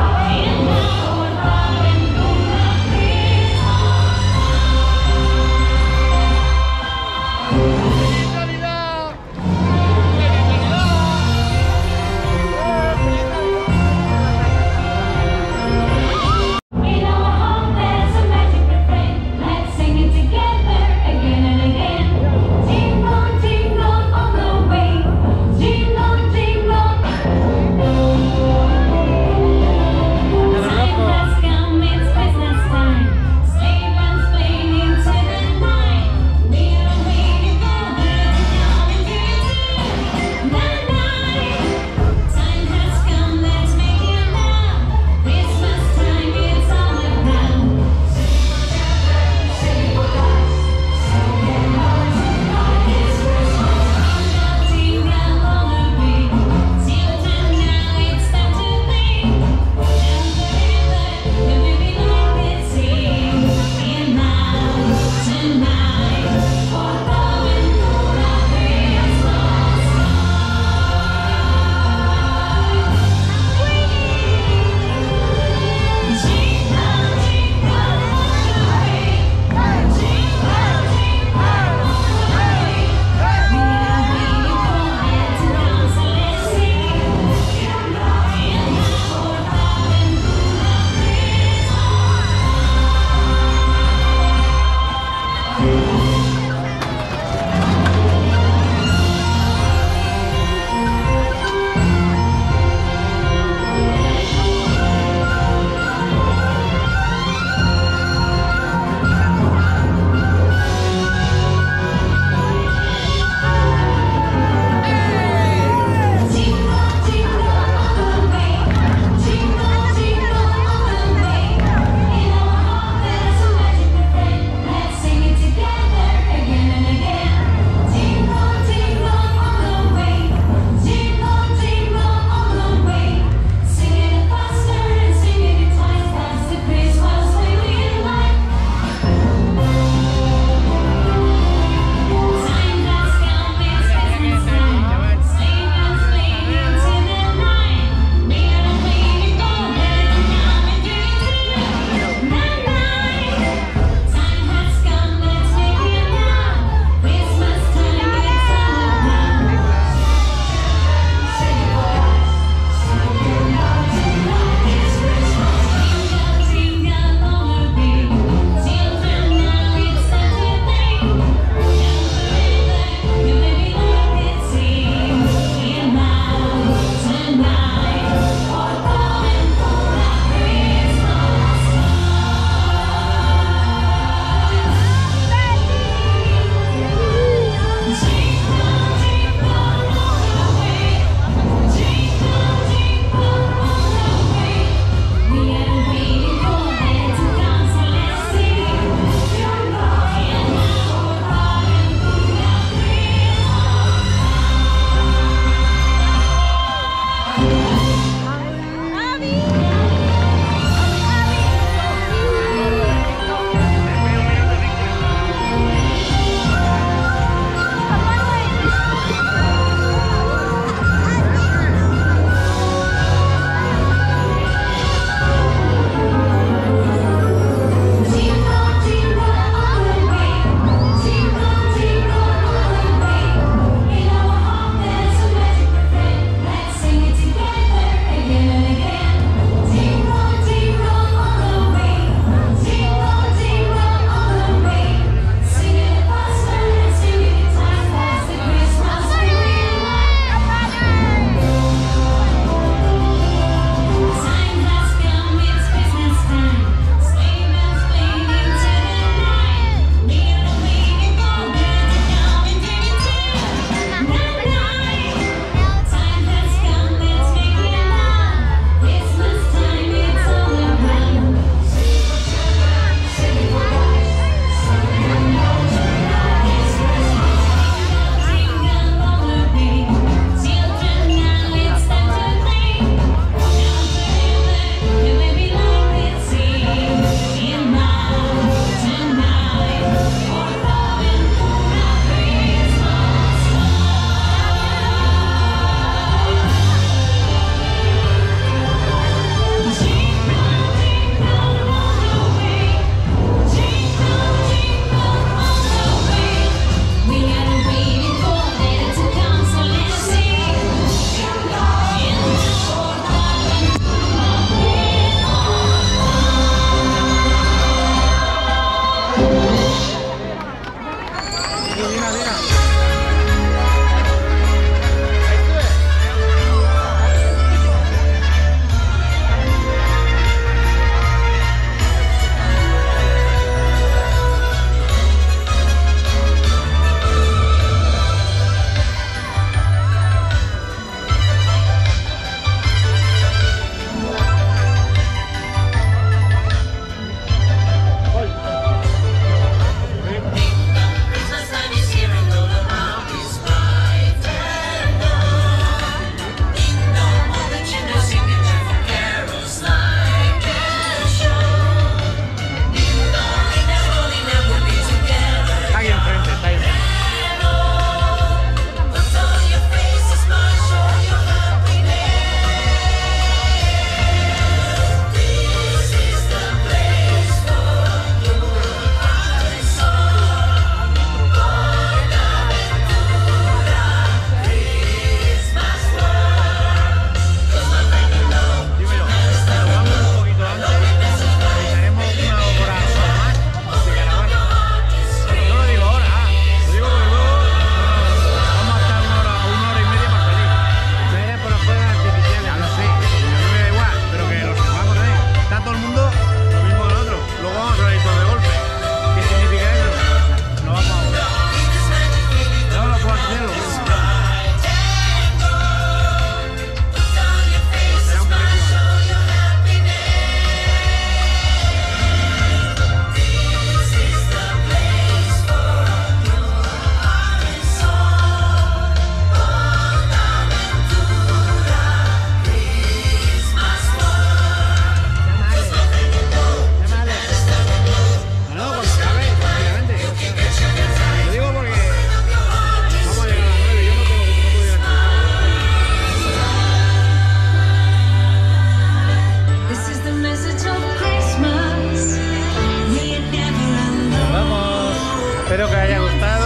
Espero que os haya gustado.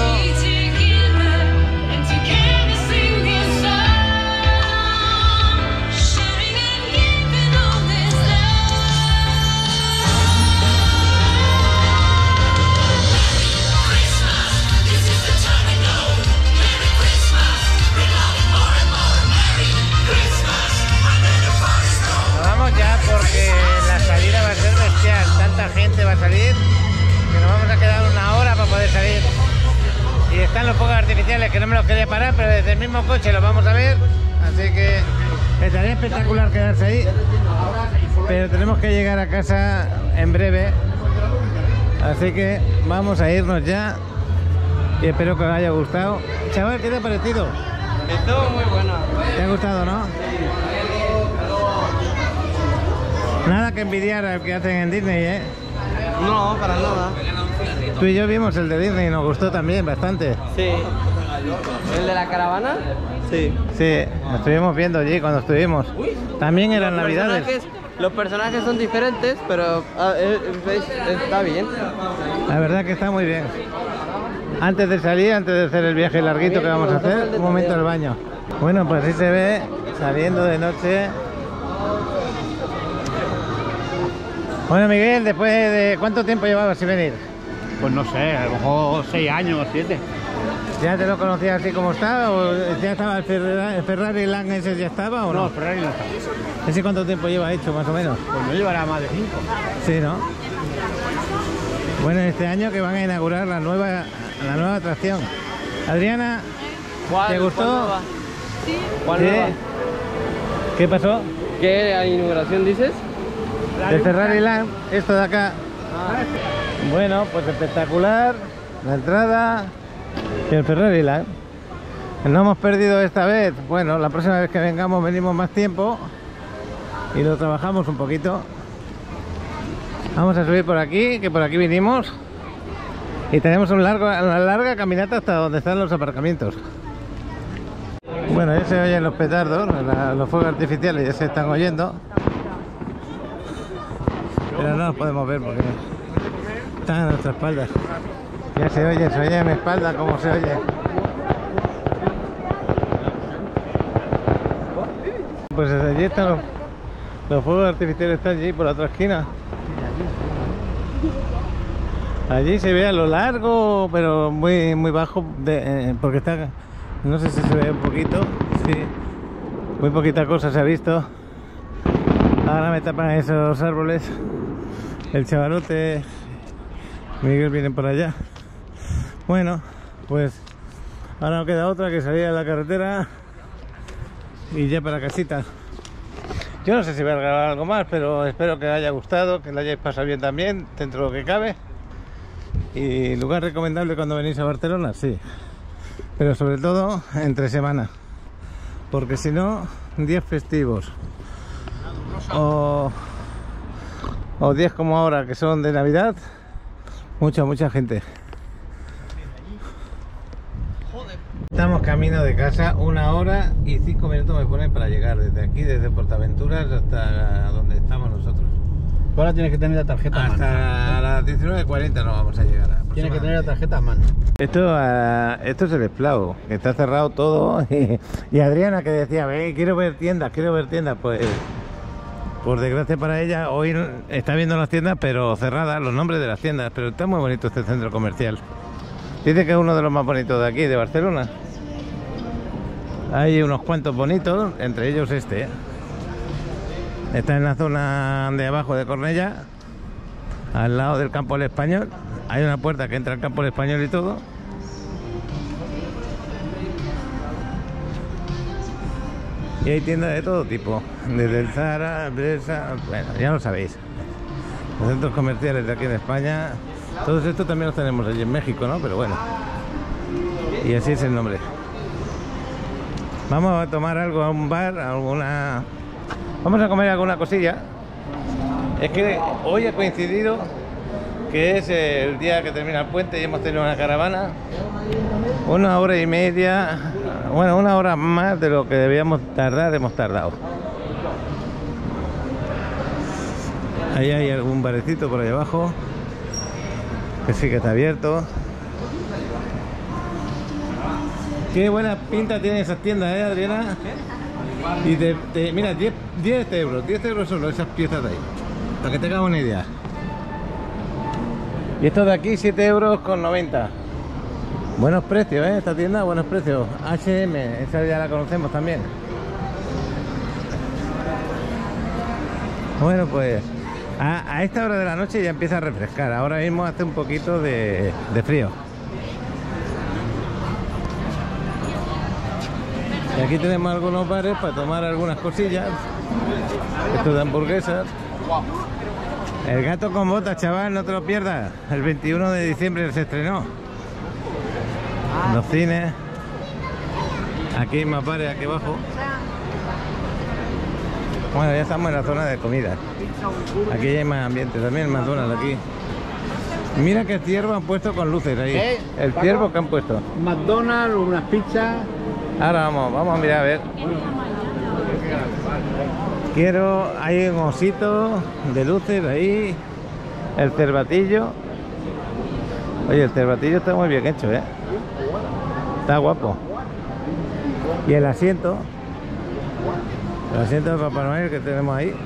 Porque la salida va a ser bestial, tanta gente va a salir que nos vamos a quedar una hora para poder salir. Y están los fuegos artificiales que no me los quería parar, pero desde el mismo coche los vamos a ver, así que estaría espectacular quedarse ahí. Pero tenemos que llegar a casa en breve, así que vamos a irnos ya y espero que os haya gustado. Chaval, ¿qué te ha parecido? Estuvo muy bueno. ¿Te ha gustado, no? Nada que envidiar al que hacen en Disney, ¿eh? No, para nada. Tú y yo vimos el de Disney y nos gustó también bastante. Sí. ¿El de la caravana? Sí. Sí, lo estuvimos viendo allí cuando estuvimos. También eran los navidades. Personajes, los personajes son diferentes, pero ah, es, es, está bien. La verdad que está muy bien. Antes de salir, antes de hacer el viaje larguito que vamos a hacer, un momento al baño. Bueno, pues así se ve, saliendo de noche. Bueno, Miguel, después de ¿cuánto tiempo llevabas sin venir? Pues no sé, a lo mejor seis años o siete. ¿Ya te lo conocías así como estaba? ¿O ya estaba el Ferrari, el Ferrari Land ese ya estaba o no? No, el Ferrari no estaba. ¿Ese cuánto tiempo lleva hecho más o menos? Pues no llevará más de cinco. Sí, ¿no? Bueno, este año que van a inaugurar la nueva, la nueva atracción. Adriana, ¿te gustó? ¿Cuál nueva? Sí. ¿Cuál ¿Sí? nueva? ¿Qué pasó? ¿Qué inauguración dices? El Ferrari Land, esto de acá. Ah. Bueno, pues espectacular. La entrada y el Ferrari Land. No hemos perdido esta vez. Bueno, la próxima vez que vengamos venimos más tiempo y lo trabajamos un poquito. Vamos a subir por aquí, que por aquí vinimos. Y tenemos un largo, una larga caminata hasta donde están los aparcamientos. Bueno, ya se oyen los petardos, los fuegos artificiales ya se están oyendo. Pero no los podemos ver porque están a nuestra espalda. Ya se oye, se oye a mi espalda como se oye. Pues desde allí están los, los fuegos artificiales, están allí por la otra esquina. Allí se ve a lo largo, pero muy muy bajo, de, eh, porque está, no sé si se ve un poquito, sí, muy poquita cosa se ha visto. Ahora me tapan esos árboles. El chavalote, Miguel viene por allá. Bueno, pues ahora no queda otra que salir a la carretera y ya para casita. Yo no sé si voy a grabar algo más, pero espero que os haya gustado, que lo hayáis pasado bien también, dentro de lo que cabe. Y lugar recomendable cuando venís a Barcelona, sí, pero sobre todo entre semana, porque si no, días festivos o o días como ahora que son de Navidad, mucha mucha gente. Estamos camino de casa, una hora y cinco minutos me ponen para llegar desde aquí, desde Portaventuras hasta donde estamos nosotros. Ahora tienes que tener la tarjeta hasta a mano. Las diecinueve cuarenta no vamos a llegar. Tienes que tener la tarjeta a mano. Esto, uh, esto es el Esplao, que está cerrado todo. Y, y Adriana que decía, ve, quiero ver tiendas, quiero ver tiendas, pues por desgracia para ella hoy está viendo las tiendas pero cerradas, los nombres de las tiendas, pero está muy bonito este centro comercial. Dice que es uno de los más bonitos de aquí, de Barcelona. Hay unos cuantos bonitos, entre ellos este, ¿eh? Está en la zona de abajo de Cornellà, al lado del Campo del Español. Hay una puerta que entra al Campo del Español y todo. Y hay tiendas de todo tipo, desde el Zara, Bresa, bueno, ya lo sabéis. Los centros comerciales de aquí en España, todos estos también los tenemos allí en México, ¿no? Pero bueno, y así es el nombre. Vamos a tomar algo a un bar, alguna... Vamos a comer alguna cosilla. Es que hoy ha coincidido que es el día que termina el puente y hemos tenido una caravana. Una hora y media, bueno, una hora más de lo que debíamos tardar, hemos tardado. Ahí hay algún barecito por ahí abajo, que sí que está abierto. Qué buena pinta tienen esas tiendas, ¿eh, Adriana? Y te, te, mira, diez, diez euros, diez euros solo esas piezas de ahí, para que tengas una idea. Y esto de aquí, siete euros con noventa. Buenos precios, ¿eh? Esta tienda, buenos precios. H M, esa ya la conocemos también. Bueno, pues a, a esta hora de la noche ya empieza a refrescar. Ahora mismo hace un poquito de, de frío. Y aquí tenemos algunos bares para tomar algunas cosillas. Esto de hamburguesas. El gato con botas, chaval, no te lo pierdas. El veintiuno de diciembre se estrenó. Los cines. Aquí hay más bares aquí abajo. Bueno, ya estamos en la zona de comida. Aquí ya hay más ambiente, también McDonald's aquí. Mira qué ciervo han puesto con luces ahí. ¿Eh? El ciervo que han puesto. McDonald's, unas pizzas. Ahora vamos, vamos a mirar a ver. Quiero, hay un osito de luces ahí. El cervatillo. Oye, el cervatillo está muy bien hecho, ¿eh? Está guapo. Y el asiento. El asiento de Papá Noel que tenemos ahí.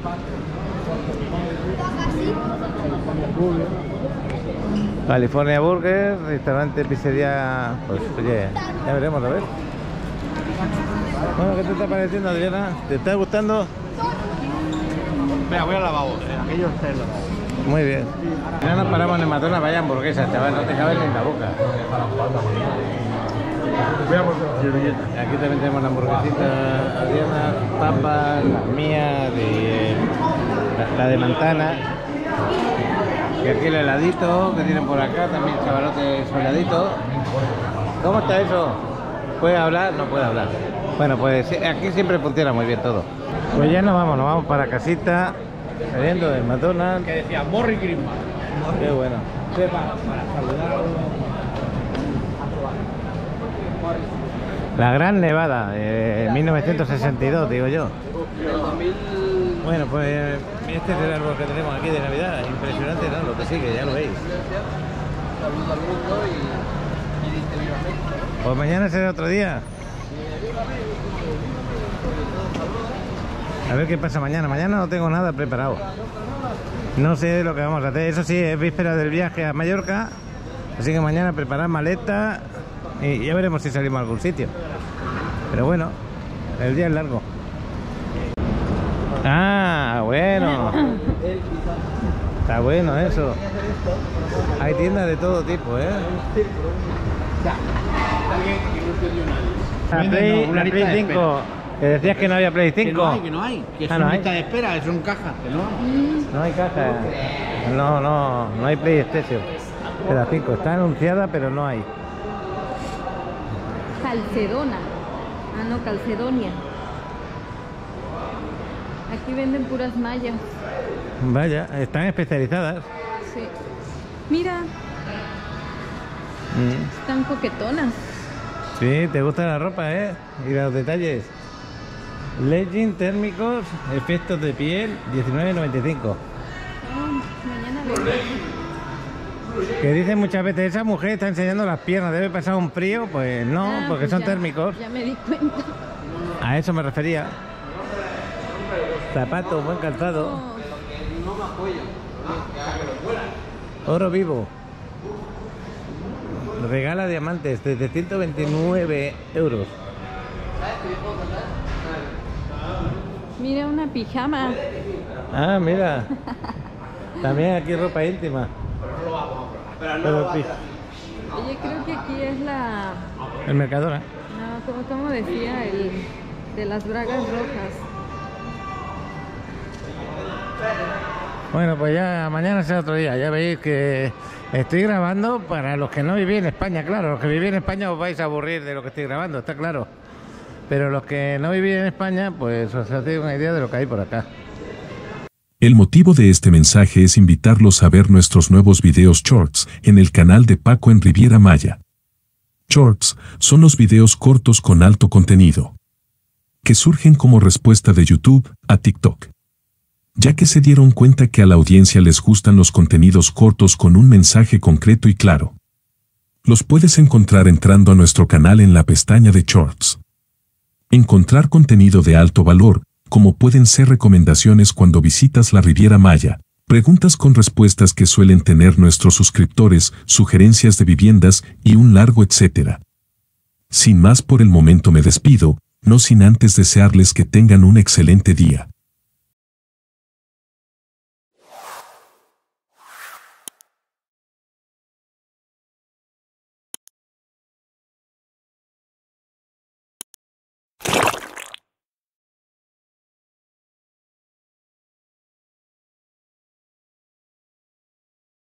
California Burger, restaurante, pizzería. Pues oye, ya veremos a ver. Bueno, ¿qué te está pareciendo, Adriana? ¿Te está gustando? Venga, voy al lavabo. Aquello está en el lavabo. Muy bien. Ya nos paramos en el McDonald's, vaya hamburguesas, chaval, no te caben ni en la boca. Aquí también tenemos la hamburguesita, Adriana, papas, las mías, de, la, la de manzana. Y aquí el heladito que tienen por acá, también chavalote su heladito. ¿Cómo está eso? ¿Puede hablar? No puede hablar. Bueno, pues aquí siempre funciona muy bien todo. Pues ya nos vamos, nos vamos para casita, saliendo del McDonald's. Que decía Morri Christmas. Qué bueno. Para, para saludar. La Gran Nevada, eh, mil novecientos sesenta y dos, digo yo. Bueno, pues este es el árbol que tenemos aquí de Navidad. Impresionante, ¿no? Lo que sigue, ya lo veis. Pues mañana será otro día. A ver qué pasa mañana. Mañana no tengo nada preparado. No sé lo que vamos a hacer. Eso sí, es víspera del viaje a Mallorca. Así que mañana preparar maleta y ya veremos si salimos a algún sitio. Pero bueno, el día es largo. Ah, bueno. Está bueno eso. Hay tiendas de todo tipo, ¿eh? La Play, la Play cinco. Que decías que no había Play cinco. Que no hay, que no hay. Que es ah, una no lista hay. de espera, es un caja. Que no. No hay caja. No, no, no hay PlayStation. De la cinco. Está anunciada, pero no hay. Calcedona. Ah, no, Calcedonia. Aquí venden puras mallas. Vaya, están especializadas. Sí. Mira, Mm. están coquetonas. Sí, te gusta la ropa, ¿eh? Y los detalles. Leggings térmicos, efectos de piel, diecinueve noventa y cinco. Oh, mañana vengo. Que dicen muchas veces, esa mujer está enseñando las piernas, debe pasar un frío. Pues no, Ah, porque pues son ya- térmicos. Ya me di cuenta. A eso me refería. Zapatos, buen calzado. Oro vivo. Regala diamantes desde ciento veintinueve euros. Mira una pijama. Ah, mira. También aquí ropa íntima. Pero pi- Oye, creo que aquí es la... el Mercadona. No, como, como decía, el de las bragas rojas. Bueno, pues ya mañana será otro día. Ya veis que estoy grabando para los que no vivís en España, claro. Los que vivís en España os vais a aburrir de lo que estoy grabando, está claro. Pero los que no vivís en España, pues os hacéis una idea de lo que hay por acá. El motivo de este mensaje es invitarlos a ver nuestros nuevos videos shorts en el canal de Paco en Riviera Maya. Shorts son los videos cortos con alto contenido, que surgen como respuesta de YouTube a TikTok, ya que se dieron cuenta que a la audiencia les gustan los contenidos cortos con un mensaje concreto y claro. Los puedes encontrar entrando a nuestro canal en la pestaña de Shorts. Encontrar contenido de alto valor, como pueden ser recomendaciones cuando visitas la Riviera Maya, preguntas con respuestas que suelen tener nuestros suscriptores, sugerencias de viviendas y un largo etcétera. Sin más por el momento me despido, no sin antes desearles que tengan un excelente día.